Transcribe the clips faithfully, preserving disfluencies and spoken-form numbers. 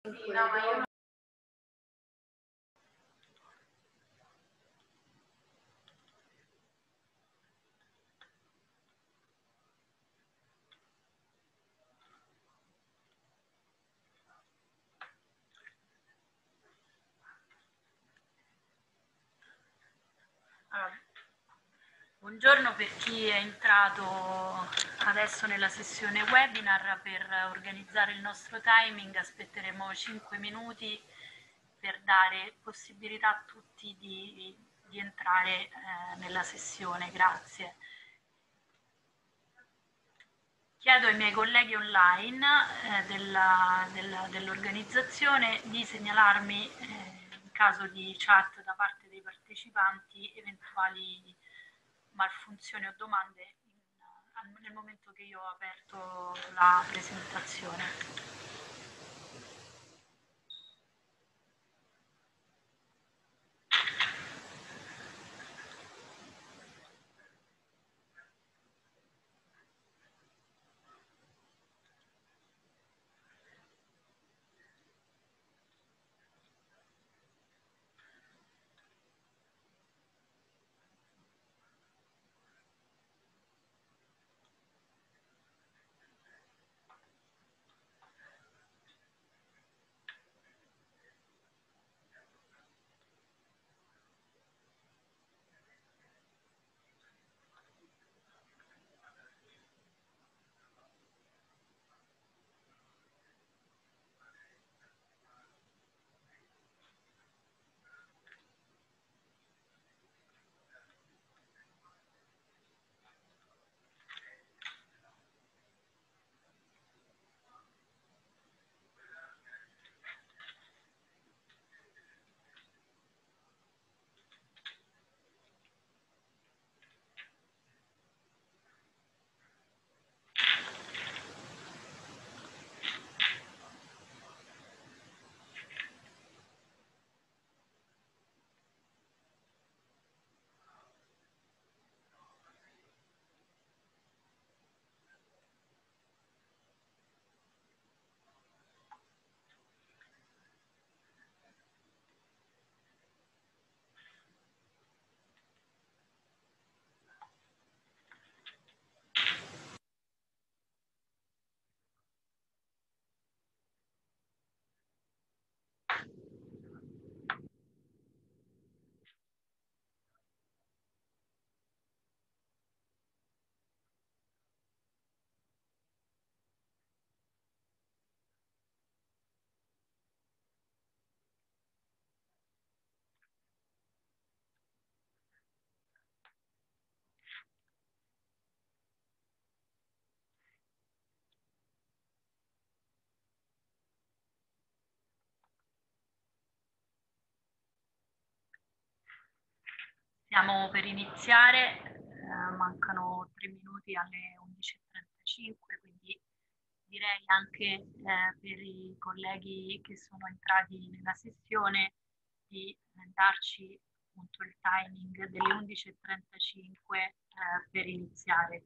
Sì, no, ma io Allora, buongiorno per chi è entrato adesso nella sessione webinar. Per organizzare il nostro timing aspetteremo cinque minuti per dare possibilità a tutti di, di entrare eh, nella sessione. Grazie. Chiedo ai miei colleghi online eh, della, della, dell'organizzazione di segnalarmi eh, in caso di chat da parte dei partecipanti eventuali malfunzioni o domande in, nel momento che io ho aperto la presentazione. Stiamo per iniziare, eh, mancano tre minuti alle undici e trentacinque, quindi direi anche eh, per i colleghi che sono entrati nella sessione di eh, darci appunto il timing delle undici e trentacinque eh, per iniziare.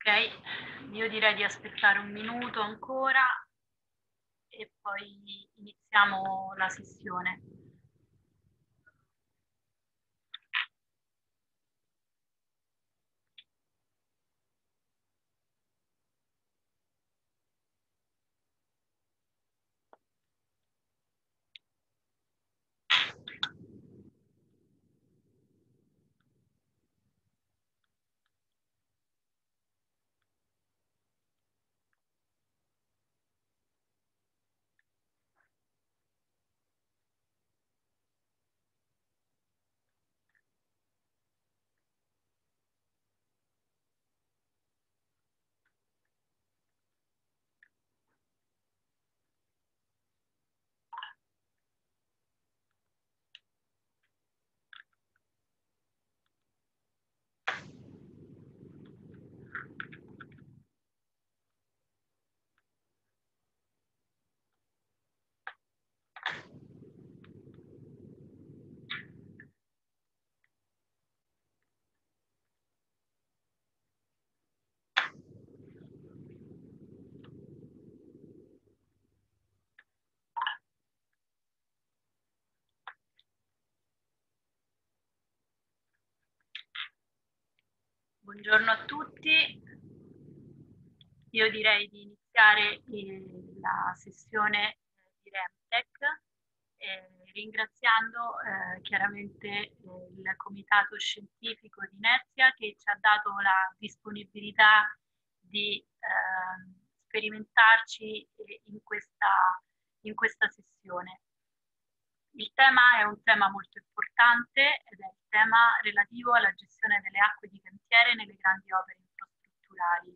io direi di aspettare un minuto ancora e poi iniziamo la sessione. Buongiorno a tutti, io direi di iniziare eh, la sessione di Remtech eh, ringraziando eh, chiaramente eh, il comitato scientifico di Inerzia che ci ha dato la disponibilità di eh, sperimentarci in questa, in questa sessione. Il tema è un tema molto importante ed è il tema relativo alla gestione delle acque di cantiere nelle grandi opere infrastrutturali.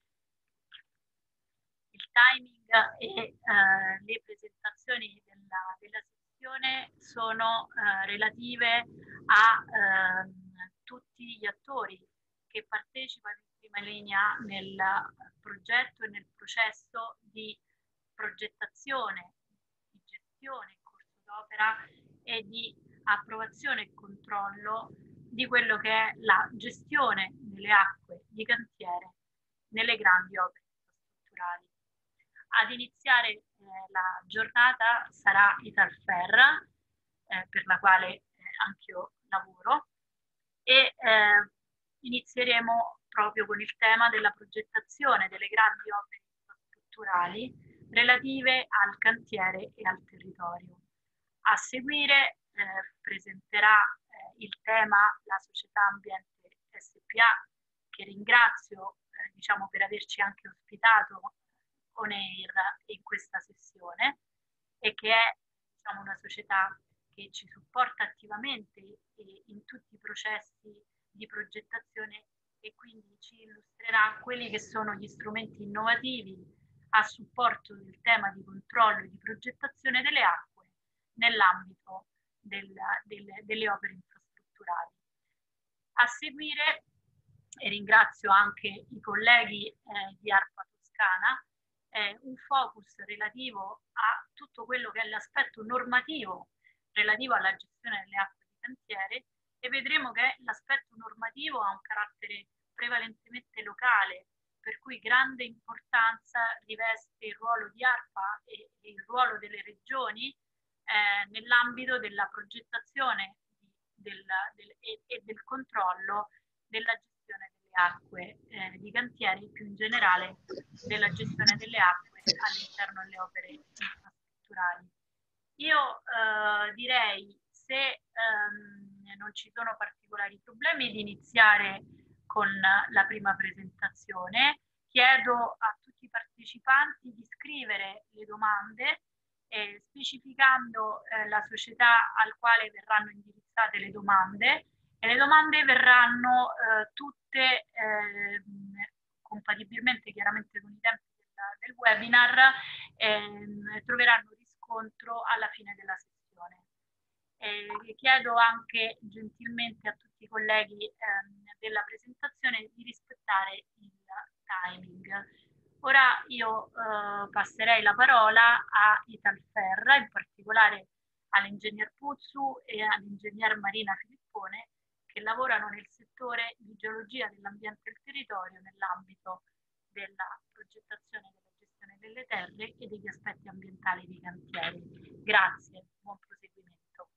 Il timing e eh, le presentazioni della, della sessione sono eh, relative a eh, tutti gli attori che partecipano in prima linea nel progetto e nel processo di progettazione, di gestione in corso d'opera e di approvazione e controllo di quello che è la gestione delle acque di cantiere nelle grandi opere infrastrutturali. Ad iniziare eh, la giornata sarà Italferra, eh, per la quale eh, anch'io lavoro, e eh, inizieremo proprio con il tema della progettazione delle grandi opere infrastrutturali relative al cantiere e al territorio. A seguire eh, presenterà eh, il tema la Società Ambiente S P A, che ringrazio eh, diciamo, per averci anche ospitato on air in questa sessione e che è diciamo, una società che ci supporta attivamente in tutti i processi di progettazione e quindi ci illustrerà quelli che sono gli strumenti innovativi a supporto del tema di controllo e di progettazione delle acque nell'ambito del, del, delle opere infrastrutturali. A seguire, e ringrazio anche i colleghi eh, di ARPA Toscana, eh, un focus relativo a tutto quello che è l'aspetto normativo relativo alla gestione delle acque di cantiere e vedremo che l'aspetto normativo ha un carattere prevalentemente locale, per cui grande importanza riveste il ruolo di ARPA e, e il ruolo delle regioni eh, nell'ambito della progettazione del, del, e, e del controllo della gestione delle acque eh, di cantieri e più in generale della gestione delle acque all'interno delle opere infrastrutturali. Io eh, direi, se ehm, non ci sono particolari problemi, di iniziare con la prima presentazione. Chiedo a tutti i partecipanti di scrivere le domande eh, specificando eh, la società al quale verranno indirizzate le domande e le domande verranno eh, tutte eh, compatibilmente chiaramente con i tempi del, del webinar eh, troveranno riscontro alla fine della sessione. Eh, chiedo anche gentilmente a tutti i colleghi ehm, della presentazione di rispettare il timing. Ora io eh, passerei la parola a Italferra, in particolare all'ingegner Puzzu e all'ingegner Marina Filippone, che lavorano nel settore settore di geologia dell'ambiente e del territorio nell'ambito della progettazione e della gestione delle terre e degli aspetti ambientali dei cantieri. Grazie, buon proseguimento.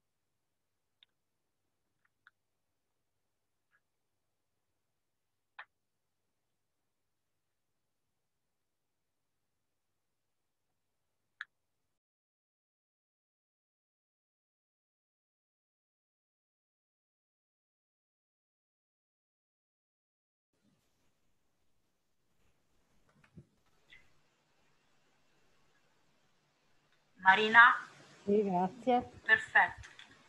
Marina? Sì, grazie. Perfetto.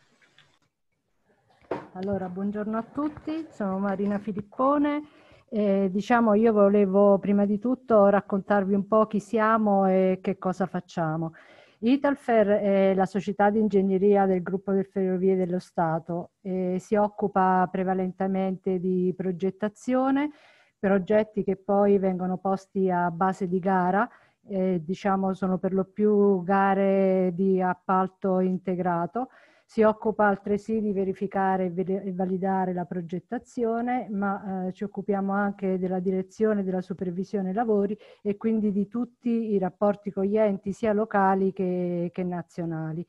Allora, buongiorno a tutti, sono Marina Filippone. Eh, diciamo, io volevo prima di tutto raccontarvi un po' chi siamo e che cosa facciamo. Italfer è la società di ingegneria del gruppo delle Ferrovie dello Stato e si occupa prevalentemente di progettazione, progetti che poi vengono posti a base di gara. Eh, diciamo sono per lo più gare di appalto integrato. Si occupa altresì di verificare e validare la progettazione, ma eh, ci occupiamo anche della direzione e della supervisione lavori e quindi di tutti i rapporti con gli enti sia locali che, che nazionali.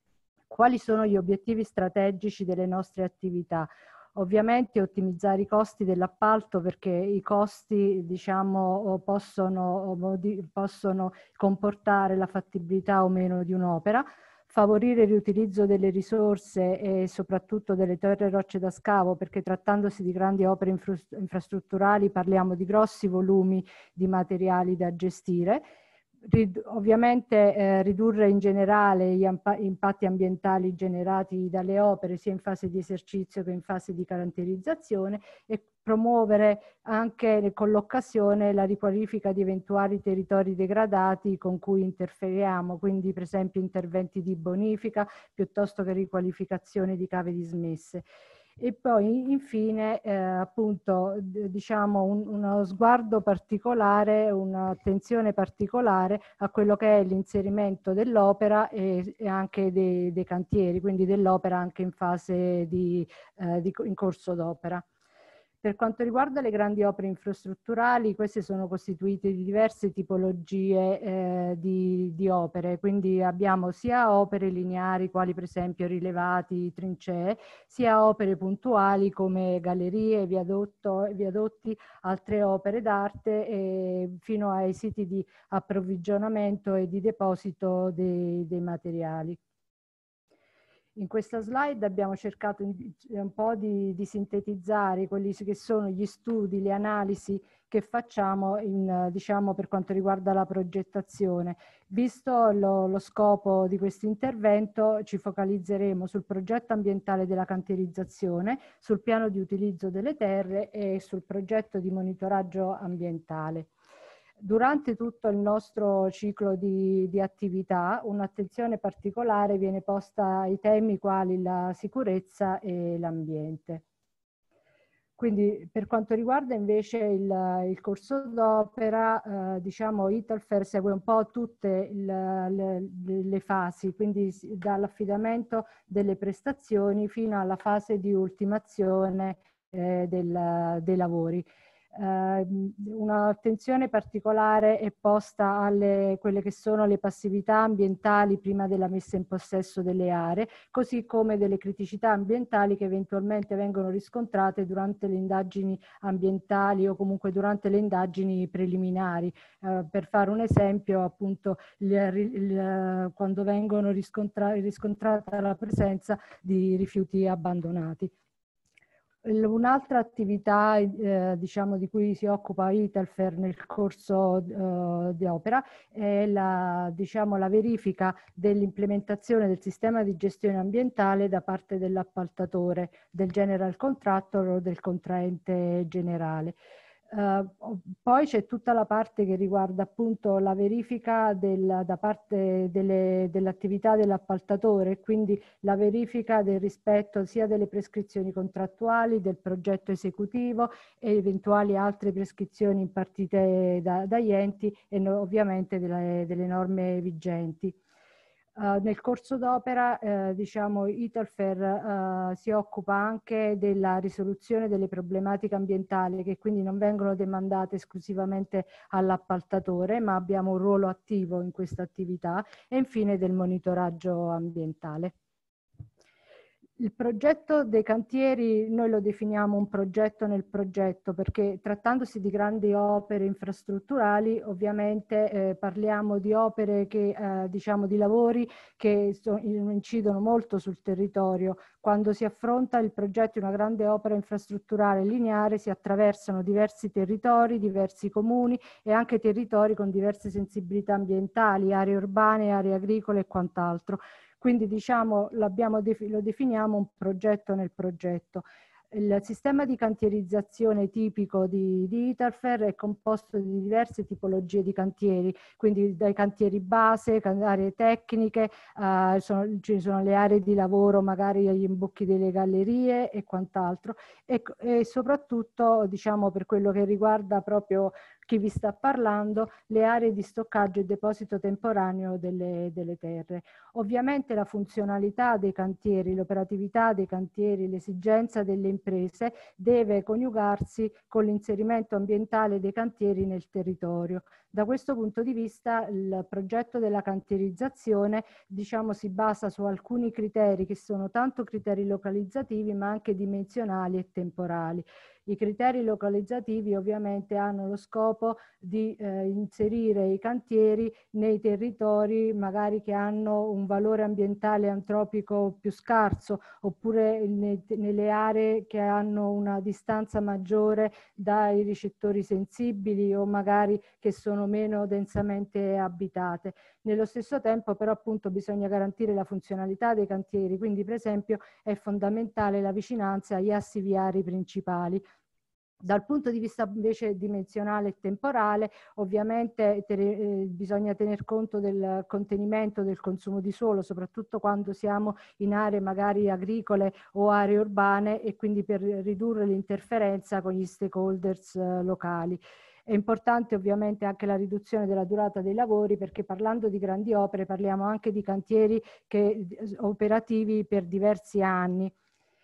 Quali sono gli obiettivi strategici delle nostre attività? Ovviamente ottimizzare i costi dell'appalto, perché i costi, diciamo, possono, possono comportare la fattibilità o meno di un'opera. Favorire il riutilizzo delle risorse e soprattutto delle terre e rocce da scavo, perché trattandosi di grandi opere infra infrastrutturali parliamo di grossi volumi di materiali da gestire. Rid ovviamente eh, ridurre in generale gli impatti ambientali generati dalle opere sia in fase di esercizio che in fase di caratterizzazione e promuovere anche con l'occasione la riqualifica di eventuali territori degradati con cui interferiamo, quindi per esempio interventi di bonifica piuttosto che riqualificazione di cave dismesse. E poi infine eh, appunto diciamo un, uno sguardo particolare, un'attenzione particolare a quello che è l'inserimento dell'opera e, e anche dei, dei cantieri, quindi dell'opera anche in fase di, eh, di in corso d'opera. Per quanto riguarda le grandi opere infrastrutturali, queste sono costituite di diverse tipologie eh, di, di opere, quindi abbiamo sia opere lineari, quali per esempio rilevati, trincee, sia opere puntuali come gallerie, viadotto, viadotti, altre opere d'arte, eh, fino ai siti di approvvigionamento e di deposito dei, dei materiali. In questa slide abbiamo cercato un po' di, di sintetizzare quelli che sono gli studi, le analisi che facciamo in, diciamo, per quanto riguarda la progettazione. Visto lo, lo scopo di questo intervento, ci focalizzeremo sul progetto ambientale della cantierizzazione, sul piano di utilizzo delle terre e sul progetto di monitoraggio ambientale. Durante tutto il nostro ciclo di, di attività, un'attenzione particolare viene posta ai temi quali la sicurezza e l'ambiente. Quindi per quanto riguarda invece il, il corso d'opera, eh, diciamo Italfer segue un po' tutte il, le, le fasi, quindi dall'affidamento delle prestazioni fino alla fase di ultimazione eh, del, dei lavori. Uh, un'attenzione particolare è posta alle quelle che sono le passività ambientali prima della messa in possesso delle aree, così come delle criticità ambientali che eventualmente vengono riscontrate durante le indagini ambientali o comunque durante le indagini preliminari. Uh, per fare un esempio, appunto, il, il, quando vengono riscontra riscontrata la presenza di rifiuti abbandonati. Un'altra attività eh, diciamo, di cui si occupa Italfer nel corso eh, di opera è la, diciamo, la verifica dell'implementazione del sistema di gestione ambientale da parte dell'appaltatore, del general contractor o del contraente generale. Uh, poi c'è tutta la parte che riguarda appunto la verifica del, da parte dell'attività dell'appaltatore, quindi la verifica del rispetto sia delle prescrizioni contrattuali, del progetto esecutivo e eventuali altre prescrizioni impartite da, dagli enti e no, ovviamente delle, delle norme vigenti. Uh, nel corso d'opera, eh, diciamo, Italfer uh, si occupa anche della risoluzione delle problematiche ambientali, che quindi non vengono demandate esclusivamente all'appaltatore, ma abbiamo un ruolo attivo in questa attività, e infine del monitoraggio ambientale. Il progetto dei cantieri noi lo definiamo un progetto nel progetto, perché trattandosi di grandi opere infrastrutturali ovviamente eh, parliamo di opere che eh, diciamo di lavori che so, incidono molto sul territorio. Quando si affronta il progetto di una grande opera infrastrutturale lineare si attraversano diversi territori, diversi comuni e anche territori con diverse sensibilità ambientali, aree urbane, aree agricole e quant'altro. Quindi diciamo l'abbiamo lo definiamo un progetto nel progetto. Il sistema di cantierizzazione tipico di, di Italfer è composto di diverse tipologie di cantieri, quindi dai cantieri base, aree tecniche, eh, sono, ci sono le aree di lavoro magari agli imbocchi delle gallerie e quant'altro, e, e soprattutto diciamo per quello che riguarda proprio chi vi sta parlando, le aree di stoccaggio e deposito temporaneo delle, delle terre. Ovviamente la funzionalità dei cantieri, l'operatività dei cantieri, l'esigenza delle imprese deve coniugarsi con l'inserimento ambientale dei cantieri nel territorio. Da questo punto di vista il progetto della cantierizzazione diciamo, si basa su alcuni criteri che sono tanto criteri localizzativi ma anche dimensionali e temporali. I criteri localizzativi ovviamente hanno lo scopo di eh, inserire i cantieri nei territori magari che hanno un valore ambientale e antropico più scarso, oppure ne, nelle aree che hanno una distanza maggiore dai ricettori sensibili o magari che sono meno densamente abitate. Nello stesso tempo però appunto bisogna garantire la funzionalità dei cantieri, quindi per esempio è fondamentale la vicinanza agli assi viari principali. Dal punto di vista invece dimensionale e temporale, ovviamente te, eh, bisogna tener conto del contenimento del consumo di suolo, soprattutto quando siamo in aree magari agricole o aree urbane, e quindi per ridurre l'interferenza con gli stakeholders eh, locali. È importante ovviamente anche la riduzione della durata dei lavori, perché parlando di grandi opere parliamo anche di cantieri che, operativi per diversi anni.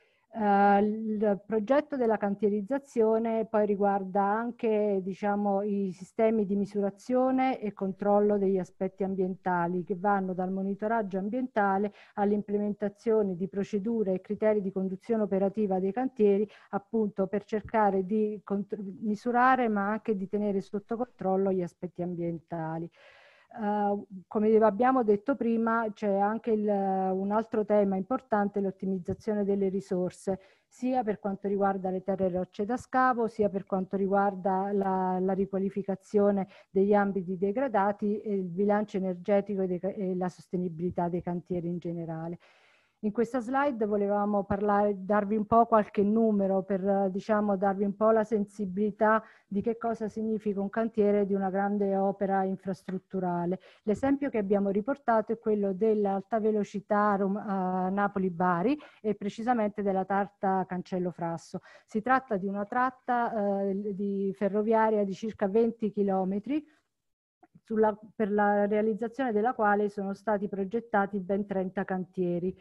Uh, il progetto della cantierizzazione poi riguarda anche diciamo, i sistemi di misurazione e controllo degli aspetti ambientali, che vanno dal monitoraggio ambientale all'implementazione di procedure e criteri di conduzione operativa dei cantieri, appunto per cercare di misurare ma anche di tenere sotto controllo gli aspetti ambientali. Uh, come abbiamo detto prima, c'è anche il, un altro tema importante, l'ottimizzazione delle risorse, sia per quanto riguarda le terre e rocce da scavo, sia per quanto riguarda la, la riqualificazione degli ambiti degradati, e il bilancio energetico e, de, e la sostenibilità dei cantieri in generale. In questa slide volevamo parlare, darvi un po' qualche numero per diciamo, darvi un po' la sensibilità di che cosa significa un cantiere di una grande opera infrastrutturale. L'esempio che abbiamo riportato è quello dell'alta velocità uh, Napoli-Bari e precisamente della tratta Cancello Frasso. Si tratta di una tratta uh, di ferroviaria di circa venti chilometri, sulla, per la realizzazione della quale sono stati progettati ben trenta cantieri.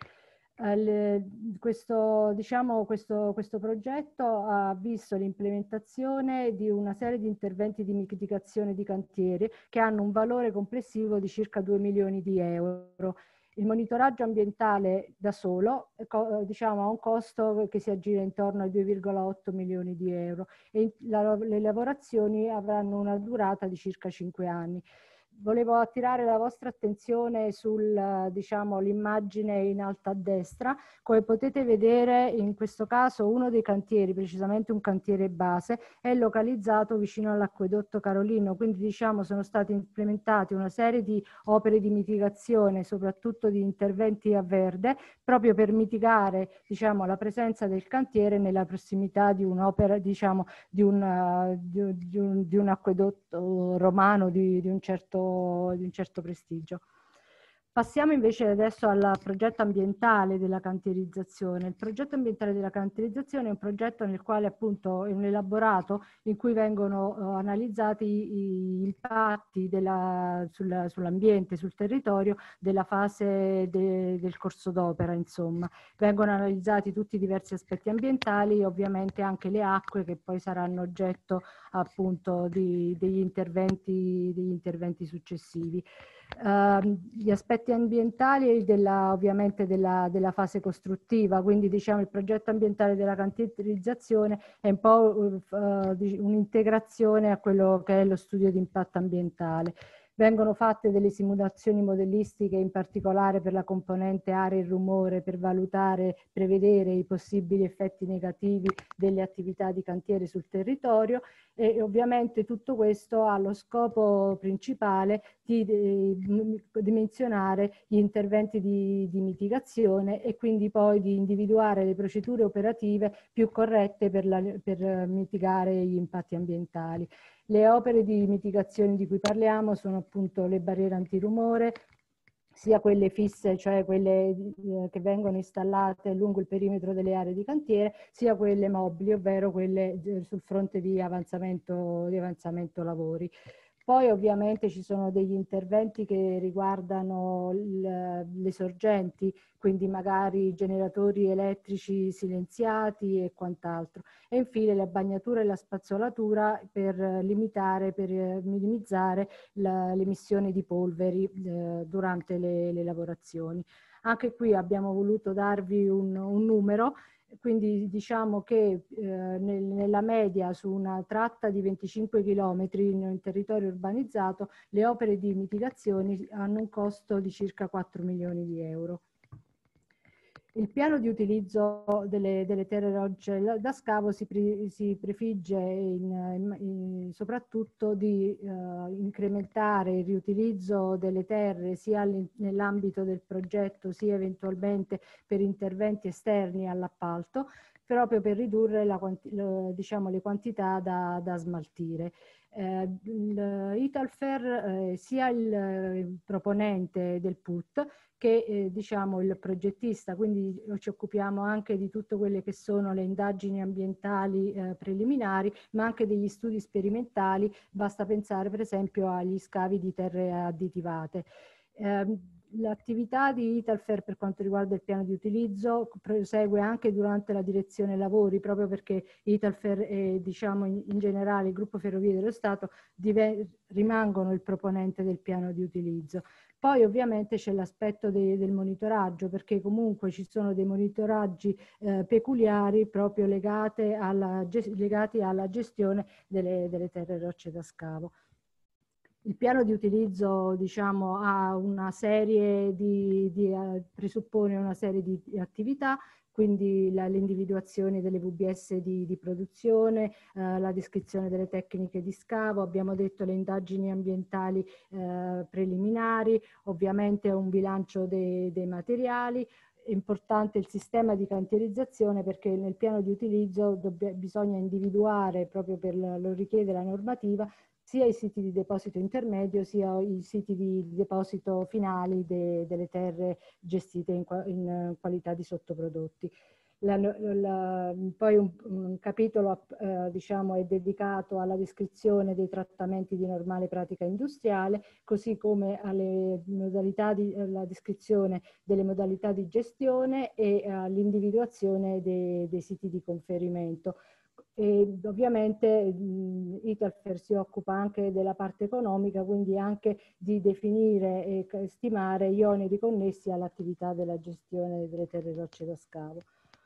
Eh, questo, diciamo, questo, questo progetto ha visto l'implementazione di una serie di interventi di mitigazione di cantieri che hanno un valore complessivo di circa due milioni di euro. Il monitoraggio ambientale da solo diciamo, ha un costo che si aggira intorno ai due virgola otto milioni di euro e la, le lavorazioni avranno una durata di circa cinque anni. Volevo attirare la vostra attenzione sul, diciamo, l'immagine in alto a destra. Come potete vedere, in questo caso uno dei cantieri, precisamente un cantiere base, è localizzato vicino all'acquedotto Carolino, quindi diciamo sono state implementate una serie di opere di mitigazione, soprattutto di interventi a verde, proprio per mitigare, diciamo, la presenza del cantiere nella prossimità di un'opera, diciamo, di un, uh, di, di, un, di un acquedotto romano di, di un certo di un certo prestigio. Passiamo invece adesso al progetto ambientale della cantierizzazione. Il progetto ambientale della cantierizzazione è un progetto nel quale appunto è un elaborato in cui vengono uh, analizzati i, i impatti sul, sull'ambiente, sul territorio della fase de, del corso d'opera, insomma. Vengono analizzati tutti i diversi aspetti ambientali e ovviamente anche le acque che poi saranno oggetto appunto di, degli interventi, degli interventi successivi. Uh, gli aspetti ambientali della, ovviamente della, della fase costruttiva, quindi diciamo il progetto ambientale della cantierizzazione è un po' uh, un'integrazione a quello che è lo studio di impatto ambientale. Vengono fatte delle simulazioni modellistiche, in particolare per la componente aria e rumore, per valutare, prevedere i possibili effetti negativi delle attività di cantiere sul territorio, e ovviamente tutto questo ha lo scopo principale di, di dimensionare gli interventi di, di mitigazione e quindi poi di individuare le procedure operative più corrette per, la, per mitigare gli impatti ambientali. Le opere di mitigazione di cui parliamo sono appunto le barriere antirumore, sia quelle fisse, cioè quelle eh, che vengono installate lungo il perimetro delle aree di cantiere, sia quelle mobili, ovvero quelle eh, sul fronte di avanzamento, di avanzamento lavori. Poi ovviamente ci sono degli interventi che riguardano il, le sorgenti, quindi magari generatori elettrici silenziati e quant'altro. E infine la bagnatura e la spazzolatura per limitare, per minimizzare l'emissione di polveri eh, durante le, le lavorazioni. Anche qui abbiamo voluto darvi un, un numero. Quindi diciamo che eh, nel, nella media su una tratta di venticinque chilometri in un territorio urbanizzato le opere di mitigazione hanno un costo di circa quattro milioni di euro. Il piano di utilizzo delle, delle terre rocce da scavo si, pre, si prefigge in, in, in, soprattutto di eh, incrementare il riutilizzo delle terre sia nell'ambito del progetto sia eventualmente per interventi esterni all'appalto, proprio per ridurre la, la, diciamo, le quantità da, da smaltire. Eh, Italfer, eh, sia il eh, proponente del P U T che eh, diciamo il progettista, quindi ci occupiamo anche di tutte quelle che sono le indagini ambientali eh, preliminari, ma anche degli studi sperimentali, basta pensare per esempio agli scavi di terre additivate. Eh, L'attività di Italfer per quanto riguarda il piano di utilizzo prosegue anche durante la direzione lavori, proprio perché Italfer e diciamo in, in generale il gruppo Ferrovie dello Stato rimangono il proponente del piano di utilizzo. Poi ovviamente c'è l'aspetto de, del monitoraggio, perché comunque ci sono dei monitoraggi eh, peculiari proprio legate alla, legati alla gestione delle, delle terre rocce da scavo. Il piano di utilizzo, diciamo, ha una serie di, di eh, presuppone una serie di, di attività, quindi l'individuazione delle V B S di, di produzione, eh, la descrizione delle tecniche di scavo, abbiamo detto le indagini ambientali eh, preliminari, ovviamente un bilancio dei, dei materiali. È importante il sistema di cantierizzazione perché nel piano di utilizzo bisogna individuare, proprio per lo richiede la normativa, sia i siti di deposito intermedio sia i siti di deposito finali de, delle terre gestite in, in qualità di sottoprodotti. La, la, poi un, un capitolo eh, diciamo, è dedicato alla descrizione dei trattamenti di normale pratica industriale, così come alle modalità di, alla descrizione delle modalità di gestione e all'individuazione dei, dei siti di conferimento. E ovviamente mh, Italfer si occupa anche della parte economica, quindi anche di definire e stimare gli oneri connessi all'attività della gestione delle terre rocce da scavo.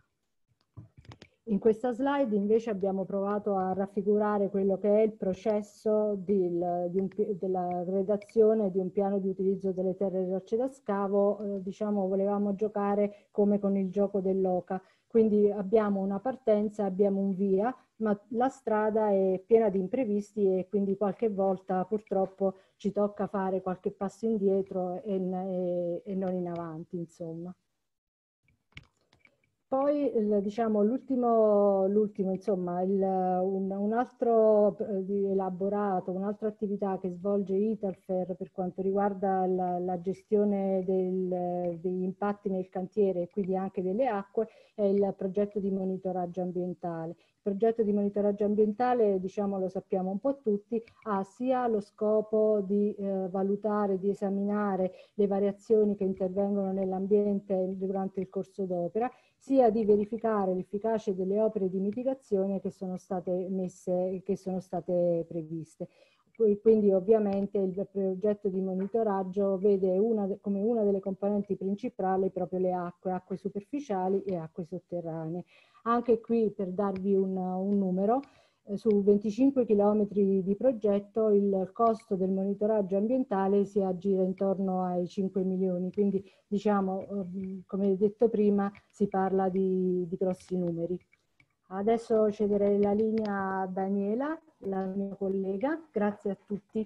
In questa slide invece abbiamo provato a raffigurare quello che è il processo di, di un, della redazione di un piano di utilizzo delle terre rocce da scavo. Eh, diciamo, volevamo giocare come con il gioco dell'oca. Quindi abbiamo una partenza, abbiamo un via, ma la strada è piena di imprevisti e quindi qualche volta purtroppo ci tocca fare qualche passo indietro e, e, e non in avanti, insomma. Poi, il, diciamo, l'ultimo, l'ultimo, insomma, il, un, un altro eh, di elaborato, un'altra attività che svolge Italfer per quanto riguarda la, la gestione del, degli impatti nel cantiere e quindi anche delle acque è il progetto di monitoraggio ambientale. Il progetto di monitoraggio ambientale, diciamo, lo sappiamo un po' tutti, ha sia lo scopo di eh, valutare, di esaminare le variazioni che intervengono nell'ambiente durante il corso d'opera, sia di verificare l'efficacia delle opere di mitigazione che sono state messe, che sono state previste. Quindi ovviamente il progetto di monitoraggio vede una, come una delle componenti principali proprio le acque, acque superficiali e acque sotterranee. Anche qui, per darvi un, un numero, eh, su venticinque chilometri di progetto il costo del monitoraggio ambientale si aggira intorno ai cinque milioni, quindi diciamo, eh, come detto prima, si parla di, di grossi numeri. Adesso cederei la linea a Daniela, la mia collega. Grazie a tutti.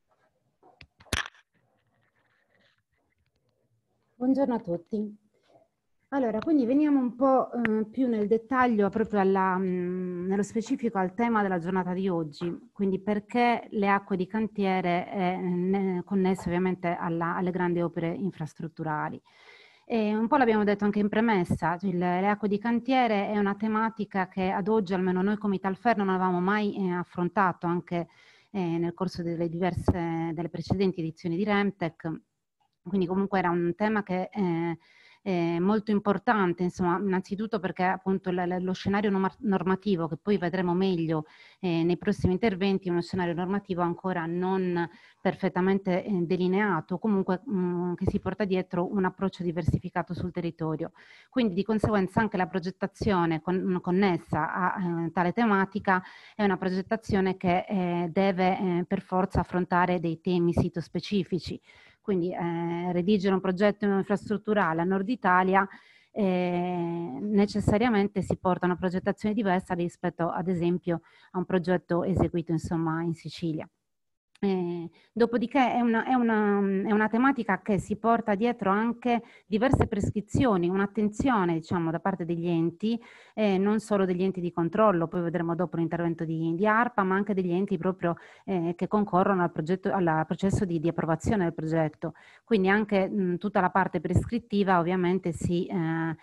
Buongiorno a tutti. Allora, quindi veniamo un po' eh, più nel dettaglio, proprio alla, mh, nello specifico al tema della giornata di oggi, quindi perché le acque di cantiere è ne, connesso ovviamente alla, alle grandi opere infrastrutturali. E un po' l'abbiamo detto anche in premessa, cioè le, le acque di cantiere è una tematica che ad oggi, almeno noi come Italfer, non avevamo mai eh, affrontato anche eh, nel corso delle diverse, delle precedenti edizioni di Remtech, quindi comunque era un tema che eh, è molto importante, insomma, innanzitutto perché appunto lo scenario normativo, che poi vedremo meglio eh, nei prossimi interventi, è uno scenario normativo ancora non perfettamente eh, delineato, comunque mh, che si porta dietro un approccio diversificato sul territorio. Quindi di conseguenza anche la progettazione con, connessa a eh, tale tematica è una progettazione che eh, deve eh, per forza affrontare dei temi sito-specifici. Quindi eh, redigere un progetto infrastrutturale a Nord Italia eh, necessariamente si porta a una progettazione diversa rispetto ad esempio a un progetto eseguito insomma in Sicilia. Eh, dopodiché è una, è, una, è una tematica che si porta dietro anche diverse prescrizioni, un'attenzione diciamo da parte degli enti, eh, non solo degli enti di controllo, poi vedremo dopo l'intervento di, di ARPA, ma anche degli enti proprio eh, che concorrono al, progetto, al processo di, di approvazione del progetto. Quindi anche mh, tutta la parte prescrittiva ovviamente si eh,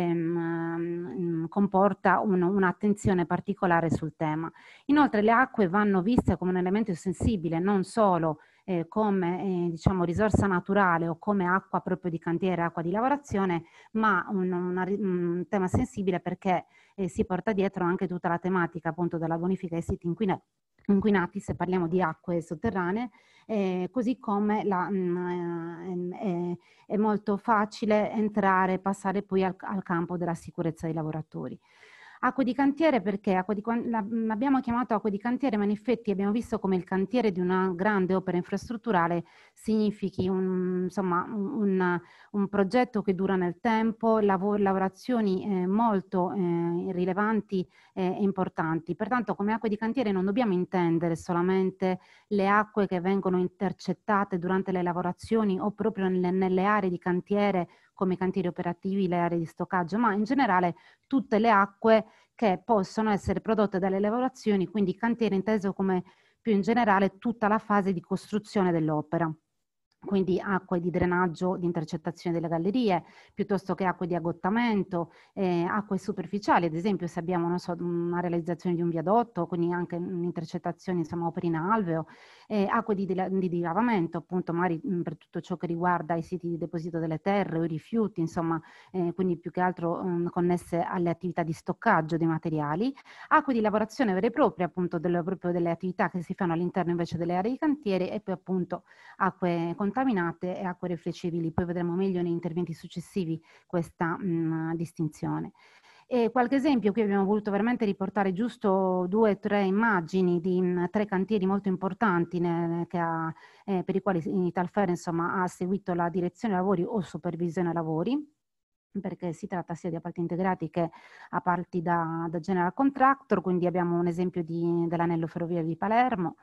ehm, comporta un, un'attenzione particolare sul tema. Inoltre le acque vanno viste come un elemento sensibile, non solo eh, come eh, diciamo, risorsa naturale o come acqua proprio di cantiere, acqua di lavorazione, ma un, una, un tema sensibile perché eh, si porta dietro anche tutta la tematica appunto della bonifica dei siti inquinati, inquinati se parliamo di acque sotterranee, eh, così come la, mh, è, è molto facile entrare, passare poi al, al campo della sicurezza dei lavoratori. Acque di cantiere perché acqua di, l'abbiamo chiamato acqua di cantiere, ma in effetti abbiamo visto come il cantiere di una grande opera infrastrutturale significhi un, insomma, un, un progetto che dura nel tempo, lavor, lavorazioni eh, molto eh, rilevanti e eh, importanti. Pertanto come acque di cantiere non dobbiamo intendere solamente le acque che vengono intercettate durante le lavorazioni o proprio nelle, nelle aree di cantiere come i cantieri operativi, le aree di stoccaggio, ma in generale tutte le acque che possono essere prodotte dalle lavorazioni, quindi cantiere inteso come più in generale tutta la fase di costruzione dell'opera. Quindi acque di drenaggio, di intercettazione delle gallerie, piuttosto che acque di agottamento, eh, acque superficiali, ad esempio se abbiamo non so, una realizzazione di un viadotto, quindi anche un'intercettazione, insomma, opere in alveo, eh, acque di, di dilavamento, appunto magari mh, per tutto ciò che riguarda i siti di deposito delle terre o i rifiuti, insomma, eh, quindi più che altro mh, connesse alle attività di stoccaggio dei materiali, acque di lavorazione vere e proprie, appunto delle, proprio delle attività che si fanno all'interno invece delle aree di cantiere e poi appunto acque contaminate e acque reflecibili. Poi vedremo meglio nei interventi successivi questa mh, distinzione. E qualche esempio, qui abbiamo voluto veramente riportare giusto due o tre immagini di mh, tre cantieri molto importanti ne, che ha, eh, per i quali Italfer insomma, ha seguito la direzione lavori o supervisione lavori, perché si tratta sia di appalti integrati che appalti da, da general contractor, quindi abbiamo un esempio dell'anello ferroviario di Palermo,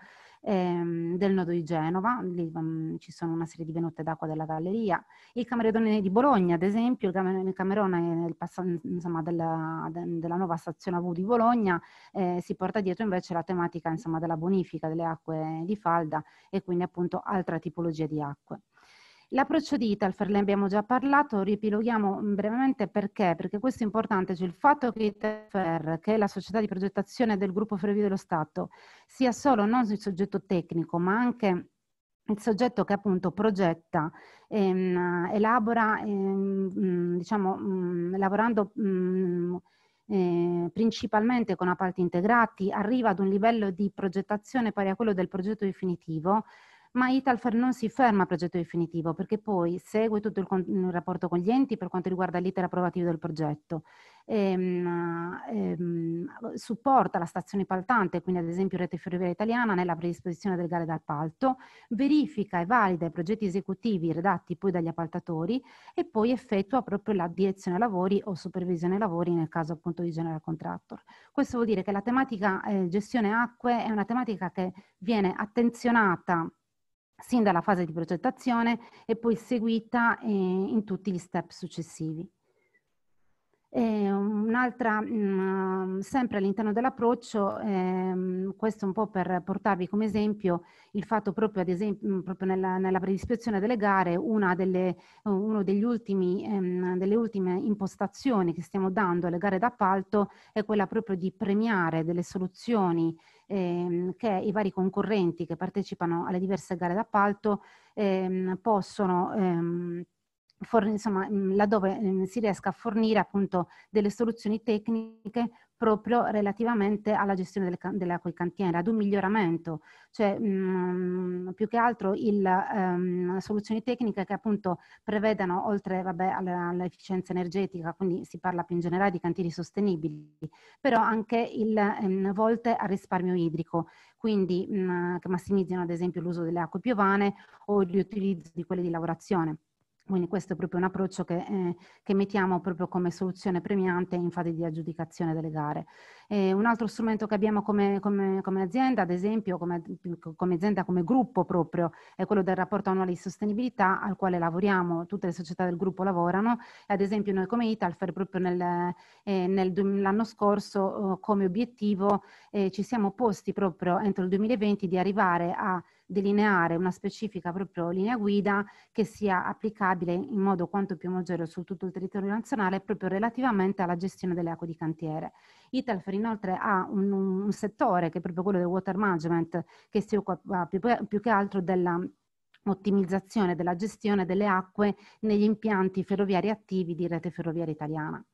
ehm, del nodo di Genova, lì um, ci sono una serie di venute d'acqua della galleria, il Camerone di Bologna ad esempio, il Camerone, il Camerone nel insomma, della, de, della nuova stazione A V di Bologna eh, si porta dietro invece la tematica insomma, della bonifica delle acque di falda e quindi appunto altra tipologia di acque. L'approccio di Italfer, ne abbiamo già parlato, riepiloghiamo brevemente perché, perché questo è importante, cioè il fatto che Italfer, che è la società di progettazione del gruppo Ferrovie dello Stato, sia solo non il soggetto tecnico, ma anche il soggetto che appunto progetta, ehm, elabora, ehm, diciamo, mh, lavorando mh, eh, principalmente con appalti integrati, arriva ad un livello di progettazione pari a quello del progetto definitivo, ma Italfer non si ferma al progetto definitivo perché poi segue tutto il, il rapporto con gli enti per quanto riguarda l'iter approvativo del progetto, ehm, ehm, supporta la stazione appaltante, quindi ad esempio Rete Ferroviaria Italiana nella predisposizione delle gare d'appalto, verifica e valida i progetti esecutivi redatti poi dagli appaltatori e poi effettua proprio la direzione lavori o supervisione lavori nel caso appunto di general contractor. Questo vuol dire che la tematica eh, gestione acque è una tematica che viene attenzionata sin dalla fase di progettazione e poi seguita eh, in tutti gli step successivi. Un'altra, mh, sempre all'interno dell'approccio, ehm, questo un po' per portarvi come esempio il fatto proprio ad esempio proprio nella, nella predisposizione delle gare, una delle, uno degli ultimi, ehm, delle ultime impostazioni che stiamo dando alle gare d'appalto è quella proprio di premiare delle soluzioni ehm, che i vari concorrenti che partecipano alle diverse gare d'appalto ehm, possono ehm, Forni, insomma, laddove eh, si riesca a fornire appunto delle soluzioni tecniche proprio relativamente alla gestione delle, delle acque cantiere, ad un miglioramento, cioè mh, più che altro il, um, soluzioni tecniche che appunto prevedano, oltre vabbè, all'efficienza energetica, quindi si parla più in generale di cantieri sostenibili, però anche il um, volte al risparmio idrico, quindi mh, che massimizzino ad esempio l'uso delle acque piovane o il riutilizzo di quelle di lavorazione. Quindi questo è proprio un approccio che, eh, che mettiamo proprio come soluzione premiante in fase di aggiudicazione delle gare. Eh, un altro strumento che abbiamo come, come, come azienda, ad esempio, come, come azienda, come gruppo proprio, è quello del rapporto annuale di sostenibilità al quale lavoriamo, tutte le società del gruppo lavorano. Ad esempio noi come Italfer proprio nel, eh, nel, l'anno scorso eh, come obiettivo eh, ci siamo posti proprio entro il duemilaventi di arrivare a delineare una specifica proprio linea guida che sia applicabile in modo quanto più omogeneo su tutto il territorio nazionale proprio relativamente alla gestione delle acque di cantiere. Italfer inoltre ha un, un settore che è proprio quello del water management che si occupa più, più che altro della ottimizzazione della gestione delle acque negli impianti ferroviari attivi di Rete Ferroviaria Italiana.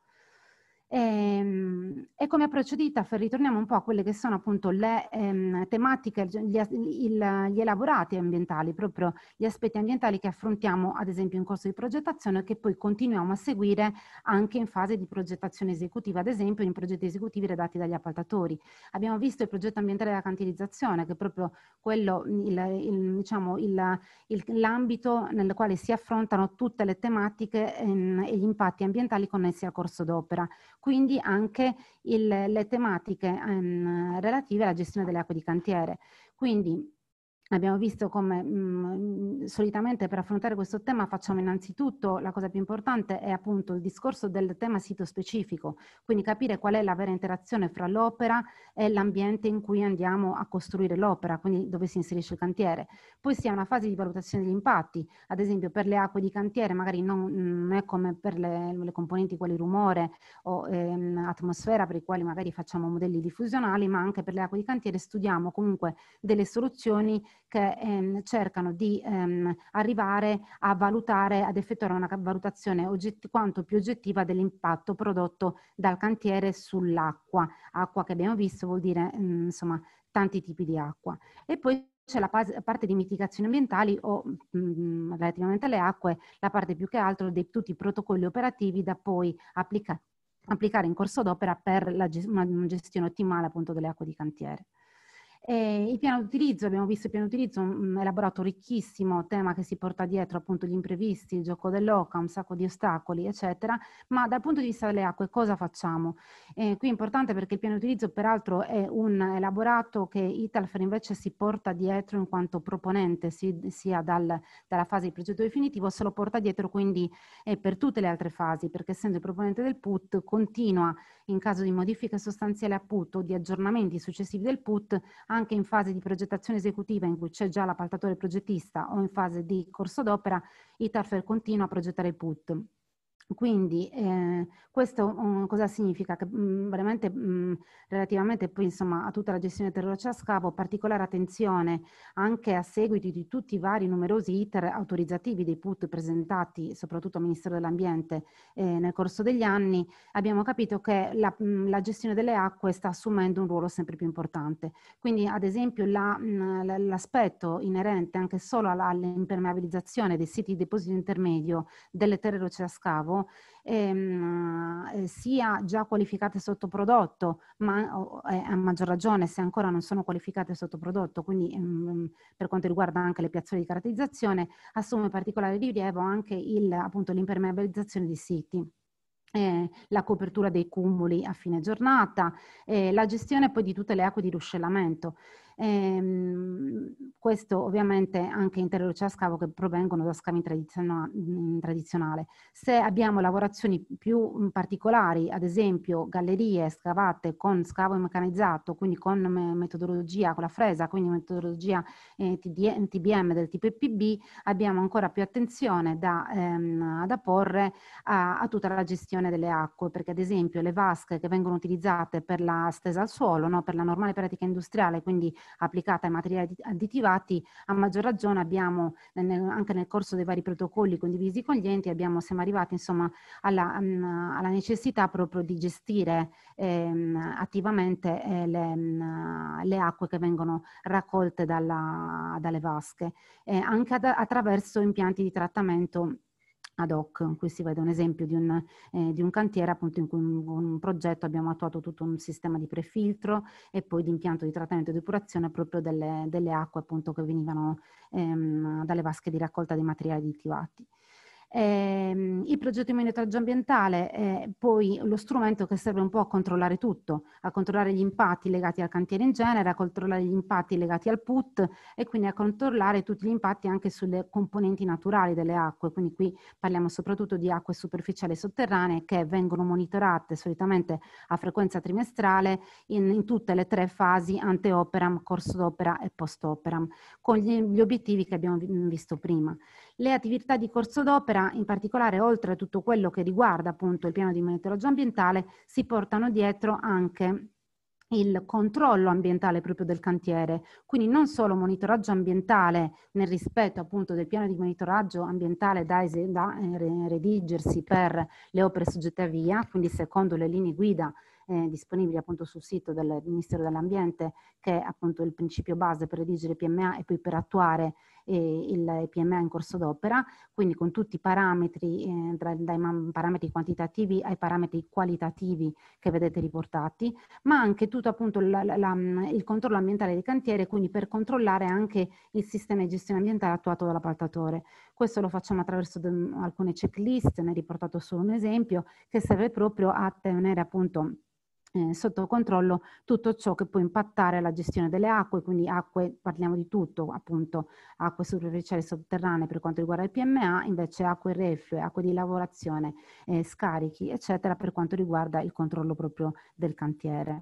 E, e come approccio di Italfer ritorniamo un po' a quelle che sono appunto le ehm, tematiche, gli, il, gli elaborati ambientali, proprio gli aspetti ambientali che affrontiamo ad esempio in corso di progettazione e che poi continuiamo a seguire anche in fase di progettazione esecutiva, ad esempio in progetti esecutivi redatti dagli appaltatori. Abbiamo visto il progetto ambientale della cantierizzazione, che è proprio quello, il, il, diciamo, il, il, l'ambito nel quale si affrontano tutte le tematiche ehm, e gli impatti ambientali connessi al corso d'opera. Quindi anche il, le tematiche ehm, relative alla gestione delle acque di cantiere. Quindi abbiamo visto come mh, solitamente per affrontare questo tema facciamo innanzitutto, la cosa più importante è appunto il discorso del tema sito specifico, quindi capire qual è la vera interazione fra l'opera e l'ambiente in cui andiamo a costruire l'opera, quindi dove si inserisce il cantiere. Poi si ha una fase di valutazione degli impatti, ad esempio per le acque di cantiere magari non, non è come per le, le componenti quali rumore o ehm, atmosfera per i quali magari facciamo modelli diffusionali, ma anche per le acque di cantiere studiamo comunque delle soluzioni che ehm, cercano di ehm, arrivare a valutare, ad effettuare una valutazione oggetti, quanto più oggettiva dell'impatto prodotto dal cantiere sull'acqua. Acqua che abbiamo visto vuol dire mh, insomma tanti tipi di acqua. E poi c'è la parte di mitigazioni ambientali o mh, relativamente alle acque, la parte più che altro di tutti i protocolli operativi da poi applicare applicare in corso d'opera per la, una gestione ottimale appunto delle acque di cantiere. E il piano d'utilizzo, abbiamo visto il piano d'utilizzo, un elaborato ricchissimo, tema che si porta dietro appunto gli imprevisti, il gioco dell'oca, un sacco di ostacoli, eccetera, ma dal punto di vista delle acque cosa facciamo? Eh, qui è importante perché il piano d'utilizzo peraltro è un elaborato che Italfer invece si porta dietro in quanto proponente, si, sia dal, dalla fase di progetto definitivo, se lo porta dietro quindi eh, per tutte le altre fasi, perché essendo il proponente del P U T continua in caso di modifiche sostanziali a P U T o di aggiornamenti successivi del P U T, anche in fase di progettazione esecutiva in cui c'è già l'appaltatore progettista o in fase di corso d'opera, Italfer continua a progettare il P U T. Quindi eh, questo um, cosa significa? Che mh, veramente mh, relativamente poi insomma a tutta la gestione del terreno a scavo, particolare attenzione anche a seguito di tutti i vari numerosi iter autorizzativi dei P U T presentati soprattutto al Ministero dell'Ambiente eh, nel corso degli anni, abbiamo capito che la, mh, la gestione delle acque sta assumendo un ruolo sempre più importante. Quindi ad esempio l'aspetto inerente anche solo all'impermeabilizzazione dei siti di deposito intermedio delle terre rocce a scavo Ehm, eh, sia già qualificate sotto prodotto, ma oh, eh, a maggior ragione se ancora non sono qualificate sotto prodotto, quindi ehm, per quanto riguarda anche le piazzole di caratterizzazione, assume particolare rilievo anche il, appunto, l'impermeabilizzazione di siti. Eh, la copertura dei cumuli a fine giornata, eh, la gestione poi di tutte le acque di ruscellamento. Ehm, questo ovviamente anche in terreno a scavo che provengono da scavi tradizionali, tradizionale. Se abbiamo lavorazioni più particolari, ad esempio gallerie scavate con scavo meccanizzato, quindi con me metodologia, con la fresa, quindi metodologia eh, T B M del tipo E P B, abbiamo ancora più attenzione da, ehm, da porre a, a tutta la gestione delle acque, perché ad esempio le vasche che vengono utilizzate per la stesa al suolo, no, per la normale pratica industriale, quindi applicata ai materiali additivati, a maggior ragione abbiamo nel, anche nel corso dei vari protocolli condivisi con gli enti, abbiamo, siamo arrivati insomma alla, um, alla necessità proprio di gestire ehm, attivamente eh, le, um, le acque che vengono raccolte dalla, dalle vasche, eh, anche ad, attraverso impianti di trattamento ad hoc. Qui si vede un esempio di un, eh, di un cantiere appunto in cui in un progetto abbiamo attuato tutto un sistema di prefiltro e poi di impianto di trattamento e depurazione proprio delle, delle acque appunto che venivano ehm, dalle vasche di raccolta dei materiali additivati. Eh, il progetto di monitoraggio ambientale è poi lo strumento che serve un po' a controllare tutto, a controllare gli impatti legati al cantiere in genere, a controllare gli impatti legati al P U T e quindi a controllare tutti gli impatti anche sulle componenti naturali delle acque. Quindi qui parliamo soprattutto di acque superficiali e sotterranee che vengono monitorate solitamente a frequenza trimestrale in, in tutte le tre fasi ante operam, corso d'opera e post operam, con gli, gli obiettivi che abbiamo visto prima. Le attività di corso d'opera, in particolare oltre a tutto quello che riguarda appunto il piano di monitoraggio ambientale, si portano dietro anche il controllo ambientale proprio del cantiere, quindi non solo monitoraggio ambientale nel rispetto appunto del piano di monitoraggio ambientale da, da eh, redigersi per le opere soggette a via, quindi secondo le linee guida eh, disponibili appunto sul sito del Ministero dell'Ambiente, che è appunto il principio base per redigere P M A e poi per attuare eh, il P M A in corso d'opera, quindi con tutti i parametri, eh, dai, dai parametri quantitativi ai parametri qualitativi che vedete riportati, ma anche tutto appunto la, la, la, il controllo ambientale del cantiere, quindi per controllare anche il sistema di gestione ambientale attuato dall'appaltatore. Questo lo facciamo attraverso de, alcune checklist, ne ho riportato solo un esempio, che serve proprio a tenere appunto Eh, sotto controllo tutto ciò che può impattare la gestione delle acque, quindi acque, parliamo di tutto, appunto acque superficiali sotterranee per quanto riguarda il P M A, invece acque reflue, acque di lavorazione, eh, scarichi, eccetera, per quanto riguarda il controllo proprio del cantiere.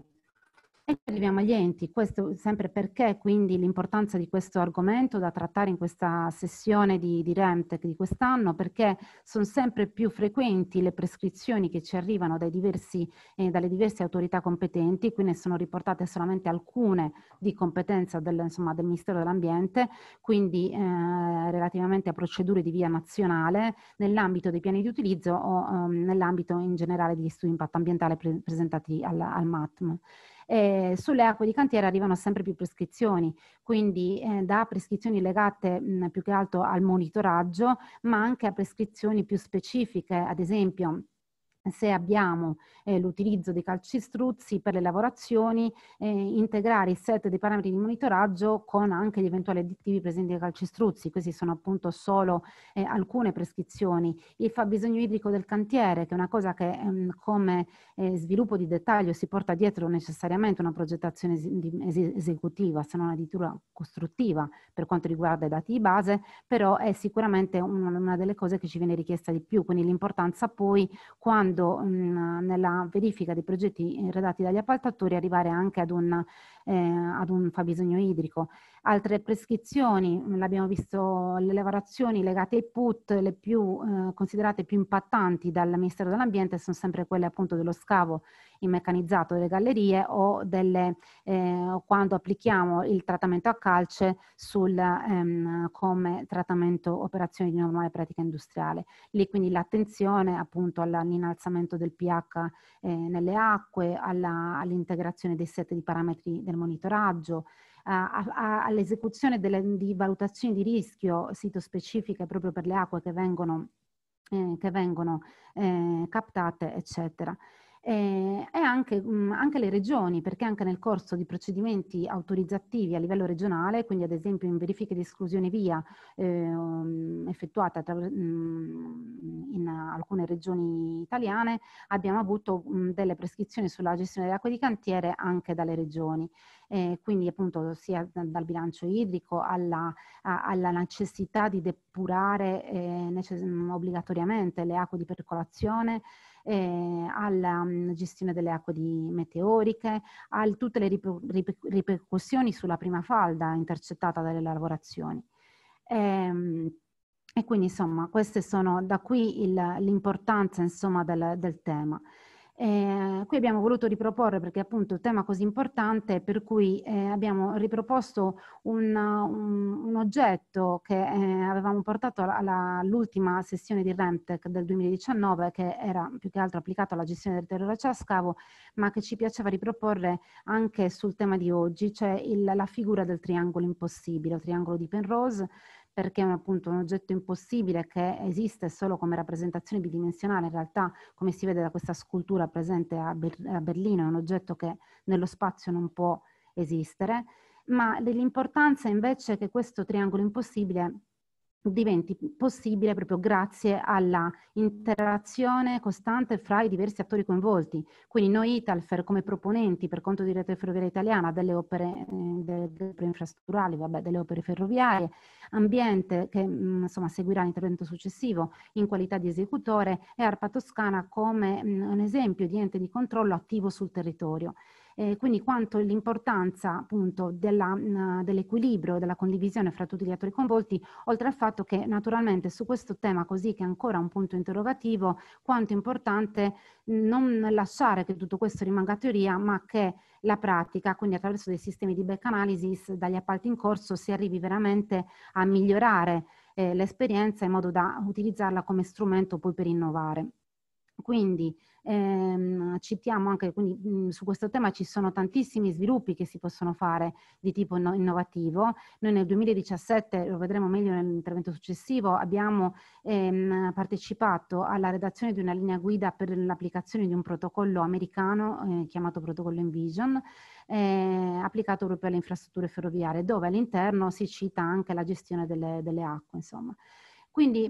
E arriviamo agli enti, questo sempre perché quindi l'importanza di questo argomento da trattare in questa sessione di, di Remtech di quest'anno, perché sono sempre più frequenti le prescrizioni che ci arrivano dai diversi, eh, dalle diverse autorità competenti, qui ne sono riportate solamente alcune di competenza del, insomma, del Ministero dell'Ambiente, quindi eh, relativamente a procedure di via nazionale nell'ambito dei piani di utilizzo o um, nell'ambito in generale degli studi di impatto ambientale pre presentati al, al M A T M. Eh, sulle acque di cantiere arrivano sempre più prescrizioni, quindi eh, da prescrizioni legate mh, più che altro al monitoraggio, ma anche a prescrizioni più specifiche, ad esempio se abbiamo eh, l'utilizzo dei calcestruzzi per le lavorazioni, eh, integrare il set dei parametri di monitoraggio con anche gli eventuali additivi presenti nei calcestruzzi. Questi sono appunto solo eh, alcune prescrizioni. Il fabbisogno idrico del cantiere, che è una cosa che ehm, come eh, sviluppo di dettaglio si porta dietro necessariamente una progettazione es es esecutiva, se non addirittura costruttiva per quanto riguarda i dati di base, però è sicuramente una, una delle cose che ci viene richiesta di più, quindi l'importanza poi quando Mh, nella verifica dei progetti redatti dagli appaltatori arrivare anche ad un, eh, ad un fabbisogno idrico. Altre prescrizioni, l'abbiamo visto, le lavorazioni legate ai P U T, le più eh, considerate più impattanti dal Ministero dell'Ambiente sono sempre quelle appunto dello scavo in meccanizzato delle gallerie o delle, eh, quando applichiamo il trattamento a calce sul, ehm, come trattamento operazioni di normale pratica industriale. Lì quindi l'attenzione appunto all'innalzamento del pH eh, nelle acque, all'integrazione dei set di parametri del monitoraggio, all'esecuzione di valutazioni di rischio sito-specifiche proprio per le acque che vengono, eh, che vengono eh, captate, eccetera. E, e anche, mh, anche le regioni, perché anche nel corso di procedimenti autorizzativi a livello regionale, quindi ad esempio in verifiche di esclusione via eh, effettuate mh, in alcune regioni italiane, abbiamo avuto mh, delle prescrizioni sulla gestione delle acque di cantiere anche dalle regioni. Eh, quindi appunto sia dal bilancio idrico alla, a, alla necessità di depurare eh, necess- obbligatoriamente le acque di percolazione, eh, alla um, gestione delle acque di meteoriche, a tutte le riper- riper- ripercussioni sulla prima falda intercettata dalle lavorazioni. Ehm, e quindi insomma queste sono da qui l'importanza insomma del, del tema. Eh, qui abbiamo voluto riproporre, perché appunto è un tema così importante, per cui eh, abbiamo riproposto un, un, un oggetto che eh, avevamo portato all'ultima sessione di REMTEC del duemiladiciannove, che era più che altro applicato alla gestione del territorio a scavo, ma che ci piaceva riproporre anche sul tema di oggi, cioè il, la figura del triangolo impossibile, il triangolo di Penrose, perché è appunto un oggetto impossibile che esiste solo come rappresentazione bidimensionale. In realtà, come si vede da questa scultura presente a, Ber a Berlino, è un oggetto che nello spazio non può esistere, ma dell'importanza invece che questo triangolo impossibile diventi possibile proprio grazie alla interazione costante fra i diversi attori coinvolti. Quindi noi Italfer come proponenti per conto di Rete Ferroviaria Italiana delle opere, eh, delle opere infrastrutturali, vabbè, delle opere ferroviarie, ambiente che mh, insomma seguirà l'intervento successivo in qualità di esecutore, e ARPA Toscana come mh, un esempio di ente di controllo attivo sul territorio. Eh, quindi quanto l'importanza appunto dell'equilibrio, della condivisione fra tutti gli attori coinvolti, oltre al fatto che naturalmente su questo tema così, che è ancora un punto interrogativo, quanto è importante non lasciare che tutto questo rimanga teoria, ma che la pratica, quindi attraverso dei sistemi di back analysis dagli appalti in corso, si arrivi veramente a migliorare eh, l'esperienza in modo da utilizzarla come strumento poi per innovare. Quindi ehm, citiamo anche, quindi, mh, su questo tema ci sono tantissimi sviluppi che si possono fare di tipo no, innovativo. Noi nel duemiladiciassette, lo vedremo meglio nell'intervento successivo, abbiamo ehm, partecipato alla redazione di una linea guida per l'applicazione di un protocollo americano eh, chiamato protocollo Envision, eh, applicato proprio alle infrastrutture ferroviarie, dove all'interno si cita anche la gestione delle, delle acque, insomma. Quindi,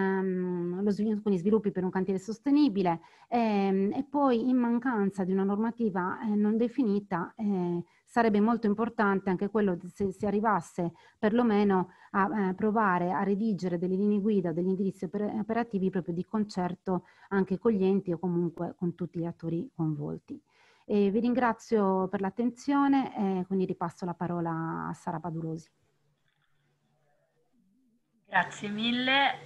mh, lo sviluppo, quindi sviluppi per un cantiere sostenibile ehm, e poi in mancanza di una normativa eh, non definita eh, sarebbe molto importante anche quello se si arrivasse perlomeno a eh, provare a redigere delle linee guida, degli indirizzi oper operativi proprio di concerto anche con gli enti o comunque con tutti gli attori coinvolti. E vi ringrazio per l'attenzione e quindi ripasso la parola a Sara Padurosi. Grazie mille,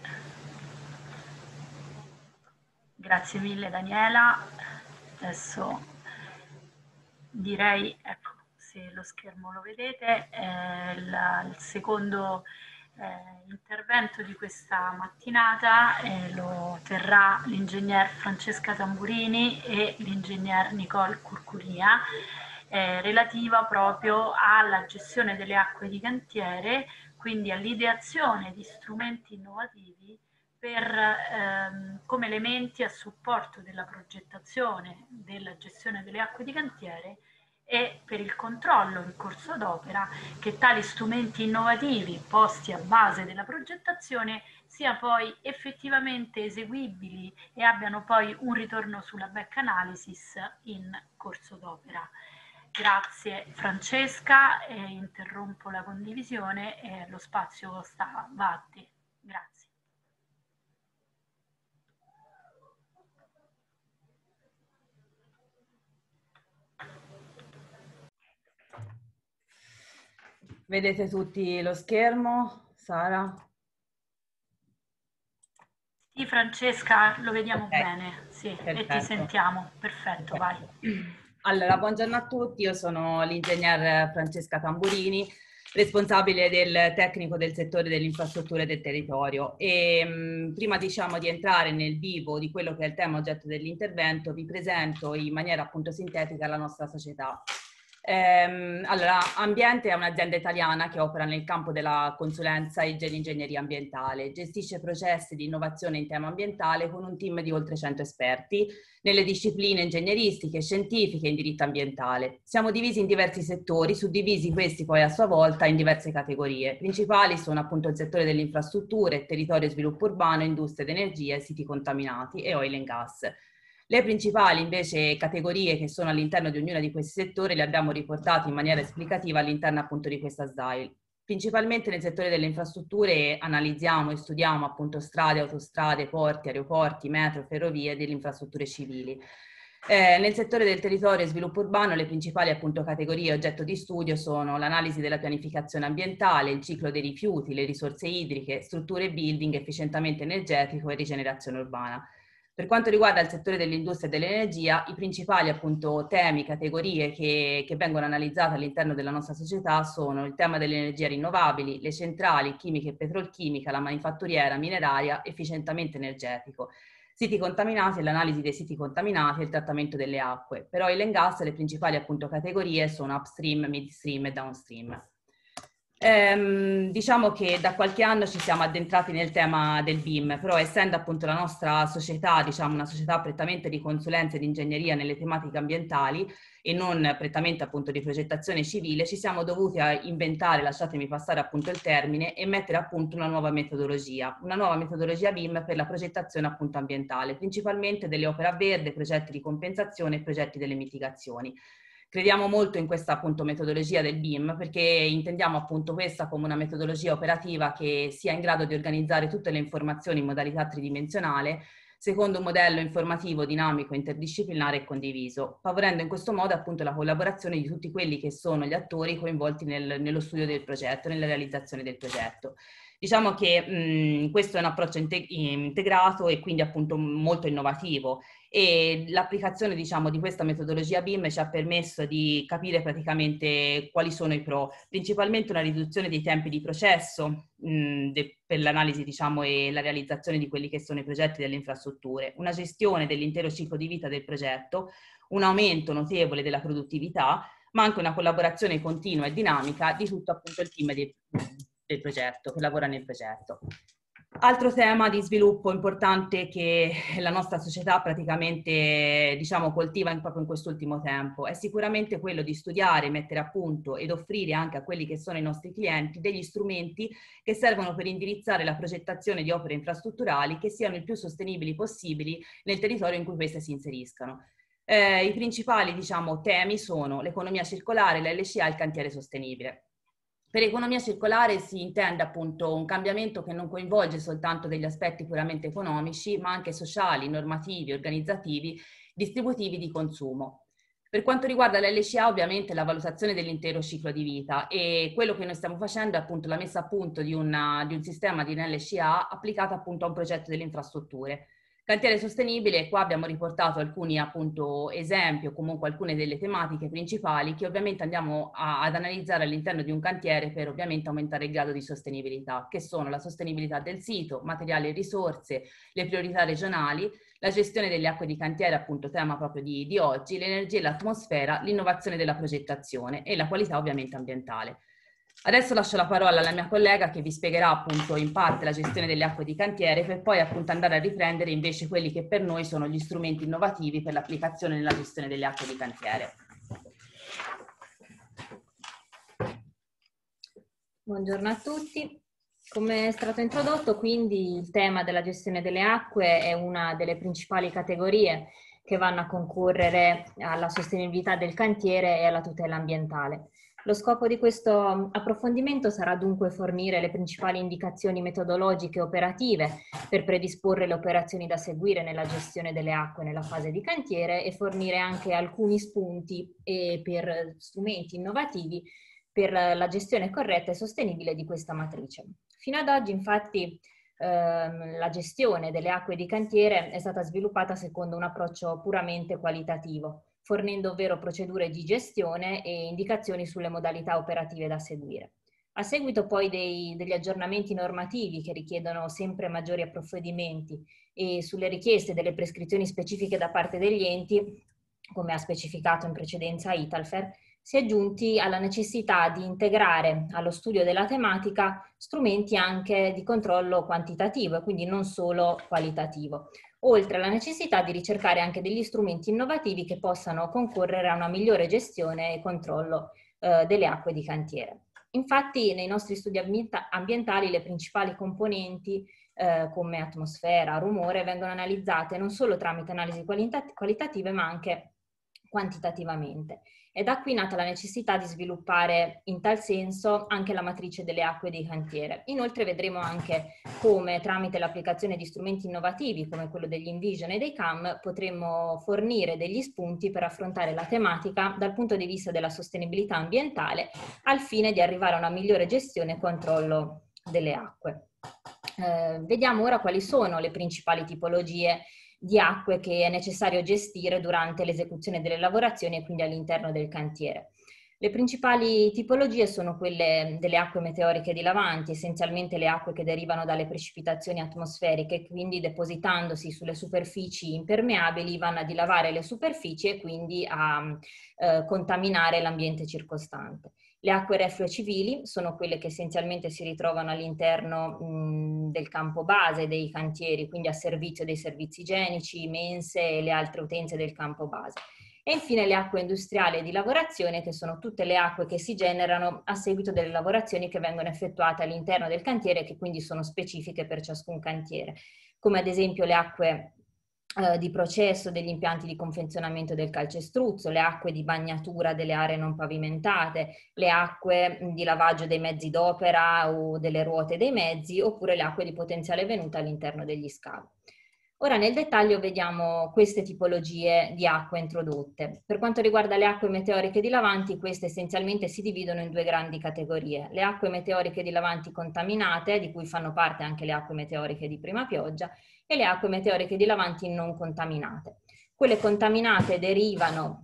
grazie mille Daniela. Adesso direi, ecco, se lo schermo lo vedete, eh, il, il secondo eh, intervento di questa mattinata eh, lo terrà l'ingegner Francesca Tamburini e l'ingegner Nicole Curculia, eh, relativa proprio alla gestione delle acque di cantiere, quindi all'ideazione di strumenti innovativi per, ehm, come elementi a supporto della progettazione, della gestione delle acque di cantiere e per il controllo in corso d'opera che tali strumenti innovativi posti a base della progettazione siano poi effettivamente eseguibili e abbiano poi un ritorno sulla back analysis in corso d'opera. Grazie Francesca, e interrompo la condivisione e lo spazio sta, va a te. Grazie. Vedete tutti lo schermo? Sara? Sì, Francesca, lo vediamo Okay. bene, sì, Perfetto. e ti sentiamo. Perfetto, vai. Allora, buongiorno a tutti, io sono l'ingegner Francesca Tamburini, responsabile del tecnico del settore delle infrastrutture del territorio e mh, prima diciamo di entrare nel vivo di quello che è il tema oggetto dell'intervento vi presento in maniera appunto sintetica la nostra società. Ehm, allora, Ambiente è un'azienda italiana che opera nel campo della consulenza e dell'ingegneria ambientale, gestisce processi di innovazione in tema ambientale con un team di oltre cento esperti nelle discipline ingegneristiche, scientifiche e in diritto ambientale. Siamo divisi in diversi settori, suddivisi questi poi a sua volta in diverse categorie. Principali sono appunto il settore delle infrastrutture, territorio e sviluppo urbano, industria ed energia, siti contaminati e oil and gas. Le principali invece categorie che sono all'interno di ognuna di questi settori le abbiamo riportate in maniera esplicativa all'interno appunto di questa slide. Principalmente nel settore delle infrastrutture analizziamo e studiamo appunto strade, autostrade, porti, aeroporti, metro, ferrovie e delle infrastrutture civili. Eh, nel settore del territorio e sviluppo urbano le principali appunto categorie oggetto di studio sono l'analisi della pianificazione ambientale, il ciclo dei rifiuti, le risorse idriche, strutture e building, efficientamento energetico e rigenerazione urbana. Per quanto riguarda il settore dell'industria e dell'energia, i principali appunto temi, categorie che, che vengono analizzate all'interno della nostra società sono il tema delle energie rinnovabili, le centrali, chimica e petrolchimica, la manifatturiera, mineraria, efficientamento energetico, siti contaminati e l'analisi dei siti contaminati e il trattamento delle acque. Per oil and gas le principali appunto categorie sono upstream, midstream e downstream. Ehm, diciamo che da qualche anno ci siamo addentrati nel tema del B I M, però essendo appunto la nostra società, diciamo una società prettamente di consulenza e di ingegneria nelle tematiche ambientali e non prettamente appunto di progettazione civile, ci siamo dovuti a inventare, lasciatemi passare appunto il termine, e mettere a punto una nuova metodologia, una nuova metodologia B I M per la progettazione appunto ambientale, principalmente delle opere a verde, progetti di compensazione e progetti delle mitigazioni. Crediamo molto in questa appunto metodologia del B I M perché intendiamo appunto questa come una metodologia operativa che sia in grado di organizzare tutte le informazioni in modalità tridimensionale secondo un modello informativo, dinamico, interdisciplinare e condiviso, favorendo in questo modo appunto la collaborazione di tutti quelli che sono gli attori coinvolti nel, nello studio del progetto, nella realizzazione del progetto. Diciamo che mh, questo è un approccio integ- integrato e quindi appunto molto innovativo e l'applicazione diciamo di questa metodologia B I M ci ha permesso di capire praticamente quali sono i pro, principalmente una riduzione dei tempi di processo mh, de, per l'analisi diciamo e la realizzazione di quelli che sono i progetti delle infrastrutture, una gestione dell'intero ciclo di vita del progetto, un aumento notevole della produttività, ma anche una collaborazione continua e dinamica di tutto appunto il team di, del progetto, che lavora nel progetto. Altro tema di sviluppo importante che la nostra società praticamente diciamo coltiva in, proprio in quest'ultimo tempo è sicuramente quello di studiare, mettere a punto ed offrire anche a quelli che sono i nostri clienti degli strumenti che servono per indirizzare la progettazione di opere infrastrutturali che siano il più sostenibili possibili nel territorio in cui queste si inseriscano. Eh, I principali diciamo, temi sono l'economia circolare, l'L C A e il cantiere sostenibile. Per economia circolare si intende appunto un cambiamento che non coinvolge soltanto degli aspetti puramente economici, ma anche sociali, normativi, organizzativi, distributivi di consumo. Per quanto riguarda l'L C A, ovviamente la valutazione dell'intero ciclo di vita e quello che noi stiamo facendo è appunto la messa a punto di, una, di un sistema di L C A applicato appunto a un progetto delle infrastrutture. Cantiere sostenibile, qua abbiamo riportato alcuni appunto esempi o comunque alcune delle tematiche principali che ovviamente andiamo a, ad analizzare all'interno di un cantiere per ovviamente aumentare il grado di sostenibilità, che sono la sostenibilità del sito, materiali e risorse, le priorità regionali, la gestione delle acque di cantiere, appunto tema proprio di, di oggi, l'energia e l'atmosfera, l'innovazione della progettazione e la qualità ovviamente ambientale. Adesso lascio la parola alla mia collega che vi spiegherà appunto in parte la gestione delle acque di cantiere, per poi appunto andare a riprendere invece quelli che per noi sono gli strumenti innovativi per l'applicazione nella gestione delle acque di cantiere. Buongiorno a tutti. Come è stato introdotto, quindi il tema della gestione delle acque è una delle principali categorie che vanno a concorrere alla sostenibilità del cantiere e alla tutela ambientale. Lo scopo di questo approfondimento sarà dunque fornire le principali indicazioni metodologiche e operative per predisporre le operazioni da seguire nella gestione delle acque nella fase di cantiere e fornire anche alcuni spunti e per strumenti innovativi per la gestione corretta e sostenibile di questa matrice. Fino ad oggi, infatti, ehm, la gestione delle acque di cantiere è stata sviluppata secondo un approccio puramente qualitativo, fornendo ovvero procedure di gestione e indicazioni sulle modalità operative da seguire. A seguito poi dei, degli aggiornamenti normativi che richiedono sempre maggiori approfondimenti e sulle richieste delle prescrizioni specifiche da parte degli enti, come ha specificato in precedenza Italfer, si è giunti alla necessità di integrare allo studio della tematica strumenti anche di controllo quantitativo e quindi non solo qualitativo, oltre alla necessità di ricercare anche degli strumenti innovativi che possano concorrere a una migliore gestione e controllo eh, delle acque di cantiere. Infatti nei nostri studi ambientali le principali componenti eh, come atmosfera, rumore vengono analizzate non solo tramite analisi qualitative ma anche quantitativamente. È da qui nata la necessità di sviluppare in tal senso anche la matrice delle acque di cantiere. Inoltre vedremo anche come tramite l'applicazione di strumenti innovativi come quello degli Envision e dei C A M potremmo fornire degli spunti per affrontare la tematica dal punto di vista della sostenibilità ambientale al fine di arrivare a una migliore gestione e controllo delle acque. Eh, vediamo ora quali sono le principali tipologie di acque che è necessario gestire durante l'esecuzione delle lavorazioni e quindi all'interno del cantiere. Le principali tipologie sono quelle delle acque meteoriche dilavanti, essenzialmente le acque che derivano dalle precipitazioni atmosferiche, quindi depositandosi sulle superfici impermeabili vanno a dilavare le superfici e quindi a eh, contaminare l'ambiente circostante. Le acque reflue civili sono quelle che essenzialmente si ritrovano all'interno del campo base dei cantieri, quindi a servizio dei servizi igienici, mense e le altre utenze del campo base. E infine le acque industriali e di lavorazione, che sono tutte le acque che si generano a seguito delle lavorazioni che vengono effettuate all'interno del cantiere e che quindi sono specifiche per ciascun cantiere, come ad esempio le acque di processo degli impianti di confezionamento del calcestruzzo, le acque di bagnatura delle aree non pavimentate, le acque di lavaggio dei mezzi d'opera o delle ruote dei mezzi, oppure le acque di potenziale venuta all'interno degli scavi. Ora nel dettaglio vediamo queste tipologie di acque introdotte. Per quanto riguarda le acque meteoriche dilavanti, queste essenzialmente si dividono in due grandi categorie. Le acque meteoriche dilavanti contaminate, di cui fanno parte anche le acque meteoriche di prima pioggia, e le acque meteoriche dilavanti non contaminate. Quelle contaminate derivano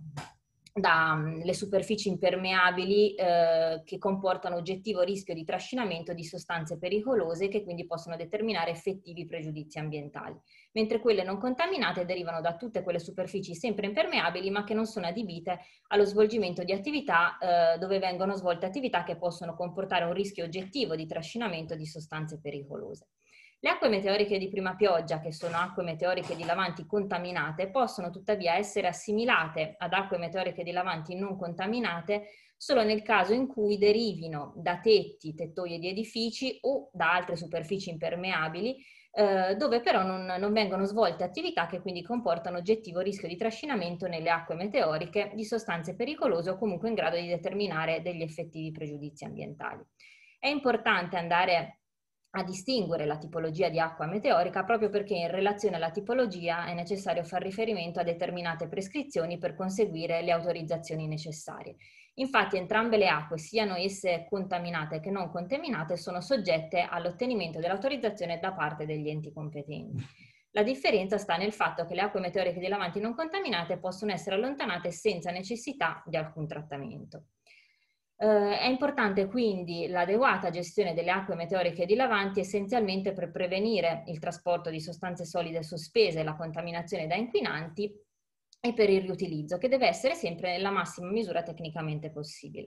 dalle superfici impermeabili eh, che comportano oggettivo rischio di trascinamento di sostanze pericolose che quindi possono determinare effettivi pregiudizi ambientali, mentre quelle non contaminate derivano da tutte quelle superfici sempre impermeabili ma che non sono adibite allo svolgimento di attività eh, dove vengono svolte attività che possono comportare un rischio oggettivo di trascinamento di sostanze pericolose. Le acque meteoriche di prima pioggia, che sono acque meteoriche dilavanti contaminate, possono tuttavia essere assimilate ad acque meteoriche dilavanti non contaminate solo nel caso in cui derivino da tetti, tettoie di edifici o da altre superfici impermeabili, eh, dove però non, non vengono svolte attività che quindi comportano oggettivo rischio di trascinamento nelle acque meteoriche di sostanze pericolose o comunque in grado di determinare degli effettivi pregiudizi ambientali. È importante andare a distinguere la tipologia di acqua meteorica proprio perché in relazione alla tipologia è necessario far riferimento a determinate prescrizioni per conseguire le autorizzazioni necessarie. Infatti entrambe le acque, siano esse contaminate che non contaminate, sono soggette all'ottenimento dell'autorizzazione da parte degli enti competenti. La differenza sta nel fatto che le acque meteoriche dilavanti non contaminate possono essere allontanate senza necessità di alcun trattamento. Eh, è importante quindi l'adeguata gestione delle acque meteoriche dilavanti essenzialmente per prevenire il trasporto di sostanze solide sospese e la contaminazione da inquinanti e per il riutilizzo, che deve essere sempre nella massima misura tecnicamente possibile.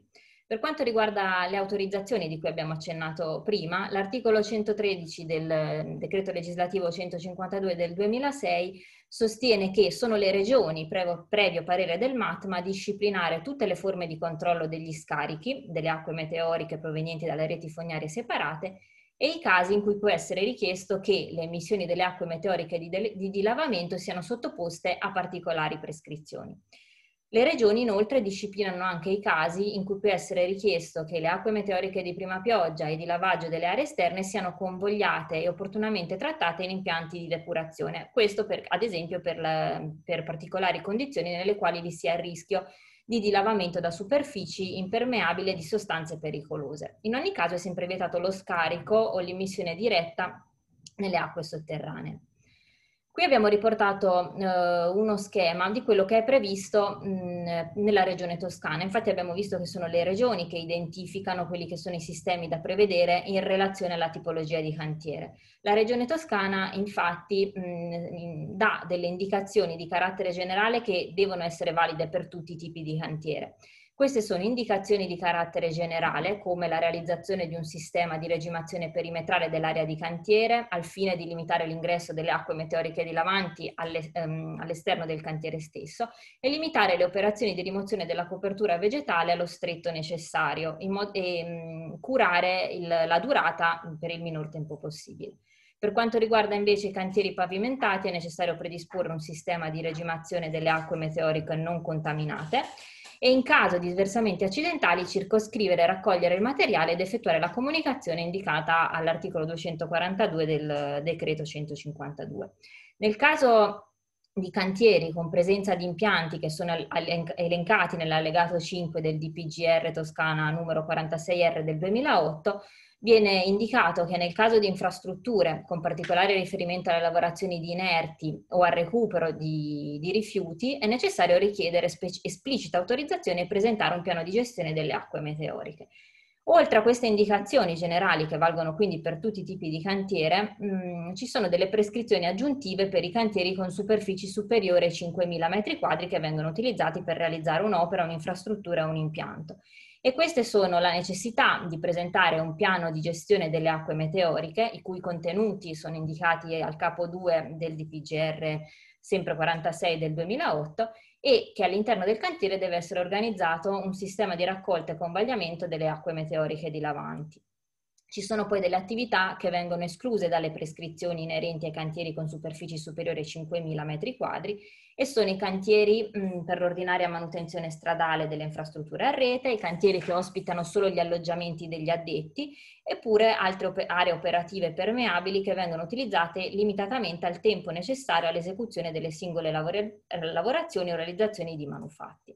Per quanto riguarda le autorizzazioni di cui abbiamo accennato prima, l'articolo centotredici del decreto legislativo centocinquantadue del duemilasei sostiene che sono le regioni, previo, previo parere del MATMA, a disciplinare tutte le forme di controllo degli scarichi delle acque meteoriche provenienti dalle reti fognarie separate e i casi in cui può essere richiesto che le emissioni delle acque meteoriche di, di dilavamento siano sottoposte a particolari prescrizioni. Le regioni inoltre disciplinano anche i casi in cui può essere richiesto che le acque meteoriche di prima pioggia e di lavaggio delle aree esterne siano convogliate e opportunamente trattate in impianti di depurazione. Questo per, ad esempio per, la, per particolari condizioni nelle quali vi sia il rischio di dilavamento da superfici impermeabili di sostanze pericolose. In ogni caso è sempre vietato lo scarico o l'immissione diretta nelle acque sotterranee. Qui abbiamo riportato eh, uno schema di quello che è previsto mh, nella regione Toscana. Infatti abbiamo visto che sono le regioni che identificano quelli che sono i sistemi da prevedere in relazione alla tipologia di cantiere. La regione Toscana infatti mh, dà delle indicazioni di carattere generale che devono essere valide per tutti i tipi di cantiere. Queste sono indicazioni di carattere generale, come la realizzazione di un sistema di regimazione perimetrale dell'area di cantiere al fine di limitare l'ingresso delle acque meteoriche dilavanti all'esterno del cantiere stesso e limitare le operazioni di rimozione della copertura vegetale allo stretto necessario in modo, e mh, curare il, la durata per il minor tempo possibile. Per quanto riguarda invece i cantieri pavimentati è necessario predisporre un sistema di regimazione delle acque meteoriche non contaminate e in caso di sversamenti accidentali circoscrivere, raccogliere il materiale ed effettuare la comunicazione indicata all'articolo duecentoquarantadue del decreto centocinquantadue. Nel caso di cantieri con presenza di impianti che sono elencati nell'allegato cinque del D P G R Toscana numero quarantasei R del duemilaotto, viene indicato che nel caso di infrastrutture, con particolare riferimento alle lavorazioni di inerti o al recupero di, di rifiuti, è necessario richiedere esplicita autorizzazione e presentare un piano di gestione delle acque meteoriche. Oltre a queste indicazioni generali che valgono quindi per tutti i tipi di cantiere, mh, ci sono delle prescrizioni aggiuntive per i cantieri con superfici superiori ai cinquemila metri quadri che vengono utilizzati per realizzare un'opera, un'infrastruttura o un impianto. E queste sono la necessità di presentare un piano di gestione delle acque meteoriche, i cui contenuti sono indicati al capo due del D P G R sempre quarantasei del duemilaotto, e che all'interno del cantiere deve essere organizzato un sistema di raccolta e convagliamento delle acque meteoriche dilavanti. Ci sono poi delle attività che vengono escluse dalle prescrizioni inerenti ai cantieri con superfici superiori ai cinquemila metri quadri e sono i cantieri mh, per l'ordinaria manutenzione stradale delle infrastrutture a rete, i cantieri che ospitano solo gli alloggiamenti degli addetti, eppure altre op- aree operative permeabili che vengono utilizzate limitatamente al tempo necessario all'esecuzione delle singole lavor- lavorazioni o realizzazioni di manufatti.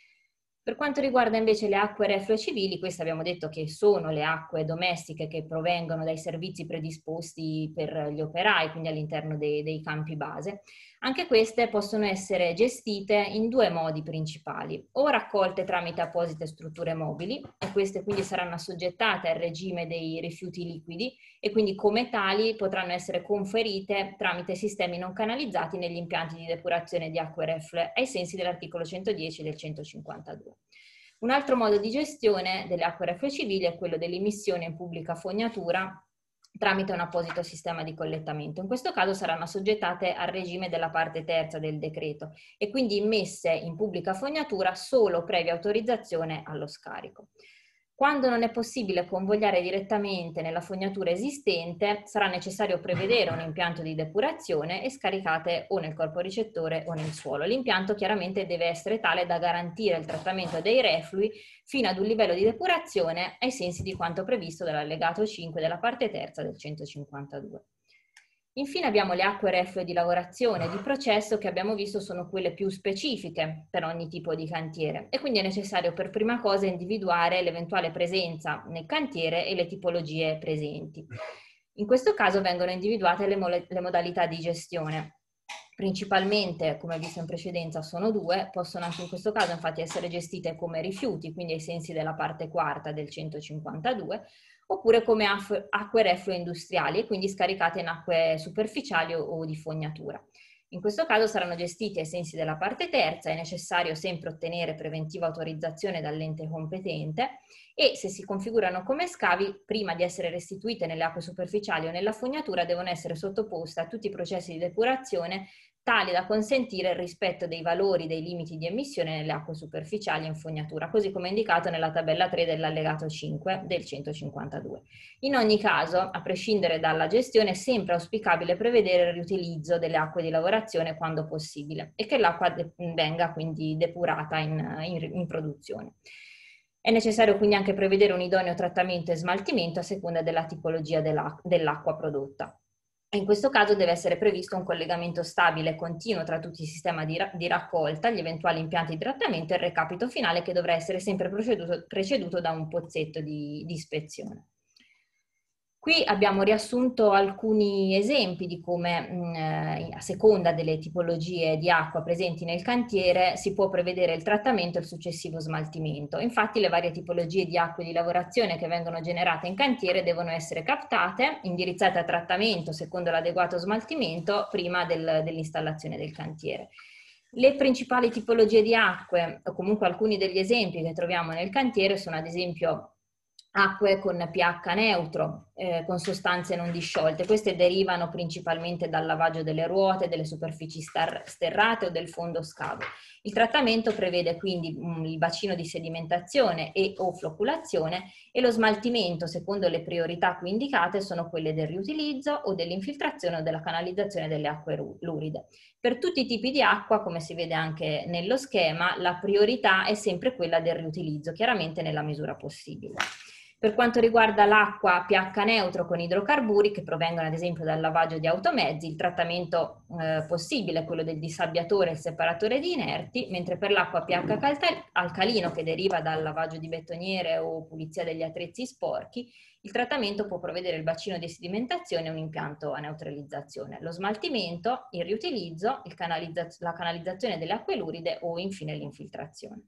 Per quanto riguarda invece le acque reflue civili, queste abbiamo detto che sono le acque domestiche che provengono dai servizi predisposti per gli operai, quindi all'interno dei, dei campi base. Anche queste possono essere gestite in due modi principali, o raccolte tramite apposite strutture mobili, e queste quindi saranno assoggettate al regime dei rifiuti liquidi e quindi come tali potranno essere conferite tramite sistemi non canalizzati negli impianti di depurazione di acque reflue ai sensi dell'articolo centodieci del centocinquantadue. Un altro modo di gestione delle acque reflue civili è quello dell'immissione in pubblica fognatura tramite un apposito sistema di collettamento. In questo caso saranno assoggettate al regime della parte terza del decreto e quindi immesse in pubblica fognatura solo previa autorizzazione allo scarico. Quando non è possibile convogliare direttamente nella fognatura esistente, sarà necessario prevedere un impianto di depurazione e scaricate o nel corpo ricettore o nel suolo. L'impianto chiaramente deve essere tale da garantire il trattamento dei reflui fino ad un livello di depurazione ai sensi di quanto previsto dall'allegato cinque della parte terza del centocinquantadue. Infine abbiamo le acque reflue di lavorazione e di processo, che abbiamo visto sono quelle più specifiche per ogni tipo di cantiere e quindi è necessario per prima cosa individuare l'eventuale presenza nel cantiere e le tipologie presenti. In questo caso vengono individuate le, mo le modalità di gestione. Principalmente, come visto in precedenza, sono due, possono anche in questo caso infatti essere gestite come rifiuti, quindi ai sensi della parte quarta del centocinquantadue, oppure come acque reflue industriali e quindi scaricate in acque superficiali o, o di fognatura. In questo caso saranno gestiti ai sensi della parte terza, è necessario sempre ottenere preventiva autorizzazione dall'ente competente e se si configurano come scavi, prima di essere restituite nelle acque superficiali o nella fognatura, devono essere sottoposte a tutti i processi di depurazione tali da consentire il rispetto dei valori dei limiti di emissione nelle acque superficiali in fognatura, così come indicato nella tabella tre dell'allegato cinque del centocinquantadue. In ogni caso, a prescindere dalla gestione, è sempre auspicabile prevedere il riutilizzo delle acque di lavorazione quando possibile e che l'acqua venga quindi depurata in, in, in produzione. È necessario quindi anche prevedere un idoneo trattamento e smaltimento a seconda della tipologia dell'acqua prodotta. In questo caso deve essere previsto un collegamento stabile e continuo tra tutti i sistemi di, ra di raccolta, gli eventuali impianti di trattamento e il recapito finale che dovrà essere sempre preceduto, preceduto da un pozzetto di, di ispezione. Qui abbiamo riassunto alcuni esempi di come mh, a seconda delle tipologie di acqua presenti nel cantiere si può prevedere il trattamento e il successivo smaltimento. Infatti le varie tipologie di acque di lavorazione che vengono generate in cantiere devono essere captate, indirizzate a trattamento secondo l'adeguato smaltimento prima del, dell'installazione del cantiere. Le principali tipologie di acque, o comunque alcuni degli esempi che troviamo nel cantiere, sono ad esempio acque con pH neutro, eh, con sostanze non disciolte. Queste derivano principalmente dal lavaggio delle ruote, delle superfici sterrate o del fondo scavo. Il trattamento prevede quindi mh, il bacino di sedimentazione e o flocculazione e lo smaltimento, secondo le priorità qui indicate, sono quelle del riutilizzo o dell'infiltrazione o della canalizzazione delle acque luride. Per tutti i tipi di acqua, come si vede anche nello schema, la priorità è sempre quella del riutilizzo, chiaramente nella misura possibile. Per quanto riguarda l'acqua pH neutro con idrocarburi che provengono ad esempio dal lavaggio di automezzi, il trattamento eh, possibile è quello del dissabbiatore e il separatore di inerti, mentre per l'acqua pH alcalino che deriva dal lavaggio di bettoniere o pulizia degli attrezzi sporchi, il trattamento può prevedere il bacino di sedimentazione e un impianto a neutralizzazione, lo smaltimento, il riutilizzo, il canalizza- la canalizzazione delle acque luride o infine l'infiltrazione.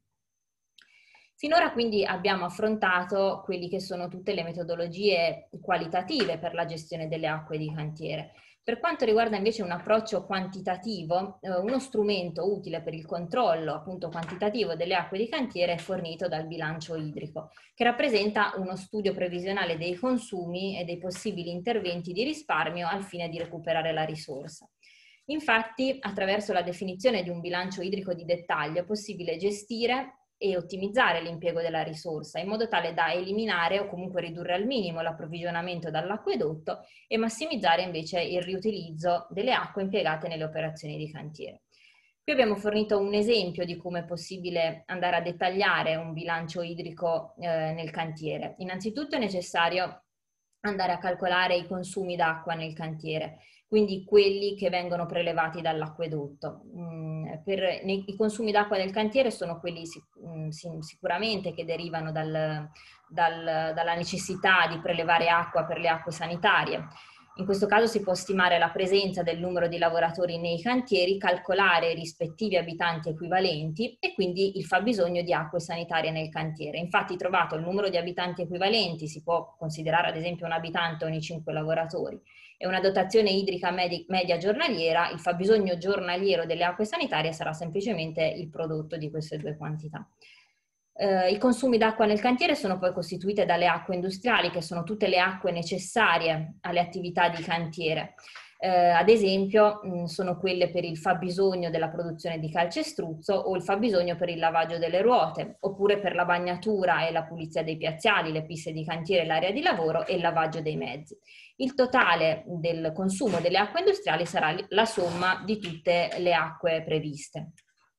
Finora quindi abbiamo affrontato quelli che sono tutte le metodologie qualitative per la gestione delle acque di cantiere. Per quanto riguarda invece un approccio quantitativo, eh, uno strumento utile per il controllo appunto quantitativo delle acque di cantiere è fornito dal bilancio idrico, che rappresenta uno studio previsionale dei consumi e dei possibili interventi di risparmio al fine di recuperare la risorsa. Infatti, attraverso la definizione di un bilancio idrico di dettaglio è possibile gestire e ottimizzare l'impiego della risorsa in modo tale da eliminare o comunque ridurre al minimo l'approvvigionamento dall'acquedotto e massimizzare invece il riutilizzo delle acque impiegate nelle operazioni di cantiere. Qui abbiamo fornito un esempio di come è possibile andare a dettagliare un bilancio idrico eh, nel cantiere. Innanzitutto è necessario andare a calcolare i consumi d'acqua nel cantiere, quindi quelli che vengono prelevati dall'acquedotto. Mm, per, nei, I consumi d'acqua del cantiere sono quelli sic- mm, sicuramente che derivano dal, dal, dalla necessità di prelevare acqua per le acque sanitarie. In questo caso si può stimare la presenza del numero di lavoratori nei cantieri, calcolare i rispettivi abitanti equivalenti e quindi il fabbisogno di acque sanitarie nel cantiere. Infatti, trovato il numero di abitanti equivalenti, si può considerare ad esempio un abitante ogni cinque lavoratori, e una dotazione idrica medi- media giornaliera, il fabbisogno giornaliero delle acque sanitarie sarà semplicemente il prodotto di queste due quantità. Eh, I consumi d'acqua nel cantiere sono poi costituite dalle acque industriali, che sono tutte le acque necessarie alle attività di cantiere. Eh, ad esempio mh, sono quelle per il fabbisogno della produzione di calcestruzzo o il fabbisogno per il lavaggio delle ruote, oppure per la bagnatura e la pulizia dei piazzali, le piste di cantiere, l'area di lavoro e il lavaggio dei mezzi. Il totale del consumo delle acque industriali sarà la somma di tutte le acque previste.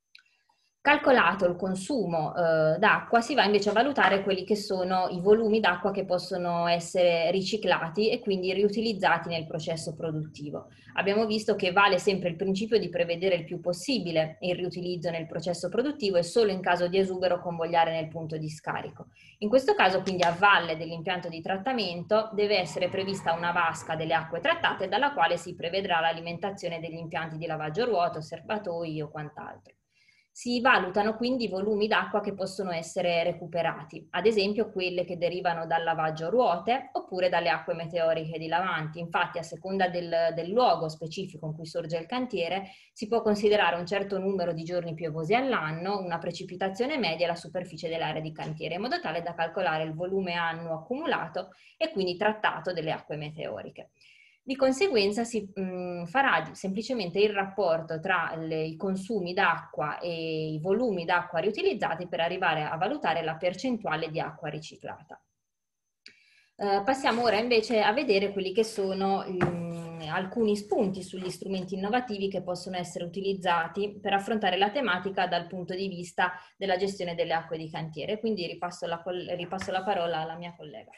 Calcolato il consumo eh, d'acqua, si va invece a valutare quelli che sono i volumi d'acqua che possono essere riciclati e quindi riutilizzati nel processo produttivo. Abbiamo visto che vale sempre il principio di prevedere il più possibile il riutilizzo nel processo produttivo e solo in caso di esubero convogliare nel punto di scarico. In questo caso, quindi, a valle dell'impianto di trattamento deve essere prevista una vasca delle acque trattate dalla quale si prevedrà l'alimentazione degli impianti di lavaggio ruoto, serbatoi o quant'altro. Si valutano quindi volumi d'acqua che possono essere recuperati, ad esempio quelle che derivano dal lavaggio a ruote oppure dalle acque meteoriche dilavanti. Infatti, a seconda del, del luogo specifico in cui sorge il cantiere, si può considerare un certo numero di giorni piovosi all'anno, una precipitazione media e la superficie dell'area di cantiere, in modo tale da calcolare il volume annuo accumulato e quindi trattato delle acque meteoriche. Di conseguenza si mh, farà semplicemente il rapporto tra le, i consumi d'acqua e i volumi d'acqua riutilizzati per arrivare a valutare la percentuale di acqua riciclata. Eh, passiamo ora invece a vedere quelli che sono mh, alcuni spunti sugli strumenti innovativi che possono essere utilizzati per affrontare la tematica dal punto di vista della gestione delle acque di cantiere. Quindi ripasso la, ripasso la parola alla mia collega.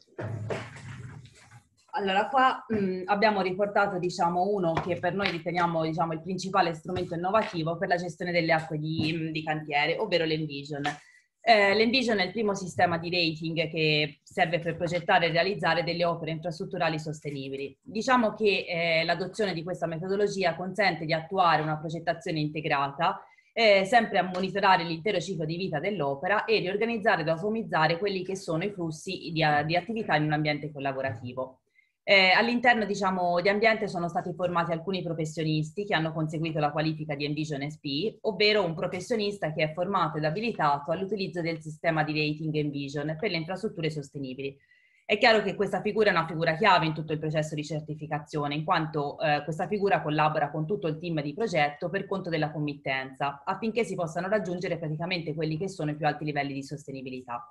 Allora, qua mh, abbiamo riportato, diciamo, uno che per noi riteniamo, diciamo, il principale strumento innovativo per la gestione delle acque di, di cantiere, ovvero l'Envision. Eh, L'Envision è il primo sistema di rating che serve per progettare e realizzare delle opere infrastrutturali sostenibili. Diciamo che eh, l'adozione di questa metodologia consente di attuare una progettazione integrata, eh, sempre a monitorare l'intero ciclo di vita dell'opera e riorganizzare ed automizzare quelli che sono i flussi di, di attività in un ambiente collaborativo. Eh, all'interno, diciamo, di ambiente sono stati formati alcuni professionisti che hanno conseguito la qualifica di Envision S P, ovvero un professionista che è formato ed abilitato all'utilizzo del sistema di rating Envision per le infrastrutture sostenibili. È chiaro che questa figura è una figura chiave in tutto il processo di certificazione, in quanto eh, questa figura collabora con tutto il team di progetto per conto della committenza, affinché si possano raggiungere praticamente quelli che sono i più alti livelli di sostenibilità.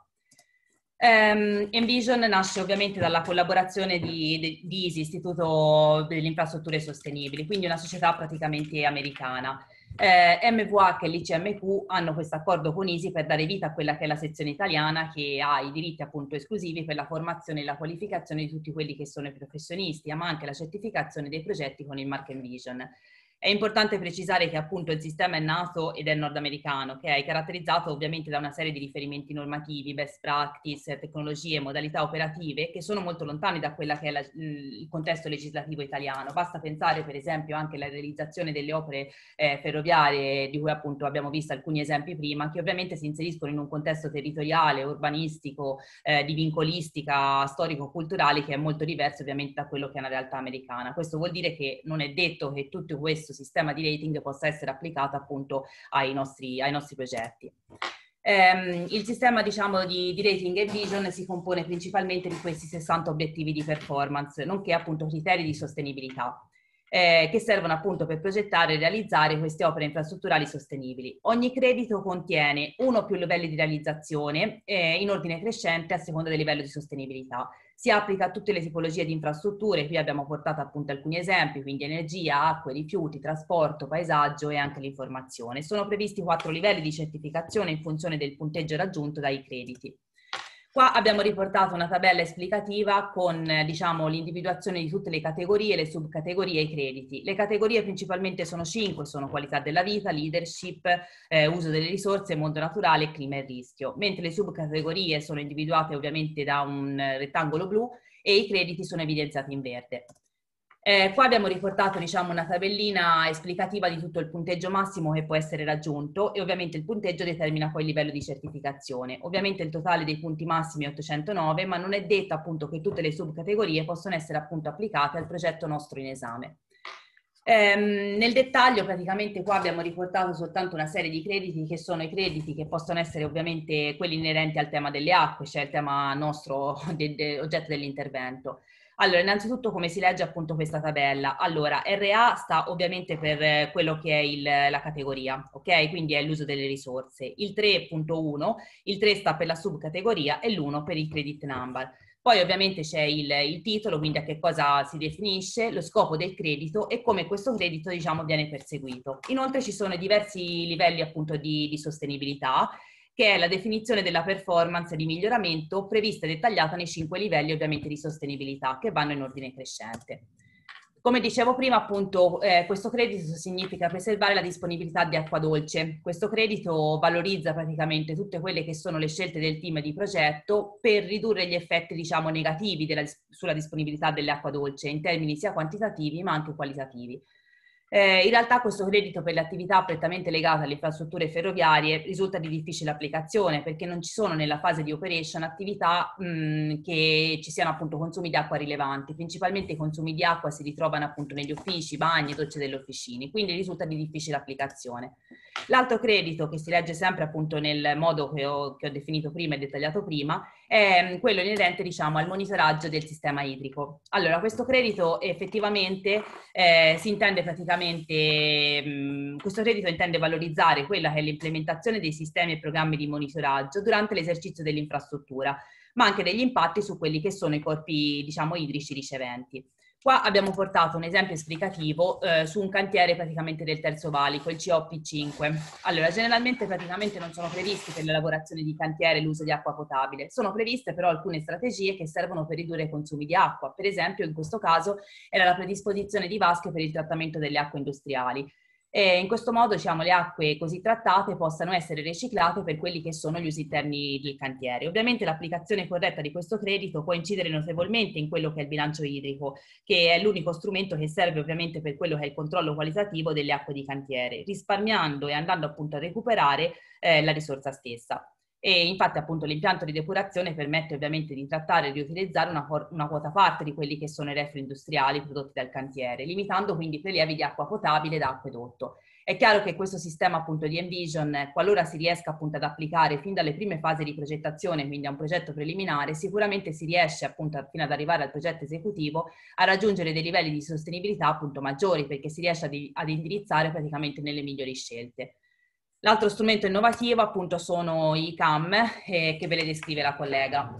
Um, Envision nasce ovviamente dalla collaborazione di, di, di I S I, Istituto delle Infrastrutture Sostenibili, quindi una società praticamente americana. Eh, M V H e l'I C M Q hanno questo accordo con I S I per dare vita a quella che è la sezione italiana che ha i diritti appunto esclusivi per la formazione e la qualificazione di tutti quelli che sono i professionisti, ma anche la certificazione dei progetti con il marchio Envision. È importante precisare che appunto il sistema è nato ed è nordamericano, che è caratterizzato ovviamente da una serie di riferimenti normativi, best practice, tecnologie, modalità operative che sono molto lontani da quella che è la, il contesto legislativo italiano. Basta pensare per esempio anche alla realizzazione delle opere eh, ferroviarie, di cui appunto abbiamo visto alcuni esempi prima, che ovviamente si inseriscono in un contesto territoriale, urbanistico, eh, di vincolistica, storico-culturale, che è molto diverso ovviamente da quello che è una realtà americana. Questo vuol dire che non è detto che tutto questo sistema di rating possa essere applicato appunto ai nostri, ai nostri progetti. Um, il sistema, diciamo, di, di rating Envision si compone principalmente di questi sessanta obiettivi di performance, nonché appunto criteri di sostenibilità, eh, che servono appunto per progettare e realizzare queste opere infrastrutturali sostenibili. Ogni credito contiene uno o più livelli di realizzazione eh, in ordine crescente a seconda del livello di sostenibilità. Si applica a tutte le tipologie di infrastrutture, qui abbiamo portato appunto alcuni esempi, quindi energia, acque, rifiuti, trasporto, paesaggio e anche l'informazione. Sono previsti quattro livelli di certificazione in funzione del punteggio raggiunto dai crediti. Qua abbiamo riportato una tabella esplicativa con, diciamo, l'individuazione di tutte le categorie, le subcategorie e i crediti. Le categorie principalmente sono cinque, sono qualità della vita, leadership, eh, uso delle risorse, mondo naturale, clima e rischio, mentre le subcategorie sono individuate ovviamente da un rettangolo blu e i crediti sono evidenziati in verde. Eh, qua abbiamo riportato, diciamo, una tabellina esplicativa di tutto il punteggio massimo che può essere raggiunto e ovviamente il punteggio determina poi il livello di certificazione. Ovviamente il totale dei punti massimi è ottocentonove, ma non è detto appunto che tutte le subcategorie possono essere appunto applicate al progetto nostro in esame. Ehm, nel dettaglio praticamente qua abbiamo riportato soltanto una serie di crediti che sono i crediti che possono essere ovviamente quelli inerenti al tema delle acque, cioè il tema nostro de, de, oggetto dell'intervento. Allora, innanzitutto come si legge appunto questa tabella? Allora, R A sta ovviamente per quello che è il, la categoria, ok? Quindi è l'uso delle risorse. Il tre punto uno, il tre sta per la subcategoria e l'uno per il credit number. Poi ovviamente c'è il, il titolo, quindi a che cosa si definisce, lo scopo del credito e come questo credito, diciamo, viene perseguito. Inoltre ci sono diversi livelli appunto di, di sostenibilità, che è la definizione della performance di miglioramento prevista e dettagliata nei cinque livelli ovviamente di sostenibilità che vanno in ordine crescente. Come dicevo prima, appunto, eh, questo credito significa preservare la disponibilità di acqua dolce. Questo credito valorizza praticamente tutte quelle che sono le scelte del team di progetto per ridurre gli effetti, diciamo, negativi della, sulla disponibilità dell'acqua dolce in termini sia quantitativi ma anche qualitativi. Eh, in realtà questo credito per le attività prettamente legate alle infrastrutture ferroviarie risulta di difficile applicazione perché non ci sono nella fase di operation attività mh, che ci siano appunto consumi di acqua rilevanti. Principalmente i consumi di acqua si ritrovano appunto negli uffici, bagni, docce delle officine, quindi risulta di difficile applicazione. L'altro credito, che si legge sempre appunto nel modo che ho, che ho definito prima e dettagliato prima, è quello inerente, diciamo, al monitoraggio del sistema idrico. Allora, questo credito effettivamente eh, si intende praticamente, mh, questo credito intende valorizzare quella che è l'implementazione dei sistemi e programmi di monitoraggio durante l'esercizio dell'infrastruttura, ma anche degli impatti su quelli che sono i corpi, diciamo, idrici riceventi. Qua abbiamo portato un esempio esplicativo eh, su un cantiere praticamente del Terzo Valico, il C O P cinque. Allora, generalmente praticamente non sono previsti per le lavorazioni di cantiere l'uso di acqua potabile, sono previste però alcune strategie che servono per ridurre i consumi di acqua. Per esempio, in questo caso era la predisposizione di vasche per il trattamento delle acque industriali. E in questo modo, diciamo, le acque così trattate possano essere riciclate per quelli che sono gli usi interni del cantiere. Ovviamente l'applicazione corretta di questo credito può incidere notevolmente in quello che è il bilancio idrico, che è l'unico strumento che serve ovviamente per quello che è il controllo qualitativo delle acque di cantiere, risparmiando e andando appunto a recuperare eh, la risorsa stessa. E infatti appunto l'impianto di depurazione permette ovviamente di trattare e riutilizzare una, una quota parte di quelli che sono i reflui industriali prodotti dal cantiere, limitando quindi i prelievi di acqua potabile da acquedotto. È chiaro che questo sistema appunto di Envision, qualora si riesca appunto ad applicare fin dalle prime fasi di progettazione, quindi a un progetto preliminare, sicuramente si riesce appunto fino ad arrivare al progetto esecutivo a raggiungere dei livelli di sostenibilità appunto maggiori, perché si riesce ad, ad indirizzare praticamente nelle migliori scelte. L'altro strumento innovativo appunto sono i C A M eh, che ve le descrive la collega.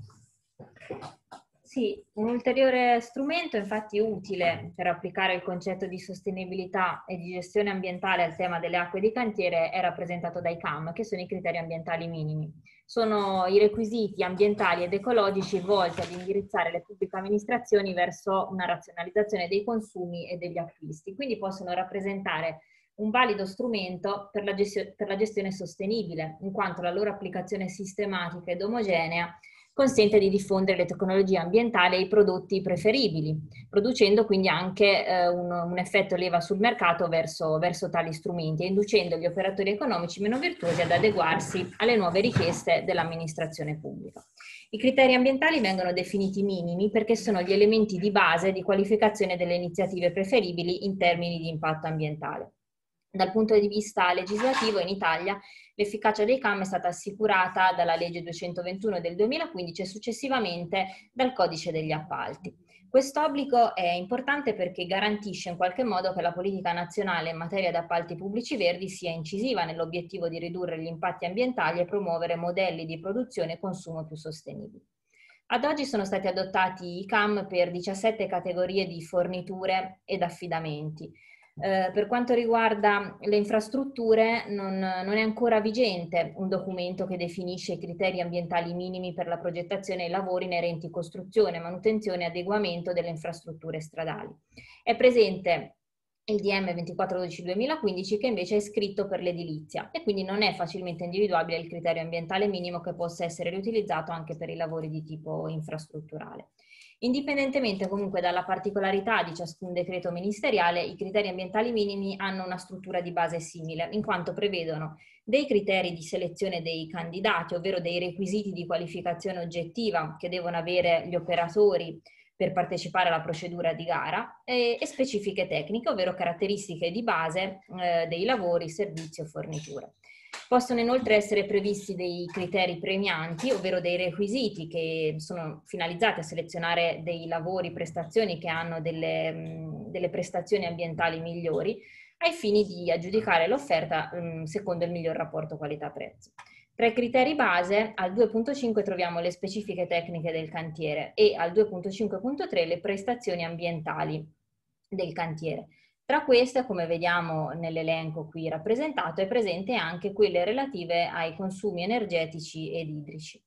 Sì, un ulteriore strumento infatti utile per applicare il concetto di sostenibilità e di gestione ambientale al tema delle acque di cantiere è rappresentato dai C A M, che sono i criteri ambientali minimi. Sono i requisiti ambientali ed ecologici volti ad indirizzare le pubbliche amministrazioni verso una razionalizzazione dei consumi e degli acquisti, quindi possono rappresentare un valido strumento per la, gestio- per la gestione sostenibile, in quanto la loro applicazione sistematica ed omogenea consente di diffondere le tecnologie ambientali e i prodotti preferibili, producendo quindi anche eh, un, un effetto leva sul mercato verso, verso tali strumenti e inducendo gli operatori economici meno virtuosi ad adeguarsi alle nuove richieste dell'amministrazione pubblica. I criteri ambientali vengono definiti minimi perché sono gli elementi di base di qualificazione delle iniziative preferibili in termini di impatto ambientale. Dal punto di vista legislativo in Italia l'efficacia dei C A M è stata assicurata dalla legge duecentoventuno del duemilaquindici e successivamente dal codice degli appalti. Quest'obbligo è importante perché garantisce in qualche modo che la politica nazionale in materia di appalti pubblici verdi sia incisiva nell'obiettivo di ridurre gli impatti ambientali e promuovere modelli di produzione e consumo più sostenibili. Ad oggi sono stati adottati i C A M per diciassette categorie di forniture ed affidamenti. Eh, per quanto riguarda le infrastrutture non, non è ancora vigente un documento che definisce i criteri ambientali minimi per la progettazione e i lavori inerenti costruzione, manutenzione e adeguamento delle infrastrutture stradali. È presente il D M ventiquattro dodici duemilaquindici che invece è scritto per l'edilizia e quindi non è facilmente individuabile il criterio ambientale minimo che possa essere riutilizzato anche per i lavori di tipo infrastrutturale. Indipendentemente comunque dalla particolarità di ciascun decreto ministeriale, i criteri ambientali minimi hanno una struttura di base simile, in quanto prevedono dei criteri di selezione dei candidati, ovvero dei requisiti di qualificazione oggettiva che devono avere gli operatori per partecipare alla procedura di gara, e, e specifiche tecniche, ovvero caratteristiche di base eh, dei lavori, servizi o forniture. Possono inoltre essere previsti dei criteri premianti, ovvero dei requisiti che sono finalizzati a selezionare dei lavori, prestazioni che hanno delle, mh, delle prestazioni ambientali migliori, ai fini di aggiudicare l'offerta mh, secondo il miglior rapporto qualità-prezzo. Tra i criteri base, al due punto cinque troviamo le specifiche tecniche del cantiere e al due punto cinque punto tre le prestazioni ambientali del cantiere. Tra queste, come vediamo nell'elenco qui rappresentato, è presente anche quelle relative ai consumi energetici ed idrici.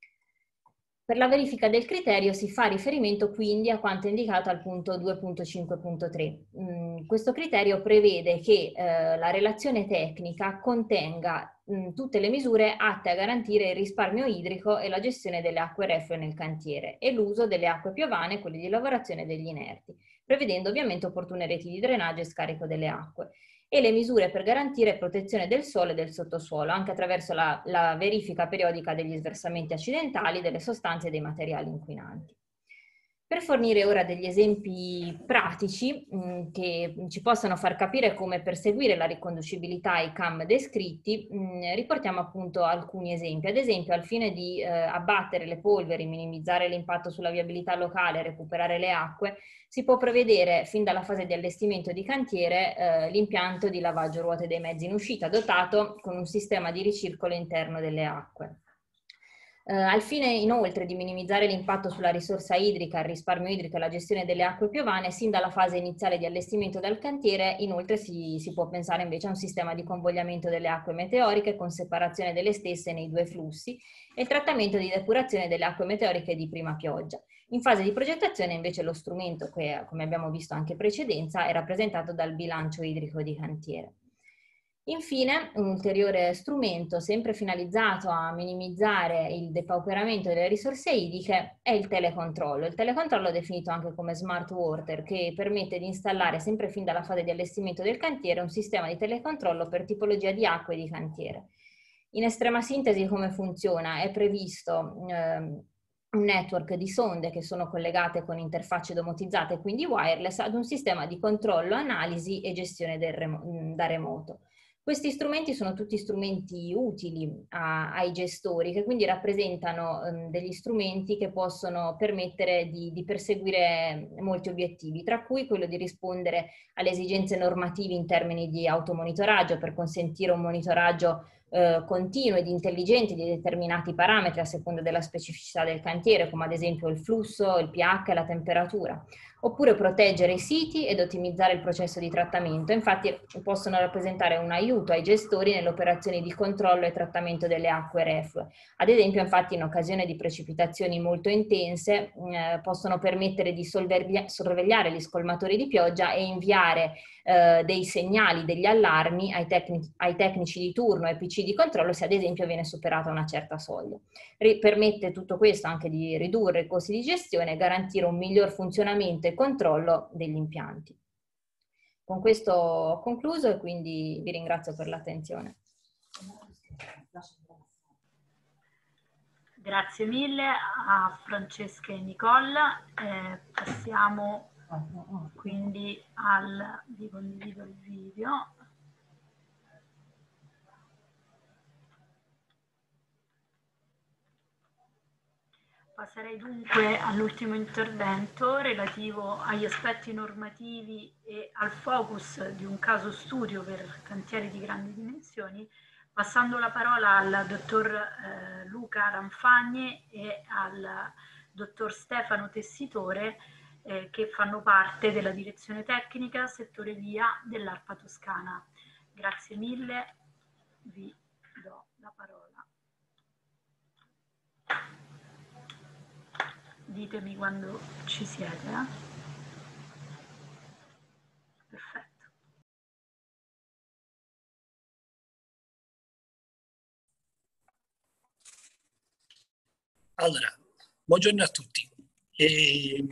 Per la verifica del criterio si fa riferimento quindi a quanto indicato al punto due punto cinque punto tre. Mm, questo criterio prevede che eh, la relazione tecnica contenga mh, tutte le misure atte a garantire il risparmio idrico e la gestione delle acque reflue nel cantiere e l'uso delle acque piovane, quelle di lavorazione degli inerti, prevedendo ovviamente opportune reti di drenaggio e scarico delle acque, e le misure per garantire protezione del suolo e del sottosuolo, anche attraverso la, la verifica periodica degli sversamenti accidentali, delle sostanze e dei materiali inquinanti. Per fornire ora degli esempi pratici mh, che ci possano far capire come perseguire la riconducibilità ai C A M descritti, mh, riportiamo appunto alcuni esempi. Ad esempio, al fine di eh, abbattere le polveri, minimizzare l'impatto sulla viabilità locale e recuperare le acque, si può prevedere fin dalla fase di allestimento di cantiere eh, l'impianto di lavaggio ruote dei mezzi in uscita, dotato con un sistema di ricircolo interno delle acque. Uh, al fine inoltre di minimizzare l'impatto sulla risorsa idrica, il risparmio idrico e la gestione delle acque piovane, sin dalla fase iniziale di allestimento del cantiere, inoltre si, si può pensare invece a un sistema di convogliamento delle acque meteoriche con separazione delle stesse nei due flussi e il trattamento di depurazione delle acque meteoriche di prima pioggia. In fase di progettazione invece lo strumento, che come abbiamo visto anche in precedenza, è rappresentato dal bilancio idrico di cantiere. Infine, un ulteriore strumento sempre finalizzato a minimizzare il depauperamento delle risorse idriche è il telecontrollo. Il telecontrollo è definito anche come smart water, che permette di installare sempre fin dalla fase di allestimento del cantiere un sistema di telecontrollo per tipologia di acque di cantiere. In estrema sintesi come funziona? È previsto ehm, un network di sonde che sono collegate con interfacce domotizzate, quindi wireless, ad un sistema di controllo, analisi e gestione del remo- da remoto. Questi strumenti sono tutti strumenti utili a, ai gestori, che quindi rappresentano um, degli strumenti che possono permettere di, di perseguire molti obiettivi, tra cui quello di rispondere alle esigenze normative in termini di automonitoraggio per consentire un monitoraggio eh, continuo ed intelligente di determinati parametri a seconda della specificità del cantiere, come ad esempio il flusso, il pH e la temperatura. Oppure proteggere i siti ed ottimizzare il processo di trattamento. Infatti possono rappresentare un aiuto ai gestori nelle operazioni di controllo e trattamento delle acque reflue. Ad esempio, infatti, in occasione di precipitazioni molto intense eh, possono permettere di sorvegliare gli scolmatori di pioggia e inviare eh, dei segnali, degli allarmi ai, tecnici, ai tecnici di turno e P C di controllo se ad esempio viene superata una certa soglia. Ri- permette tutto questo anche di ridurre i costi di gestione e garantire un miglior funzionamento e controllo degli impianti. Con questo ho concluso e quindi vi ringrazio per l'attenzione. Grazie mille a Francesca e Nicola. Eh, passiamo quindi al... vi condivido il video. Passerei dunque all'ultimo intervento relativo agli aspetti normativi e al focus di un caso studio per cantieri di grandi dimensioni, passando la parola al dottor eh, Luca Ranfagni e al dottor Stefano Tessitore, eh, che fanno parte della direzione tecnica settore via dell'ARPA Toscana. Grazie mille, vi do la parola. Ditemi quando ci siete. Eh? Perfetto. Allora, buongiorno a tutti. E...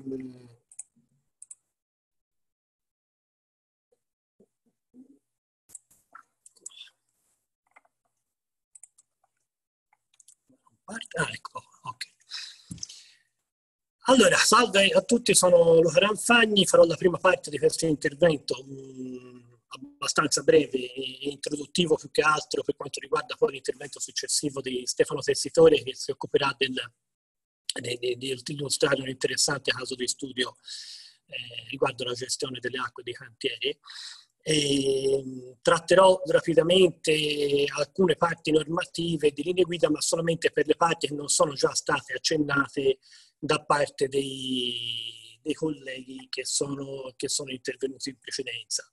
Ah, ecco, ok. Allora, salve a tutti, sono Luca Ranfagni, farò la prima parte di questo intervento mh, abbastanza breve e introduttivo più che altro per quanto riguarda poi l'intervento successivo di Stefano Tessitore, che si occuperà del, di, di, di illustrare un interessante caso di studio eh, riguardo la gestione delle acque dei cantieri. E tratterò rapidamente alcune parti normative di linee guida, ma solamente per le parti che non sono già state accennate da parte dei, dei colleghi che sono, che sono intervenuti in precedenza.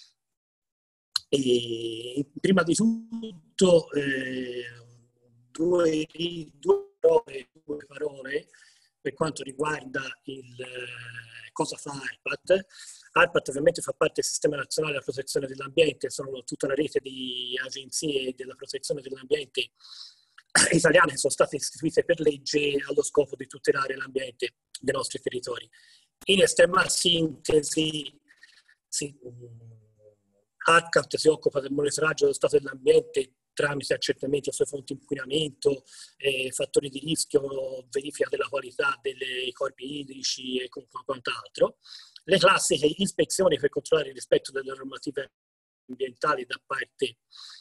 E prima di tutto eh, due, due, parole, due parole per quanto riguarda il eh, cosa fa ARPAT. ARPAT ovviamente fa parte del Sistema Nazionale della Protezione dell'Ambiente, sono tutta una rete di agenzie della protezione dell'ambiente italiane che sono state istituite per legge allo scopo di tutelare l'ambiente dei nostri territori. in estrema sintesi, si, A C A T si occupa del monitoraggio dello stato dell'ambiente tramite accertamenti sulle fonti di inquinamento, eh, fattori di rischio, verifica della qualità dei corpi idrici e quant'altro. Le classiche ispezioni per controllare il rispetto delle normative ambientali da parte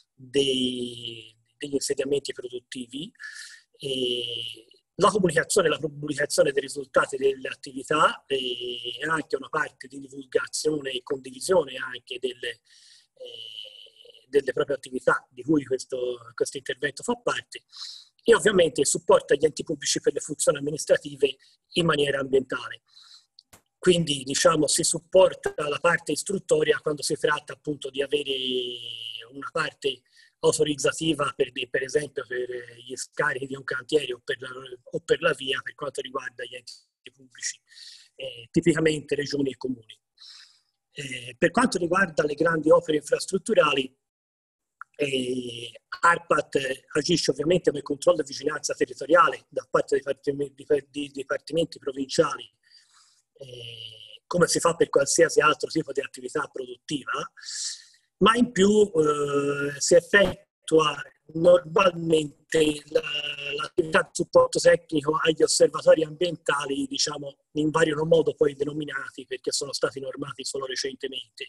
dei, degli insediamenti produttivi, e la comunicazione e la pubblicazione dei risultati delle attività e anche una parte di divulgazione e condivisione anche delle, eh, delle proprie attività di cui questo, questo intervento fa parte, e ovviamente il supporto agli enti pubblici per le funzioni amministrative in maniera ambientale. Quindi, diciamo, si supporta la parte istruttoria quando si tratta appunto di avere una parte autorizzativa, per, per esempio per gli scarichi di un cantiere o per la, o per la via, per quanto riguarda gli enti pubblici, eh, tipicamente regioni e comuni. Eh, per quanto riguarda le grandi opere infrastrutturali, eh, ARPAT agisce ovviamente come controllo e vigilanza territoriale da parte dei dipartimenti, di, di dipartimenti provinciali, eh, come si fa per qualsiasi altro tipo di attività produttiva, ma in più eh, si effettua normalmente l'attività di supporto tecnico agli osservatori ambientali, diciamo, in vario modo poi denominati, perché sono stati normati solo recentemente.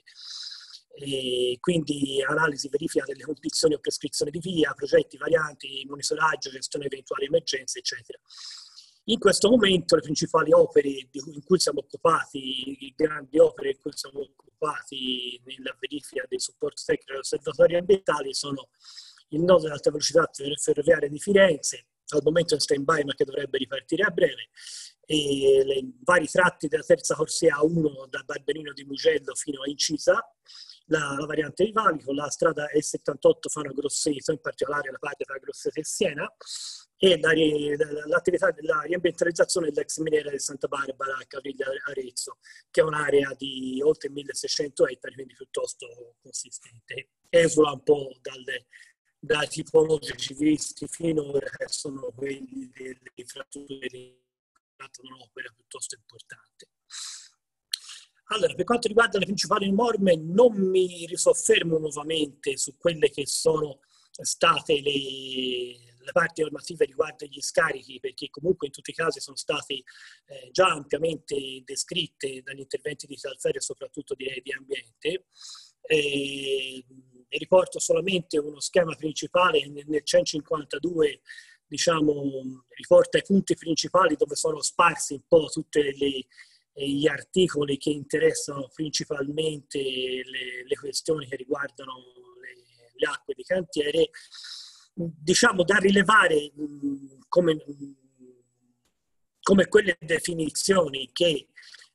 E quindi analisi, verifica delle condizioni o prescrizioni di via, progetti varianti, monitoraggio, gestione di eventuali emergenze, eccetera. In questo momento le principali opere in cui siamo occupati, le grandi opere in cui siamo occupati nella verifica del supporto tecnico agli osservatori ambientali sono il nodo dell'alta velocità ferroviaria di Firenze, al momento in stand-by ma che dovrebbe ripartire a breve, e i vari tratti della terza corsia A uno da Barberino di Mugello fino a Incisa, la, la variante di Valico, la strada E settantotto Fano-Grosseto, in particolare la parte tra Grosseto e Siena, e l'attività della riambientalizzazione dell'ex miniera di Santa Barbara a Caviglia Arezzo, che è un'area di oltre milleseicento ettari, quindi piuttosto consistente. Esula un po' dalle, dai tipologici visti finora, che sono quelli delle infrastrutture di un'opera piuttosto importante. Allora, per quanto riguarda le principali norme, non mi risoffermo nuovamente su quelle che sono state le... le parti normative riguardo gli scarichi, perché comunque in tutti i casi sono state eh, già ampiamente descritte dagli interventi di Italferro e soprattutto di, di ambiente. E, e riporto solamente uno schema principale nel, nel centocinquantadue, diciamo, riporta i punti principali dove sono sparsi un po' tutti gli articoli che interessano principalmente le, le questioni che riguardano le, le acque di cantiere. Diciamo da rilevare mh, come, mh, come quelle definizioni che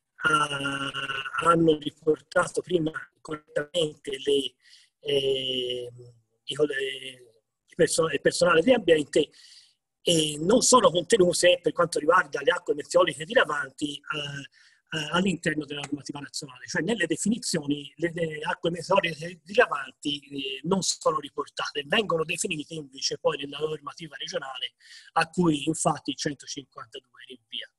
uh, hanno riportato prima correttamente le, eh, il, person- il personale di ambiente e non sono contenute per quanto riguarda le acque meteoliche dilavanti uh, uh, all'interno della normativa nazionale, cioè nelle definizioni le, le acque meteoliche dilavanti eh, non sono riportate, vengono definite invece poi nella normativa regionale a cui infatti il centocinquantadue rinvia.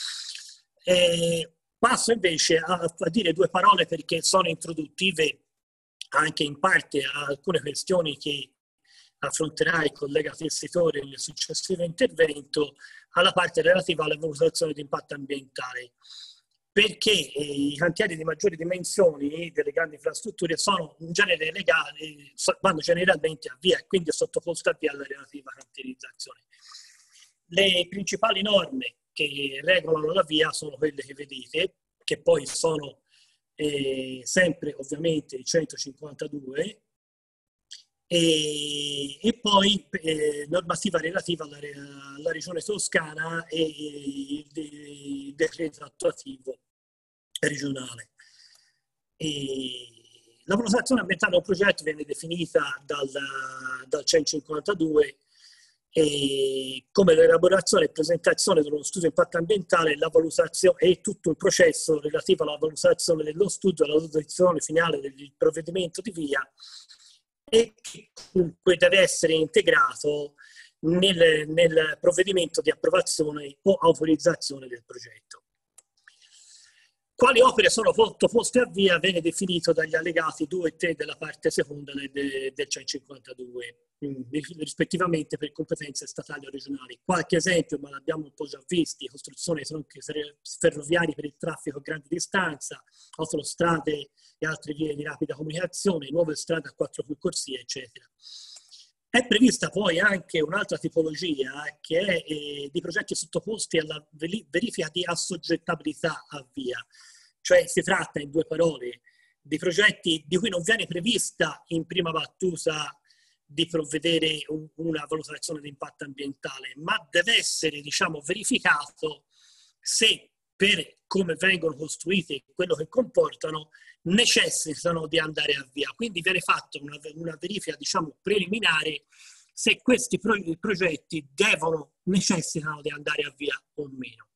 Eh, passo invece a, a dire due parole perché sono introduttive anche in parte a alcune questioni che affronterà il collega Tessitore nel successivo intervento, alla parte relativa alla valutazione di impatto ambientale, perché i cantieri di maggiori dimensioni delle grandi infrastrutture sono in genere legati, vanno generalmente a via e quindi sottoposti a via alla relativa cantierizzazione. Le principali norme che regolano la via sono quelle che vedete, che poi sono eh, sempre ovviamente il centocinquantadue, E, e poi eh, normativa relativa alla, alla regione Toscana e il, il decreto attuativo regionale. E la valutazione ambientale del progetto viene definita dal, dal centocinquantadue e come l'elaborazione e presentazione dello studio impatto ambientale, la valutazione e tutto il processo relativo alla valutazione dello studio e alla valutazione finale del provvedimento di via, e che comunque deve essere integrato nel, nel provvedimento di approvazione o autorizzazione del progetto. Quali opere sono sottoposte a via viene definito dagli allegati due e tre della parte seconda del, del centocinquantadue, rispettivamente per competenze statali o regionali. Qualche esempio, ma l'abbiamo un po' già visti: costruzione di tronchi ferroviari per il traffico a grande distanza, autostrade e altre vie di rapida comunicazione, nuove strade a quattro corsie, eccetera. È prevista poi anche un'altra tipologia che è eh, di progetti sottoposti alla verifica di assoggettabilità a via, cioè si tratta, in due parole, di progetti di cui non viene prevista in prima battuta di provvedere un, una valutazione di impatto ambientale, ma deve essere, diciamo, verificato se per come vengono costruite e quello che comportano necessitano di andare a via. Quindi viene fatta una, una verifica, diciamo, preliminare se questi pro, progetti devono, necessitano di andare a via o meno.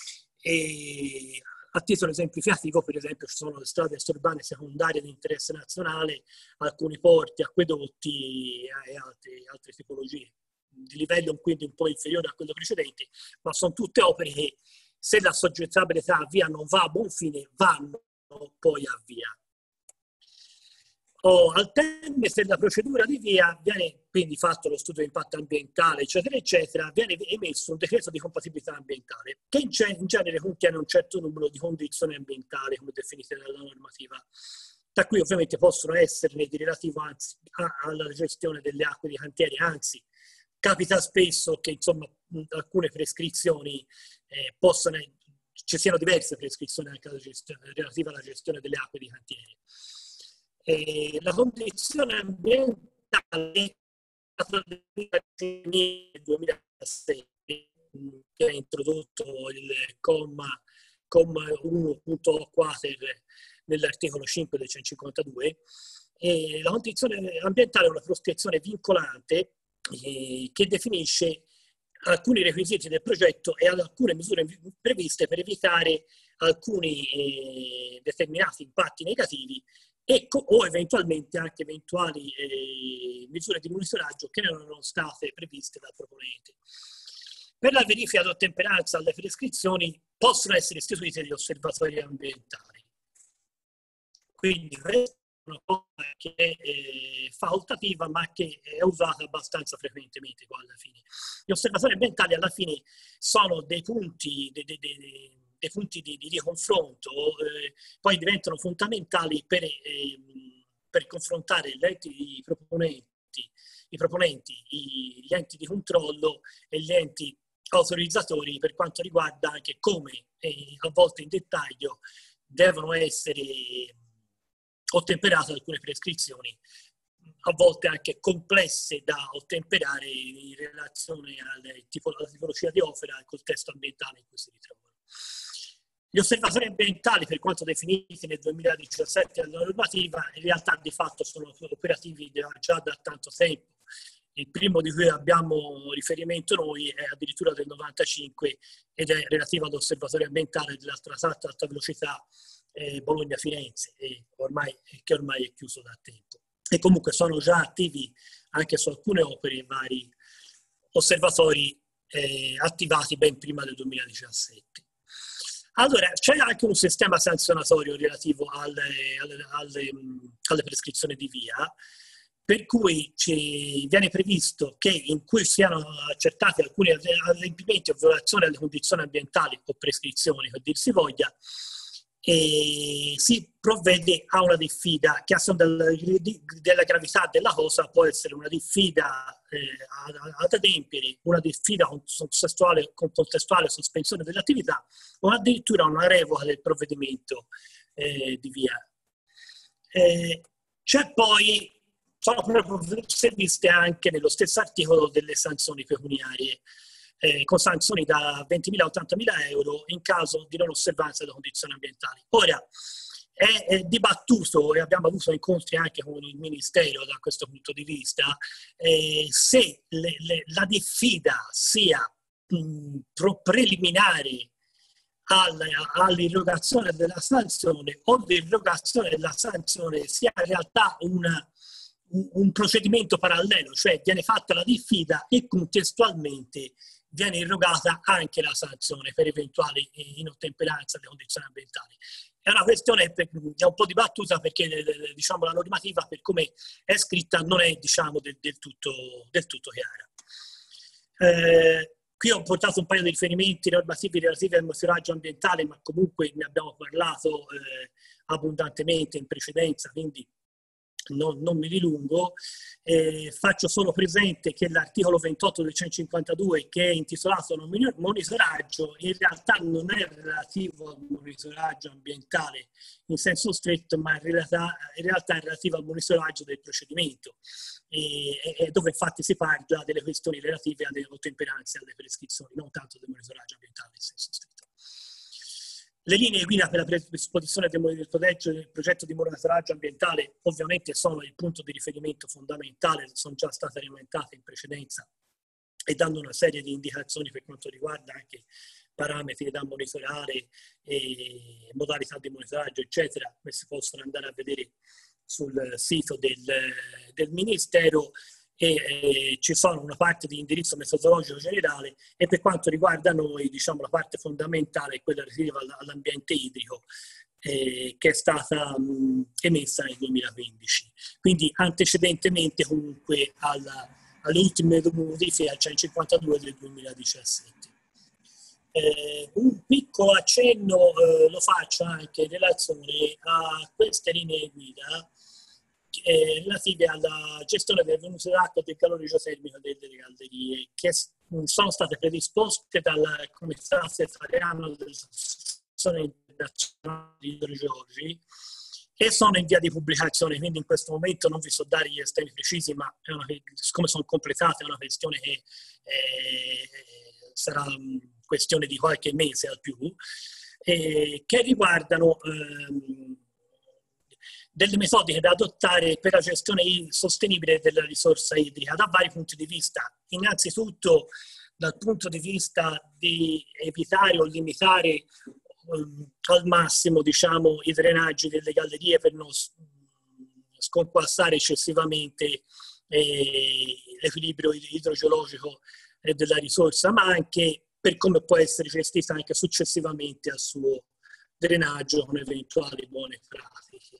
E a titolo esemplificativo, per esempio, ci sono le strade urbane secondarie di interesse nazionale, alcuni porti, acquedotti e altre, altre tipologie di livello quindi un po' inferiore a quello precedente, ma sono tutte opere che, se la soggettabilità a via non va a buon fine, vanno poi a via. O al termine della procedura di via viene quindi fatto lo studio di impatto ambientale, eccetera, eccetera, viene emesso un decreto di compatibilità ambientale che in, in genere contiene un certo numero di condizioni ambientali come definite dalla normativa, tra cui ovviamente possono esserne di relativo anzi, alla gestione delle acque di cantiere, anzi capita spesso che insomma alcune prescrizioni eh, possano, ci siano diverse prescrizioni anche alla gestione, relative alla gestione delle acque di cantiere. E la condizione ambientale nel duemilasette, che ha introdotto il comma, comma uno punto quater nell'articolo cinque del centocinquantadue, e la condizione ambientale è una prospezione vincolante eh, che definisce alcuni requisiti del progetto e alcune misure previste per evitare alcuni eh, determinati impatti negativi e o eventualmente anche eventuali eh, misure di monitoraggio che non erano state previste dal proponente. Per la verifica di ottemperanza alle prescrizioni possono essere istituiti degli osservatori ambientali. Quindi questa è una cosa che è eh, facoltativa ma che è usata abbastanza frequentemente qua alla fine. Gli osservatori ambientali alla fine sono dei punti, dei, dei, dei, dei punti di, di, di confronto, eh, poi diventano fondamentali per, eh, per confrontare gli enti proponenti, i proponenti, gli enti di controllo e gli enti autorizzatori per quanto riguarda anche come, eh, a volte in dettaglio, devono essere ottemperate alcune prescrizioni, a volte anche complesse da ottemperare in relazione alle tipo, alla tipologia di opera e col contesto ambientale in cui si ritrovano. Gli osservatori ambientali, per quanto definiti nel duemiladiciassette dalla normativa, in realtà di fatto sono operativi già da tanto tempo. Il primo di cui abbiamo riferimento noi è addirittura del novantacinque ed è relativo all'osservatorio ambientale della tratta alta velocità eh, Bologna-Firenze, e ormai, che ormai è chiuso da tempo. E comunque sono già attivi anche su alcune opere vari osservatori eh, attivati ben prima del duemiladiciassette. Allora, c'è anche un sistema sanzionatorio relativo alle, alle, alle, alle prescrizioni di via, per cui ci viene previsto che in cui siano accertati alcuni adempimenti o violazioni alle condizioni ambientali o prescrizioni, per dir si voglia, e si provvede a una diffida che a seconda della gravità della cosa può essere una diffida eh, ad adempiere, una diffida contestuale, contestuale sospensione dell'attività o addirittura una revoca del provvedimento eh, di via. Eh, c'è poi, sono proprio previste anche nello stesso articolo delle sanzioni pecuniarie, Eh, con sanzioni da ventimila a ottantamila euro in caso di non osservanza delle condizioni ambientali. Ora, è, è dibattuto e abbiamo avuto incontri anche con il Ministero da questo punto di vista, eh, se le, le, la diffida sia mh, pro preliminare all'irrogazione della sanzione o l'irrogazione della sanzione sia in realtà una un procedimento parallelo, cioè viene fatta la diffida e contestualmente viene irrogata anche la sanzione per eventuali inottemperanze alle condizioni ambientali. È una questione che è un po' dibattuta perché diciamo, la normativa per come è scritta non è diciamo, del, del, tutto, del tutto chiara. Eh, qui ho portato un paio di riferimenti normativi relativi al monitoraggio ambientale, ma comunque ne abbiamo parlato eh, abbondantemente in precedenza, quindi Non, non mi dilungo, eh, faccio solo presente che l'articolo ventotto del centocinquantadue, che è intitolato monitoraggio, in realtà non è relativo al monitoraggio ambientale in senso stretto, ma in realtà, in realtà è relativo al monitoraggio del procedimento, e, e dove infatti si parla delle questioni relative alle ottemperanze e alle prescrizioni, non tanto del monitoraggio ambientale in senso stretto. Le linee guida per la predisposizione del progetto di monitoraggio ambientale ovviamente sono il punto di riferimento fondamentale, sono già state alimentate in precedenza e danno una serie di indicazioni per quanto riguarda anche parametri da monitorare, e modalità di monitoraggio, eccetera. Questi possono andare a vedere sul sito del, del Ministero. E eh, ci sono una parte di indirizzo metodologico generale e per quanto riguarda noi diciamo la parte fondamentale è quella relativa all'ambiente idrico eh, che è stata mh, emessa nel duemilaquindici, quindi antecedentemente comunque alla, alle ultime modifiche al centocinquantadue del duemiladiciassette. Eh, un piccolo accenno eh, lo faccio anche in relazione a queste linee guida Eh, relative alla gestione del venuto d'acqua e del calore geotermico delle gallerie, che sono state predisposte dal Comitato italiano dell'Associazione Internazionale di Idrogeologi e sono in via di pubblicazione, quindi in questo momento non vi so dare gli estremi precisi, ma è una, siccome sono completate è una questione che eh, sarà questione di qualche mese al più, eh, che riguardano ehm, delle metodiche da adottare per la gestione sostenibile della risorsa idrica da vari punti di vista. Innanzitutto dal punto di vista di evitare o limitare um, al massimo diciamo, i drenaggi delle gallerie per non sconquassare eccessivamente eh, l'equilibrio idrogeologico eh, della risorsa, ma anche per come può essere gestita anche successivamente al suo drenaggio con eventuali buone pratiche.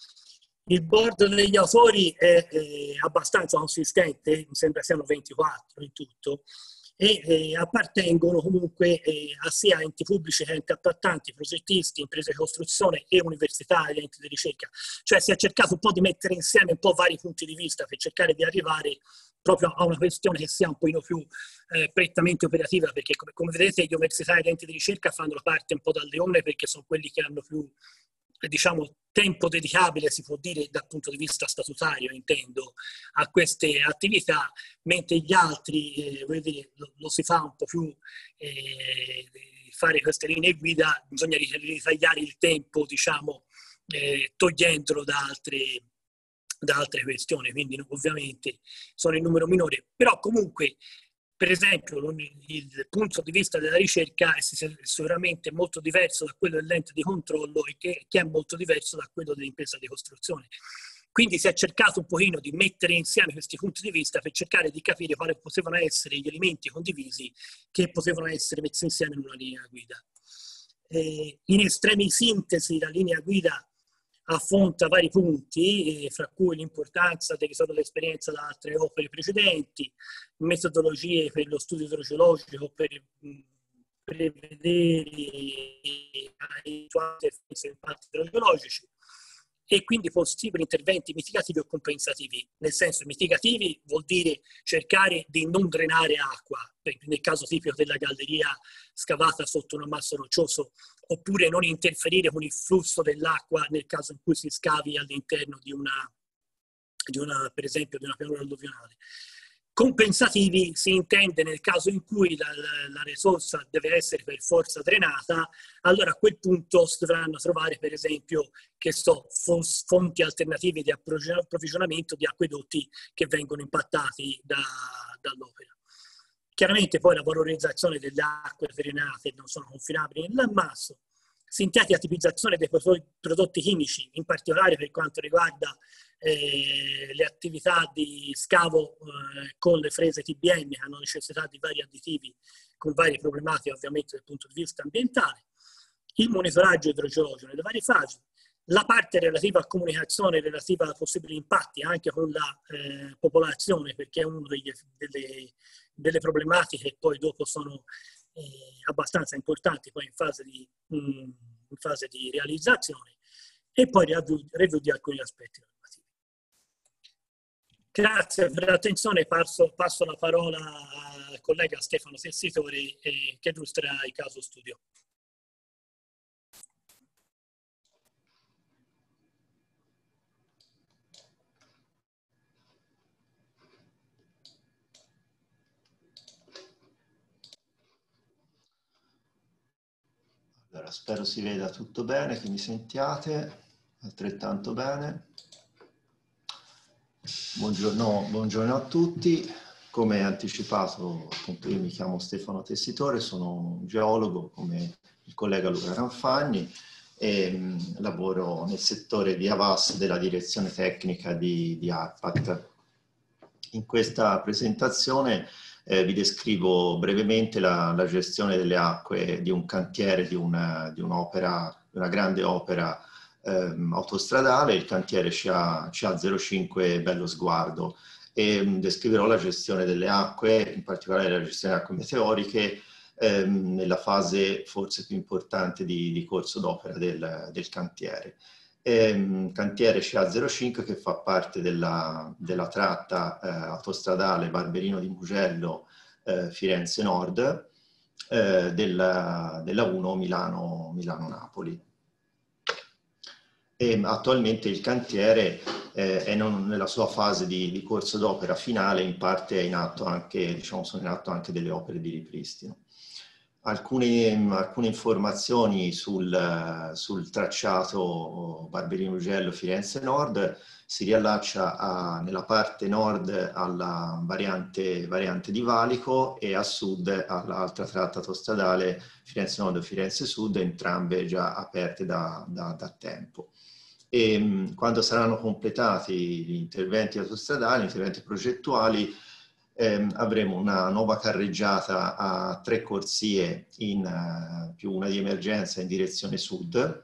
Il board degli autori è, è abbastanza consistente, mi sembra siano ventiquattro in tutto, e eh, appartengono comunque eh, a sia enti pubblici che enti appaltanti, progettisti, imprese di costruzione e università e enti di ricerca. Cioè si è cercato un po' di mettere insieme un po' vari punti di vista per cercare di arrivare proprio a una questione che sia un pochino più eh, prettamente operativa, perché come, come vedete gli università e gli enti di ricerca fanno la parte un po' dal leone perché sono quelli che hanno più diciamo tempo dedicabile, si può dire dal punto di vista statutario intendo, a queste attività, mentre gli altri eh, voglio dire, lo, lo si fa un po' più eh, fare queste linee guida, bisogna ritagliare il tempo diciamo eh, togliendolo da altre, da altre questioni, quindi ovviamente sono in numero minore, però comunque per esempio il punto di vista della ricerca è sicuramente molto diverso da quello dell'ente di controllo e che, che è molto diverso da quello dell'impresa di costruzione. Quindi si è cercato un pochino di mettere insieme questi punti di vista per cercare di capire quali potevano essere gli elementi condivisi che potevano essere messi insieme in una linea guida. Eh, in estremi sintesi la linea guida affronta vari punti, eh, fra cui l'importanza del ritorno dell'esperienza da altre opere precedenti, metodologie per lo studio idrogeologico per mh, prevedere eventuali impatti idrogeologici e quindi possibili interventi mitigativi o compensativi. Nel senso, mitigativi vuol dire cercare di non drenare acqua, nel caso tipico della galleria scavata sotto un ammasso roccioso, oppure non interferire con il flusso dell'acqua nel caso in cui si scavi all'interno di una, di una, per esempio, di una pianura alluvionale. Compensativi si intende nel caso in cui la, la, la risorsa deve essere per forza drenata, allora a quel punto si dovranno trovare per esempio che so, fonti alternative di approvvigionamento di acquedotti che vengono impattati da, dall'opera. Chiaramente poi la valorizzazione delle acque drenate non sono confinabili nell'ammasso, sintetica tipizzazione dei prodotti chimici, in particolare per quanto riguarda eh, le attività di scavo eh, con le frese T B M che hanno necessità di vari additivi con varie problematiche ovviamente dal punto di vista ambientale, il monitoraggio idrogeologico nelle varie fasi, la parte relativa a comunicazione relativa a possibili impatti anche con la eh, popolazione, perché è una delle, delle problematiche che poi dopo sono eh, abbastanza importanti poi in fase di, mh, in fase di realizzazione, e poi review, review di alcuni aspetti normativi. Grazie per l'attenzione, passo, passo la parola al collega Stefano Tessitori eh, che illustrerà il caso studio. Allora, spero si veda tutto bene, che mi sentiate altrettanto bene. Buongiorno, buongiorno a tutti. Come anticipato, appunto, io mi chiamo Stefano Tessitore, sono un geologo come il collega Luca Ranfagni e mh, lavoro nel settore di Avas della direzione tecnica di, di ARPAT. In questa presentazione Eh, vi descrivo brevemente la, la gestione delle acque di un cantiere, di una, di un'opera, di una grande opera ehm, autostradale, il cantiere C A zero cinque Bello Sguardo, e mh, descriverò la gestione delle acque, in particolare la gestione delle acque meteoriche, ehm, nella fase forse più importante di, di corso d'opera del, del cantiere. Ehm, cantiere C A zero cinque che fa parte della, della tratta eh, autostradale Barberino di Mugello eh, Firenze Nord eh, della, della uno Milano, Milano-Napoli. E attualmente il cantiere eh, è non, nella sua fase di, di corso d'opera finale, in parte è in atto anche, diciamo, sono in atto anche delle opere di ripristino. Alcune, alcune informazioni sul, sul tracciato Barberino Mugello Firenze Nord: si riallaccia a, nella parte nord alla variante, variante di Valico e a sud all'altra tratta autostradale Firenze Nord e Firenze Sud, entrambe già aperte da, da, da tempo. E quando saranno completati gli interventi autostradali, gli interventi progettuali, Eh, avremo una nuova carreggiata a tre corsie in uh, più una di emergenza in direzione sud,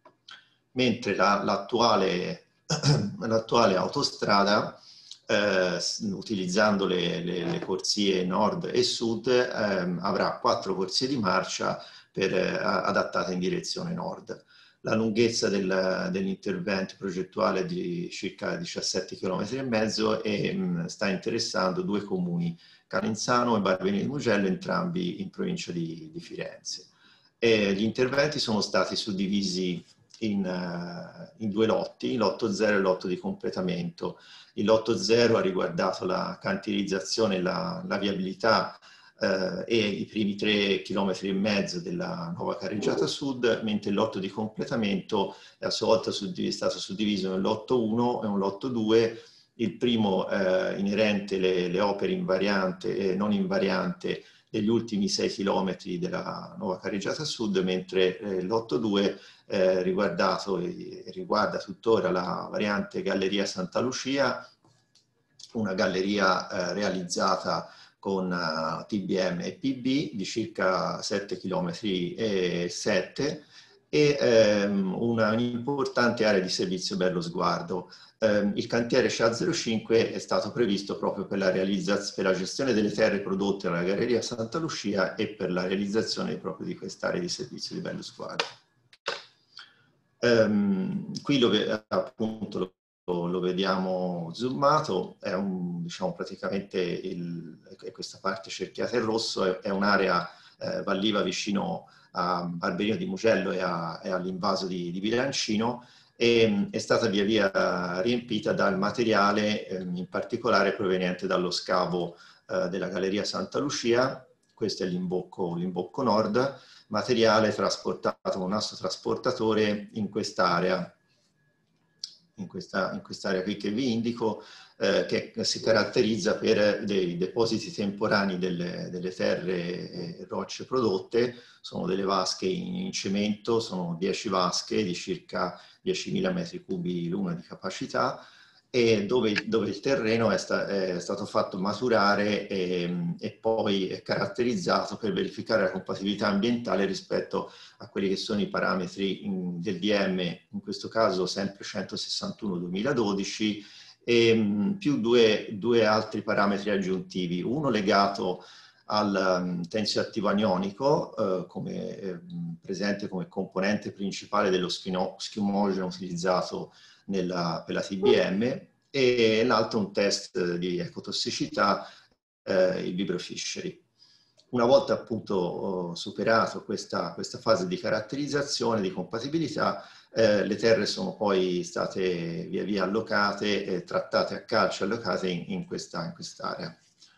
mentre l'attuale la, l'attuale autostrada, eh, utilizzando le, le, le corsie nord e sud, eh, avrà quattro corsie di marcia per, eh, adattate in direzione nord. La lunghezza del, dell'intervento progettuale è di circa diciassette chilometri e mezzo e mh, sta interessando due comuni, Calenzano e Barberino di Mugello, entrambi in provincia di, di Firenze. E gli interventi sono stati suddivisi in, uh, in due lotti, il lotto zero e il lotto di completamento. Il lotto zero ha riguardato la cantierizzazione e la, la viabilità Uh, e i primi tre chilometri e mezzo della nuova carreggiata sud, mentre il lotto di completamento è a sua volta suddiv- stato suddiviso in lotto uno e un lotto due, il primo uh, inerente le, le opere in variante e non in variante degli ultimi sei chilometri della nuova carreggiata sud, mentre eh, il lotto due eh, riguardato e riguarda tuttora la variante Galleria Santa Lucia, una galleria eh, realizzata con uh, T B M e P B di circa sette chilometri e sette e ehm, una un'importante area di servizio Bello Sguardo. Um, il cantiere C A zero cinque è stato previsto proprio per la, per la gestione delle terre prodotte dalla Galleria Santa Lucia e per la realizzazione proprio di quest'area di servizio di Bello Sguardo. Um, qui lo, appunto lo lo vediamo zoomato, è un, diciamo, praticamente il, questa parte cerchiata in rosso è, è un'area eh, valliva vicino a Barberino di Mugello e, e all'invaso di, di Bilancino, e è stata via via riempita dal materiale eh, in particolare proveniente dallo scavo eh, della Galleria Santa Lucia. Questo è l'imbocco, l'imbocco nord, materiale trasportato con un asso trasportatore in quest'area in questa in quest'area qui che vi indico, eh, che si caratterizza per dei depositi temporanei delle, delle terre e rocce prodotte. Sono delle vasche in, in cemento, sono dieci vasche di circa diecimila metri cubi l'una di capacità, e dove, dove il terreno è, sta, è stato fatto maturare e, e poi è caratterizzato per verificare la compatibilità ambientale rispetto a quelli che sono i parametri in, del D M, in questo caso sempre centosessantuno duemiladodici, e più due, due altri parametri aggiuntivi, uno legato al um, tensio attivo anionico, eh, come, eh, presente come componente principale dello schiumogeno utilizzato nella, per la T B M, e l'altro un test di ecotossicità, eh, il vibrofishery. Una volta appunto superato questa, questa fase di caratterizzazione, di compatibilità, eh, le terre sono poi state via via allocate e trattate a calcio, allocate in, in questa in quest'area.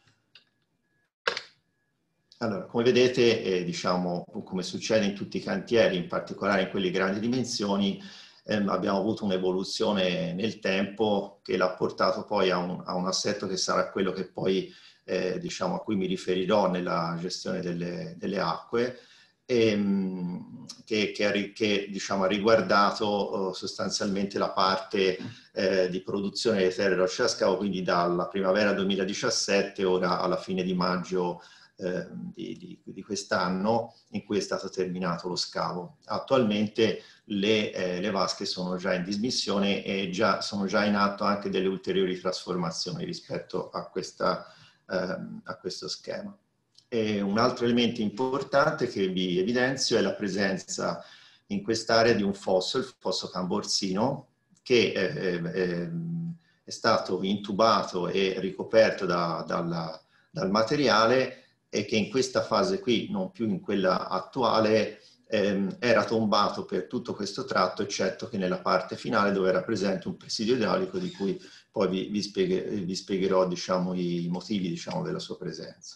Allora, come vedete, eh, diciamo, come succede in tutti i cantieri, in particolare in quelli di grandi dimensioni, ehm, abbiamo avuto un'evoluzione nel tempo che l'ha portato poi a un, a un assetto che sarà quello che poi, eh, diciamo, a cui mi riferirò nella gestione delle, delle acque, ehm, che, che, che diciamo, ha riguardato eh, sostanzialmente la parte eh, di produzione delle terre rocce a scavo, quindi dalla primavera duemiladiciassette, ora alla fine di maggio Eh, di, di, di quest'anno, in cui è stato terminato lo scavo. Attualmente le, eh, le vasche sono già in dismissione e già, sono già in atto anche delle ulteriori trasformazioni rispetto a, questa, eh, a questo schema. E un altro elemento importante che vi evidenzio è la presenza in quest'area di un fosso, il fosso Camborsino, che eh, eh, è stato intubato e ricoperto da, dalla, dal materiale, e che in questa fase qui, non più in quella attuale, ehm, era tombato per tutto questo tratto, eccetto che nella parte finale dove era presente un presidio idraulico di cui poi vi, vi, spieghe, vi spiegherò, diciamo, i motivi, diciamo, della sua presenza.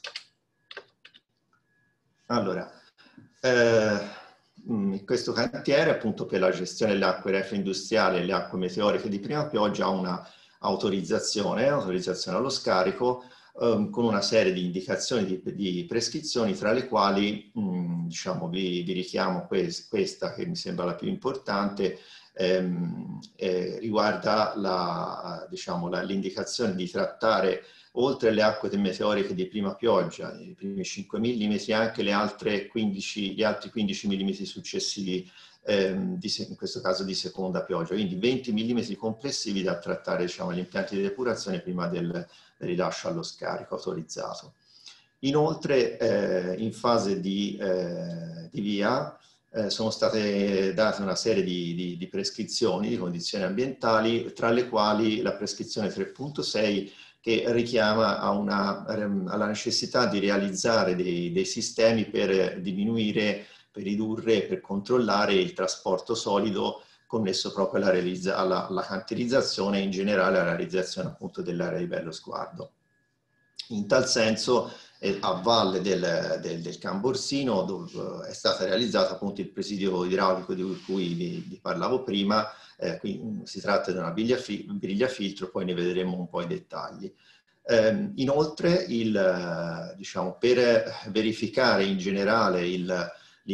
Allora, eh, in questo cantiere, appunto, per la gestione delle acque reflue industriali e le acque meteoriche di prima pioggia ha una autorizzazione, autorizzazione allo scarico, Um, con una serie di indicazioni, di, di prescrizioni, tra le quali mh, diciamo, vi, vi richiamo quest, questa che mi sembra la più importante, ehm, eh, riguarda la, diciamo, la, l'indicazione di trattare, oltre le acque meteoriche di prima pioggia, i primi cinque millimetri, anche le altre quindici, gli altri quindici millimetri successivi, ehm, di, in questo caso di seconda pioggia, quindi venti millimetri complessivi da trattare, diciamo, agli impianti di depurazione prima del rilascio allo scarico autorizzato. Inoltre, eh, in fase di, eh, di via, eh, sono state date una serie di, di, di prescrizioni, di condizioni ambientali, tra le quali la prescrizione tre punto sei, che richiama a una, alla necessità di realizzare dei, dei sistemi per diminuire, per ridurre, per controllare il trasporto solido connesso proprio alla, alla, alla cantierizzazione e in generale alla realizzazione appunto dell'area di bello sguardo. In tal senso, eh, a valle del, del, del Camborsino, dove è stato realizzato appunto il presidio idraulico di cui vi, vi parlavo prima, eh, quindi si tratta di una briglia, fi, briglia filtro, poi ne vedremo un po' i dettagli. Eh, inoltre, il, diciamo, per verificare in generale il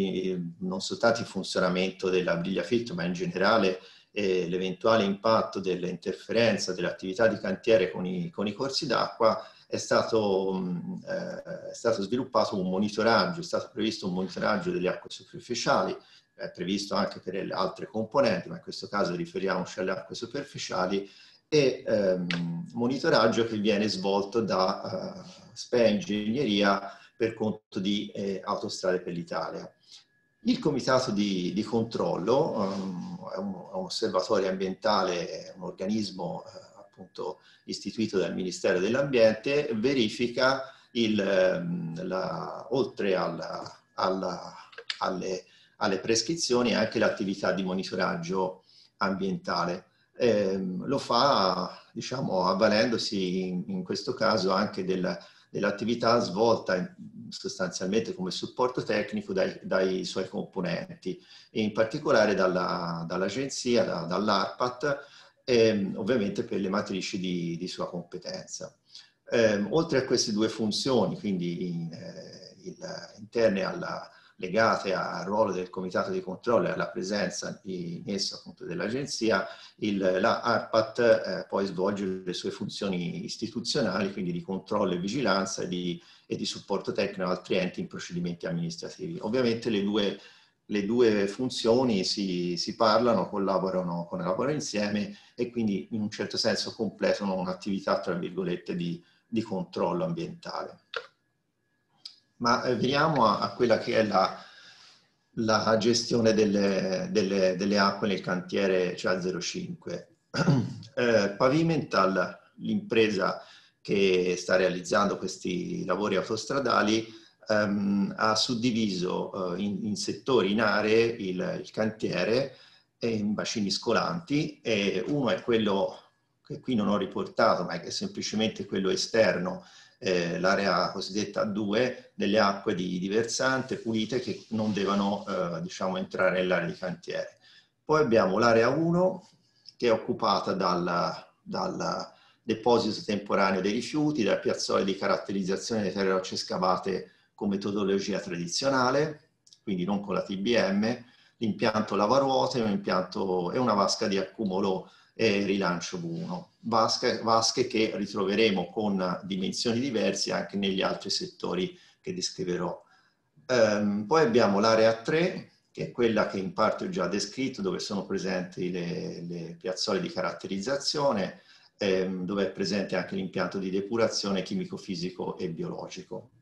non soltanto il funzionamento della briglia filtro, ma in generale eh, l'eventuale impatto dell'interferenza dell'attività di cantiere con i, con i corsi d'acqua, è stato, mh, eh, è stato sviluppato un monitoraggio, è stato previsto un monitoraggio delle acque superficiali, è previsto anche per le altre componenti, ma in questo caso riferiamoci alle acque superficiali, e ehm, monitoraggio che viene svolto da uh, S P E Ingegneria per conto di eh, Autostrade per l'Italia. Il comitato di, di controllo um, è, un, è un osservatorio ambientale, è un organismo uh, appunto istituito dal Ministero dell'Ambiente, verifica il, um, la, oltre alla, alla, alle, alle prescrizioni anche l'attività di monitoraggio ambientale. Eh, lo fa, diciamo, avvalendosi in, in questo caso anche del, dell'attività svolta sostanzialmente come supporto tecnico dai, dai suoi componenti, e in particolare dall'agenzia, da, dall'ARPAT, e ovviamente per le matrici di, di sua competenza. Eh, oltre a queste due funzioni, quindi in, eh, il, interne alla legate al ruolo del comitato di controllo e alla presenza in esso appunto dell'agenzia, la ARPAT eh, poi svolge le sue funzioni istituzionali, quindi di controllo e vigilanza e di, e di supporto tecnico ad altri enti in procedimenti amministrativi. Ovviamente le due, le due funzioni si, si parlano, collaborano, collaborano insieme e quindi in un certo senso completano un'attività, tra virgolette, di, di controllo ambientale. Ma eh, veniamo a, a quella che è la, la gestione delle, delle, delle acque nel cantiere C A zero cinque. eh, Pavimental, l'impresa che sta realizzando questi lavori autostradali, ehm, ha suddiviso eh, in, in settori, in aree, il, il cantiere in bacini scolanti, e uno è quello che qui non ho riportato, ma è semplicemente quello esterno, Eh, l'area cosiddetta A due, delle acque di, di versante pulite che non devono eh, diciamo, entrare nell'area di cantiere. Poi abbiamo l'area uno che è occupata dal, dal deposito temporaneo dei rifiuti, dal piazzale di caratterizzazione delle terre rocce scavate con metodologia tradizionale, quindi non con la T B M, l'impianto lavaruote, un impianto e una vasca di accumulo e rilancio V uno. Vasche, vasche che ritroveremo con dimensioni diverse anche negli altri settori che descriverò. Um, poi abbiamo l'area tre, che è quella che in parte ho già descritto, dove sono presenti le, le piazzole di caratterizzazione, ehm, dove è presente anche l'impianto di depurazione chimico-fisico e biologico.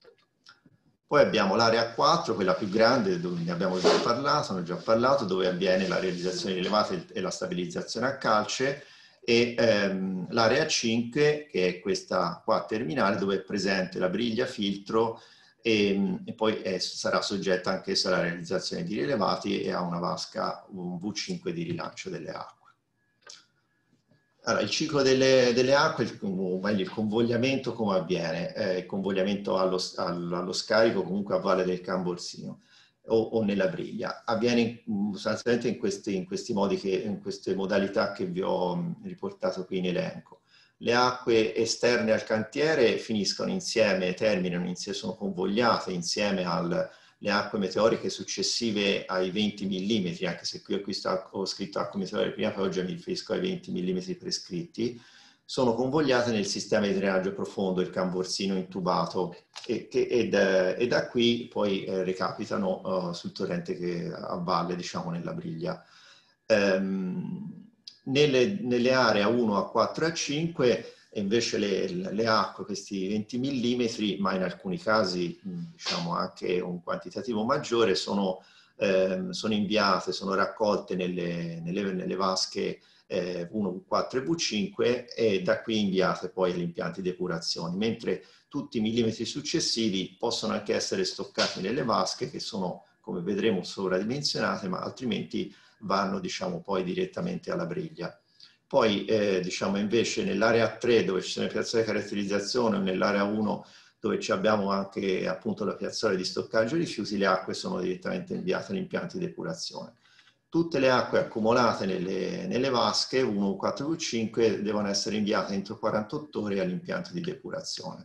Poi abbiamo l'area quattro, quella più grande, dove ne abbiamo già parlato, ne ho già parlato, dove avviene la realizzazione di levate e la stabilizzazione a calce, e ehm, l'area cinque, che è questa qua terminale, dove è presente la briglia filtro e, e poi è, sarà soggetta anch'essa alla realizzazione di rilevati e a una vasca, un V cinque di rilancio delle acque. Allora, il ciclo delle, delle acque, o meglio il convogliamento come avviene? Eh, il convogliamento allo, allo scarico comunque a valle del Camborsino o, o nella briglia. Avviene sostanzialmente in questi, in questi modi, che, in queste modalità che vi ho riportato qui in elenco. Le acque esterne al cantiere finiscono insieme, terminano insieme, sono convogliate insieme al le acque meteoriche successive ai venti millimetri, anche se qui ho, qui sta, ho scritto acque meteoriche prima pioggia, mi riferisco ai venti millimetri prescritti, sono convogliate nel sistema di drenaggio profondo, il Camborsino intubato, e, che, e, da, e da qui poi eh, recapitano uh, sul torrente che a valle, diciamo, nella briglia. Um, nelle, nelle aree A uno, A quattro e A cinque, e invece le, le acque, questi venti millimetri, ma in alcuni casi diciamo anche un quantitativo maggiore, sono, eh, sono inviate, sono raccolte nelle, nelle, nelle vasche eh, uno, V quattro e V cinque e da qui inviate poi agli impianti di depurazione, mentre tutti i millimetri successivi possono anche essere stoccati nelle vasche che sono, come vedremo, sovradimensionate, ma altrimenti vanno diciamo poi direttamente alla briglia. Poi eh, diciamo invece nell'area tre, dove ci sono le piazzole di caratterizzazione, o nell'area uno dove ci abbiamo anche appunto la piazzola di stoccaggio di rifiuti, le acque sono direttamente inviate agli impianti di depurazione. Tutte le acque accumulate nelle, nelle vasche uno, quattro, cinque devono essere inviate entro quarantotto ore all'impianto di depurazione.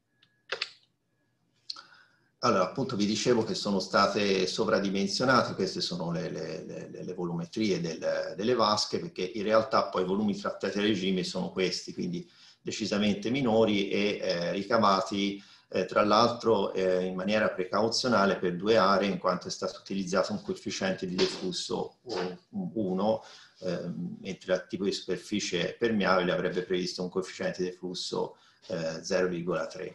Allora, appunto vi dicevo che sono state sovradimensionate, queste sono le, le, le, le volumetrie del, delle vasche, perché in realtà poi i volumi trattati a regime sono questi, quindi decisamente minori e eh, ricavati eh, tra l'altro eh, in maniera precauzionale per due aree, in quanto è stato utilizzato un coefficiente di deflusso uno, eh, mentre il tipo di superficie permeabile avrebbe previsto un coefficiente di deflusso eh, zero virgola tre.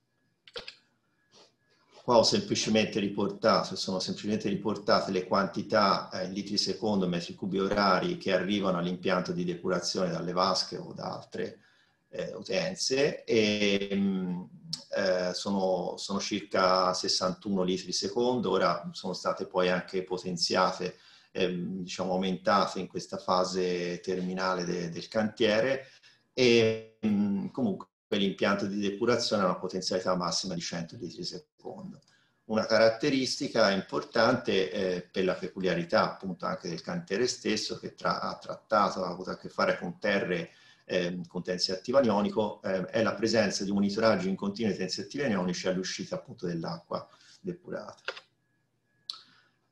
Qua ho semplicemente riportato, sono semplicemente riportate le quantità eh, in litri secondo, metri cubi orari che arrivano all'impianto di depurazione dalle vasche o da altre eh, utenze e mh, eh, sono, sono circa sessantuno litri secondo. Ora sono state poi anche potenziate, eh, diciamo aumentate in questa fase terminale de, del cantiere e mh, comunque l'impianto di depurazione ha una potenzialità massima di cento litri secondo. Una caratteristica importante eh, per la peculiarità appunto anche del cantiere stesso, che tra, ha trattato, ha avuto a che fare con terre eh, con tensi attivo anionico, eh, è la presenza di un monitoraggio in continuo di tensi attivi anionici all'uscita appunto dell'acqua depurata.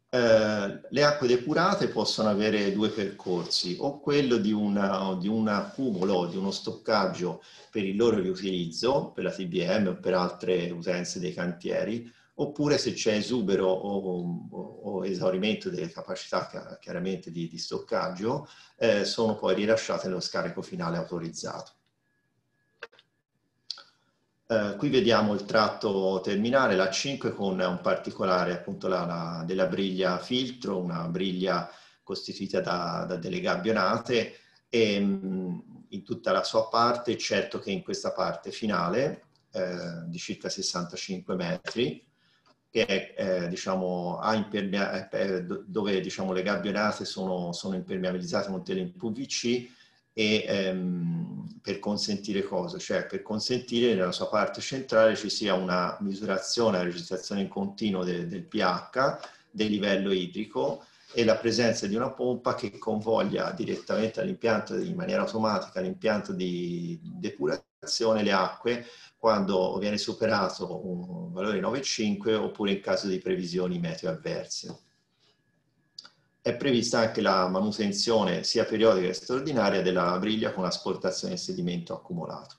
Eh, le acque depurate possono avere due percorsi, o quello di, una, di un accumulo, di uno stoccaggio per il loro riutilizzo, per la T B M o per altre utenze dei cantieri, oppure se c'è esubero o, o, o esaurimento delle capacità chiaramente di, di stoccaggio, eh, sono poi rilasciate nello scarico finale autorizzato. Uh, qui vediamo il tratto terminale, la cinque, con un particolare appunto la, la, della briglia filtro, una briglia costituita da, da delle gabbionate e mh, in tutta la sua parte, certo che in questa parte finale eh, di circa sessantacinque metri, che è eh, diciamo, a eh, dove diciamo, le gabbionate sono, sono impermeabilizzate con tele in P V C, e ehm, per consentire cosa? Cioè per consentire nella sua parte centrale ci sia una misurazione, una registrazione in continuo de, del pH, del livello idrico e la presenza di una pompa che convoglia direttamente all'impianto in maniera automatica all'impianto di depurazione le acque quando viene superato un valore nove virgola cinque oppure in caso di previsioni meteo avverse. È prevista anche la manutenzione sia periodica che straordinaria della briglia con asportazione di sedimento accumulato.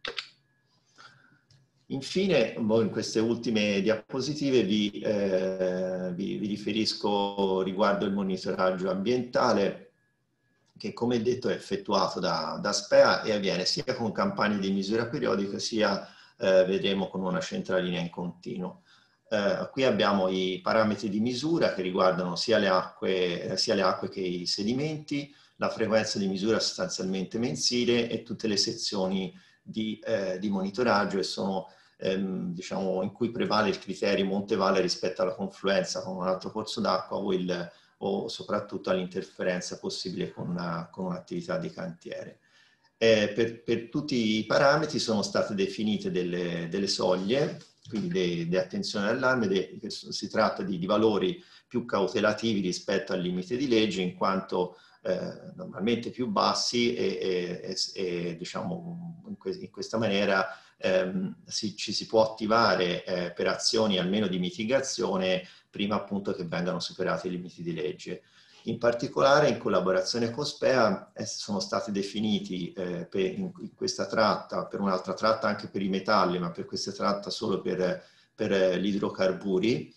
Infine, in queste ultime diapositive vi, eh, vi, vi riferisco riguardo il monitoraggio ambientale che, come detto, è effettuato da, da S P E A e avviene sia con campagne di misura periodica sia, eh, vedremo, con una centralina in continuo. Uh, qui abbiamo i parametri di misura che riguardano sia le, acque, eh, sia le acque che i sedimenti, la frequenza di misura sostanzialmente mensile e tutte le sezioni di, eh, di monitoraggio e sono, ehm, diciamo, in cui prevale il criterio Montevalle rispetto alla confluenza con un altro corso d'acqua o, il, o soprattutto all'interferenza possibile con un'attività un di cantiere. Eh, per, per tutti i parametri sono state definite delle, delle soglie, quindi di attenzione all'allarme, si tratta di, di valori più cautelativi rispetto al limite di legge, in quanto eh, normalmente più bassi e, e, e diciamo in, que in questa maniera ehm, si, ci si può attivare eh, per azioni almeno di mitigazione prima appunto che vengano superati i limiti di legge. In particolare, in collaborazione con S P E A, eh, sono stati definiti eh, per, in, in questa tratta, per un'altra tratta anche per i metalli, ma per questa tratta solo per, per eh, gli idrocarburi,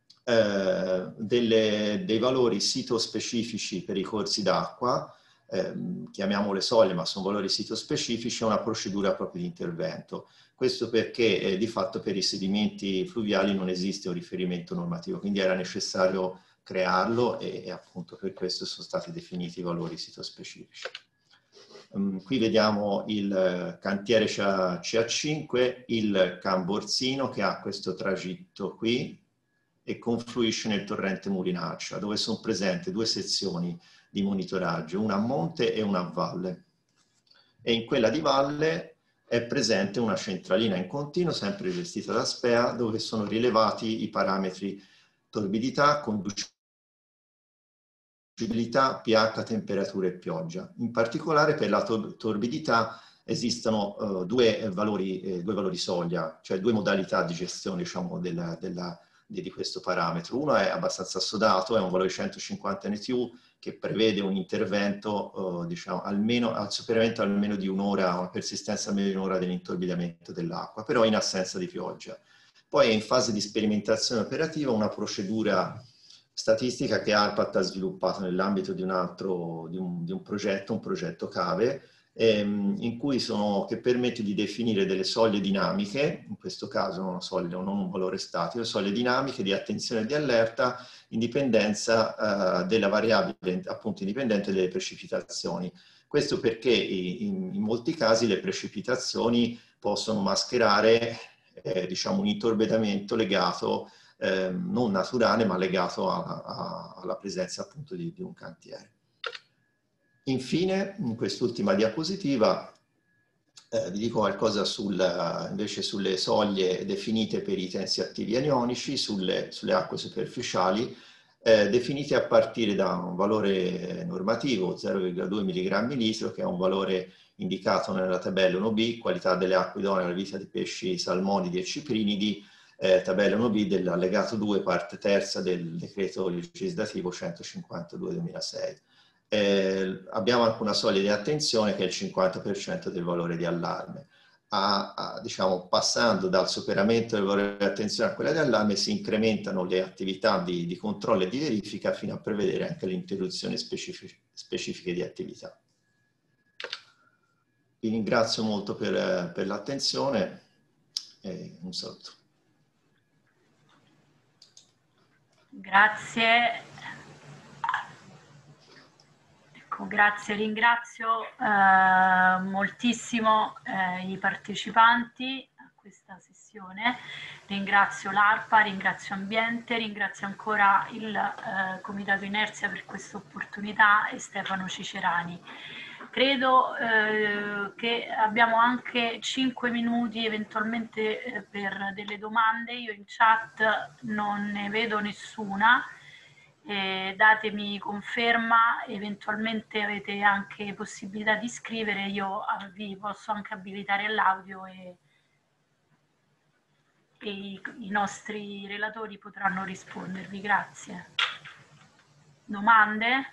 eh, delle, dei valori sito-specifici per i corsi d'acqua, eh, chiamiamole soglie, ma sono valori sito-specifici, e una procedura proprio di intervento. Questo perché eh, di fatto per i sedimenti fluviali non esiste un riferimento normativo, quindi era necessario crearlo e, e appunto per questo sono stati definiti i valori sito-specifici. Um, qui vediamo il cantiere C A cinque, il Camborsino, che ha questo tragitto qui e confluisce nel torrente Murinaccia, dove sono presenti due sezioni di monitoraggio, una a monte e una a valle. E in quella di valle è presente una centralina in continuo, sempre gestita da S P E A, dove sono rilevati i parametri torbidità, conducibilità, pH, temperatura e pioggia. In particolare per la torbidità esistono uh, due, valori, eh, due valori soglia, cioè due modalità di gestione, diciamo, della, della, di, di questo parametro. Uno è abbastanza assodato, è un valore centocinquanta N T U che prevede un intervento, uh, diciamo, almeno, al superamento almeno di un'ora, una persistenza almeno di un'ora dell'intorbidamento dell'acqua, però in assenza di pioggia. Poi è in fase di sperimentazione operativa una procedura statistica che ARPAT ha sviluppato nell'ambito di un altro, di un, di un progetto, un progetto CAVE, ehm, in cui sono, che permette di definire delle soglie dinamiche, in questo caso non, una soglia, non un valore statico, soglie dinamiche di attenzione e di allerta in dipendenza eh, della variabile, appunto indipendente delle precipitazioni. Questo perché in, in molti casi le precipitazioni possono mascherare eh, diciamo un intorbidamento legato Eh, non naturale ma legato a, a, alla presenza appunto di, di un cantiere. Infine, in quest'ultima diapositiva eh, vi dico qualcosa sul, invece sulle soglie definite per i tensi attivi anionici, sulle, sulle acque superficiali, eh, definite a partire da un valore normativo zero virgola due milligrammi litro, che è un valore indicato nella tabella uno B, qualità delle acque idonee alla vita di pesci salmonidi e ciprinidi, eh, tabella uno B dell'allegato due, parte terza del decreto legislativo centocinquantadue duemilasei. Eh, abbiamo anche una soglia di attenzione che è il cinquanta per cento del valore di allarme. A, a, diciamo, passando dal superamento del valore di attenzione a quella di allarme si incrementano le attività di, di controllo e di verifica fino a prevedere anche l'interruzione specific specifiche di attività. Vi ringrazio molto per, per l'attenzione e un saluto. Grazie. Ecco, grazie, ringrazio eh, moltissimo eh, i partecipanti a questa sessione, ringrazio l'ARPA, ringrazio Ambiente, ringrazio ancora il eh, Comitato Inerzia per questa opportunità e Stefano Cicerani. Credo eh, che abbiamo anche cinque minuti eventualmente eh, per delle domande, io in chat non ne vedo nessuna. Eh, datemi conferma, eventualmente avete anche possibilità di scrivere, io vi posso anche abilitare l'audio e, e i, i nostri relatori potranno rispondervi. Grazie. Domande?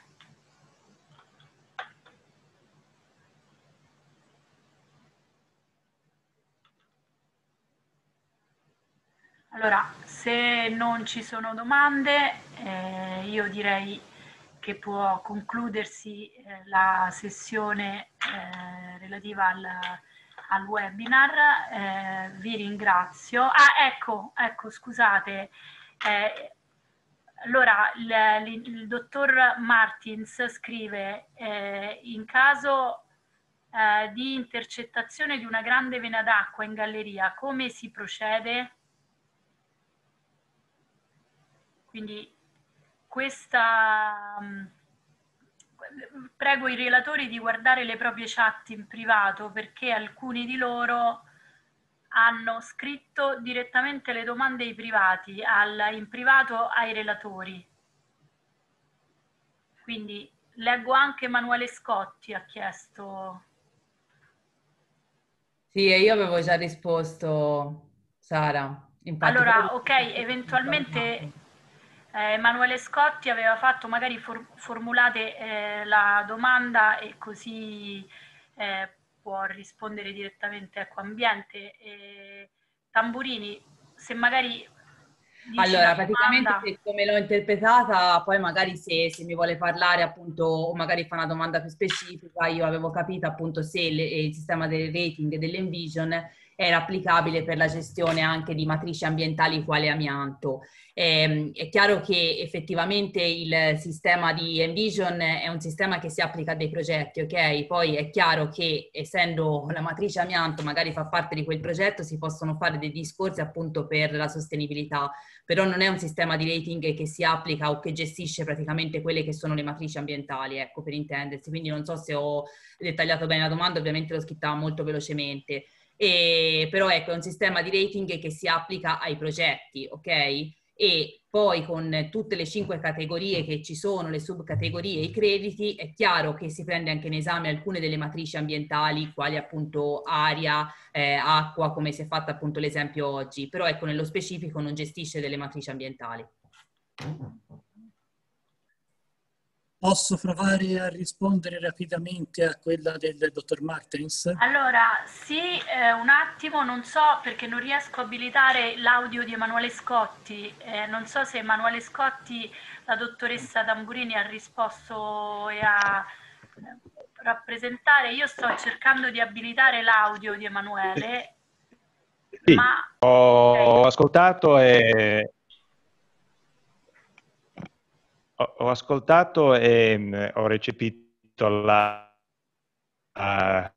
Allora, se non ci sono domande, eh, io direi che può concludersi eh, la sessione eh, relativa al, al webinar. Eh, vi ringrazio. Ah, ecco, ecco, scusate. Eh, allora, il, il, il dottor Martins scrive, eh, in caso eh, di intercettazione di una grande vena d'acqua in galleria, come si procede? Quindi questa, prego i relatori di guardare le proprie chat in privato perché alcuni di loro hanno scritto direttamente le domande ai privati, al, in privato ai relatori. Quindi leggo anche Emanuele Scotti ha chiesto. Sì, io avevo già risposto, Sara. Infatti, allora, ok, eventualmente... Eh, Emanuele Scotti aveva fatto, magari for formulate eh, la domanda e così eh, può rispondere direttamente, ecco, Ambiente. Eh, Tamburini, se magari dici allora, praticamente domanda... come l'ho interpretata, poi magari se, se mi vuole parlare appunto o magari fa una domanda più specifica, io avevo capito appunto se le, il sistema del rating dell'Envision era applicabile per la gestione anche di matrici ambientali quale amianto. Eh, è chiaro che effettivamente il sistema di Envision è un sistema che si applica a dei progetti, ok? Poi è chiaro che essendo la matrice amianto magari fa parte di quel progetto si possono fare dei discorsi appunto per la sostenibilità, però non è un sistema di rating che si applica o che gestisce praticamente quelle che sono le matrici ambientali, ecco, per intendersi. Quindi non so se ho dettagliato bene la domanda, ovviamente l'ho scritta molto velocemente. E, però ecco, è un sistema di rating che si applica ai progetti, ok? E poi con tutte le cinque categorie che ci sono, le subcategorie e i crediti, è chiaro che si prende anche in esame alcune delle matrici ambientali, quali appunto aria, eh, acqua, come si è fatto appunto l'esempio oggi, però ecco, nello specifico non gestisce delle matrici ambientali. Posso provare a rispondere rapidamente a quella del dottor Martins? Allora, sì, eh, un attimo, non so perché non riesco a abilitare l'audio di Emanuele Scotti, eh, non so se Emanuele Scotti, la dottoressa Tamburini ha risposto e a rappresentare. Io sto cercando di abilitare l'audio di Emanuele, sì, ma... ho okay. ascoltato e... Ho ascoltato e mh, ho recepito la... Uh...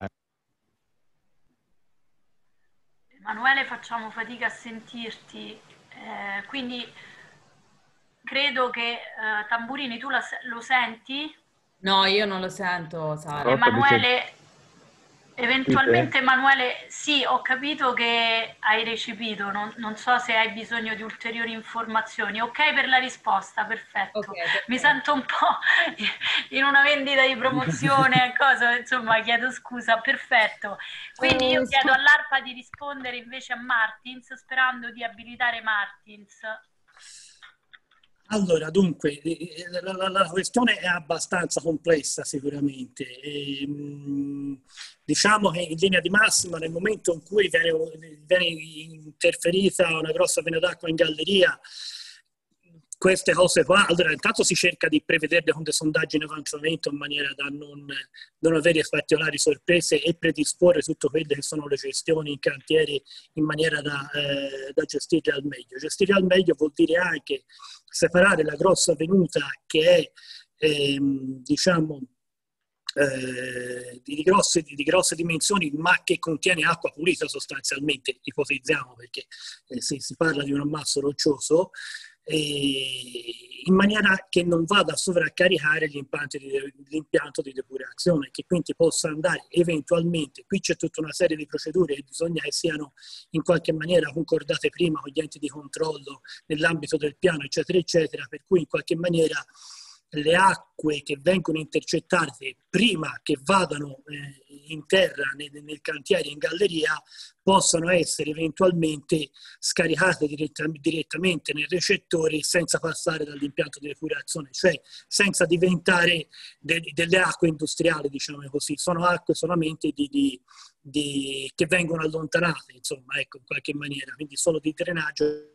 Emanuele, facciamo fatica a sentirti, eh, quindi credo che eh, Tamburini tu la, lo senti? No, io non lo sento, Sara. Emanuele, Eventualmente Emanuele, sì, ho capito che hai recepito, non, non so se hai bisogno di ulteriori informazioni. Ok per la risposta, perfetto. Okay, perfetto. Mi sento un po' in una vendita di promozione, cosa, insomma, chiedo scusa, perfetto. Quindi io Eh, chiedo scu- all'ARPA di rispondere invece a Martins, sperando di abilitare Martins. Allora, dunque, eh, la, la- la questione è abbastanza complessa sicuramente. E, mh, diciamo che in linea di massima, nel momento in cui viene, viene interferita una grossa vena d'acqua in galleria, queste cose qua, allora intanto si cerca di prevederle con dei sondaggi in avanzamento in maniera da non, non avere particolari sorprese e predisporre tutte quelle che sono le gestioni in cantieri in maniera da, eh, da gestire al meglio. Gestire al meglio vuol dire anche separare la grossa venuta che è, ehm, diciamo, eh, di, grosse, di grosse dimensioni, ma che contiene acqua pulita sostanzialmente, ipotizziamo, perché eh, si, si parla di un ammasso roccioso, eh, in maniera che non vada a sovraccaricare l'impianto di, l'impianto di depurazione, che quindi possa andare eventualmente, qui c'è tutta una serie di procedure che bisogna che siano in qualche maniera concordate prima con gli enti di controllo nell'ambito del piano, eccetera, eccetera, per cui in qualche maniera le acque che vengono intercettate prima che vadano eh, in terra nel, nel cantiere, in galleria, possano essere eventualmente scaricate diretta, direttamente nei recettori senza passare dall'impianto di depurazione, cioè senza diventare de, delle acque industriali, diciamo così. Sono acque solamente di, di, di, che vengono allontanate, insomma, ecco, in qualche maniera, quindi solo di drenaggio.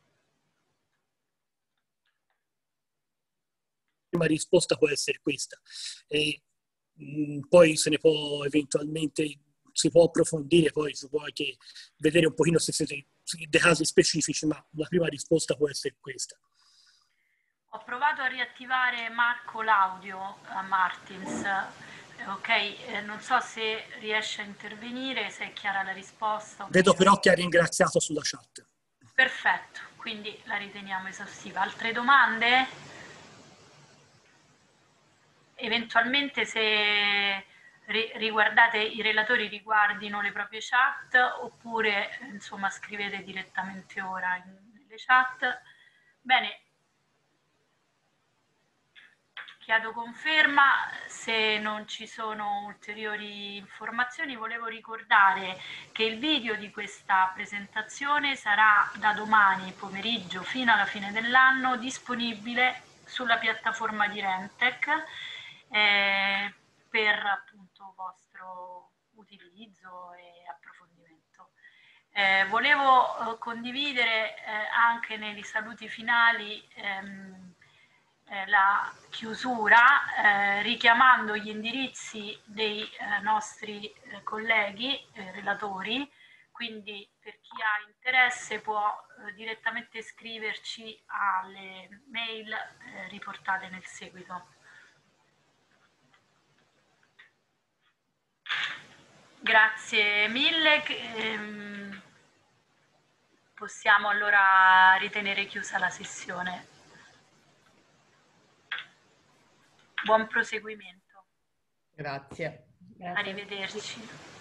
La prima risposta può essere questa. E, mh, poi se ne può eventualmente, si può approfondire, poi si può anche vedere un pochino se siete dei casi specifici, ma la prima risposta può essere questa. Ho provato a riattivare Marco l'audio a Martins, ok, eh, non so se riesce a intervenire, se è chiara la risposta. Vedo però che ha ringraziato sulla chat. Perfetto, quindi la riteniamo esaustiva. Altre domande? Eventualmente se riguardate i relatori riguardino le proprie chat oppure insomma scrivete direttamente ora in, nelle chat. Bene, chiedo conferma. Se non ci sono ulteriori informazioni, volevo ricordare che il video di questa presentazione sarà da domani pomeriggio fino alla fine dell'anno disponibile sulla piattaforma di Rentec eh, per appunto vostro utilizzo e approfondimento. Eh, volevo eh, condividere eh, anche nei saluti finali ehm, eh, la chiusura eh, richiamando gli indirizzi dei eh, nostri eh, colleghi eh, relatori, quindi per chi ha interesse può eh, direttamente scriverci alle mail eh, riportate nel seguito. Grazie mille, ehm, possiamo allora ritenere chiusa la sessione. Buon proseguimento. Grazie. Grazie. Arrivederci.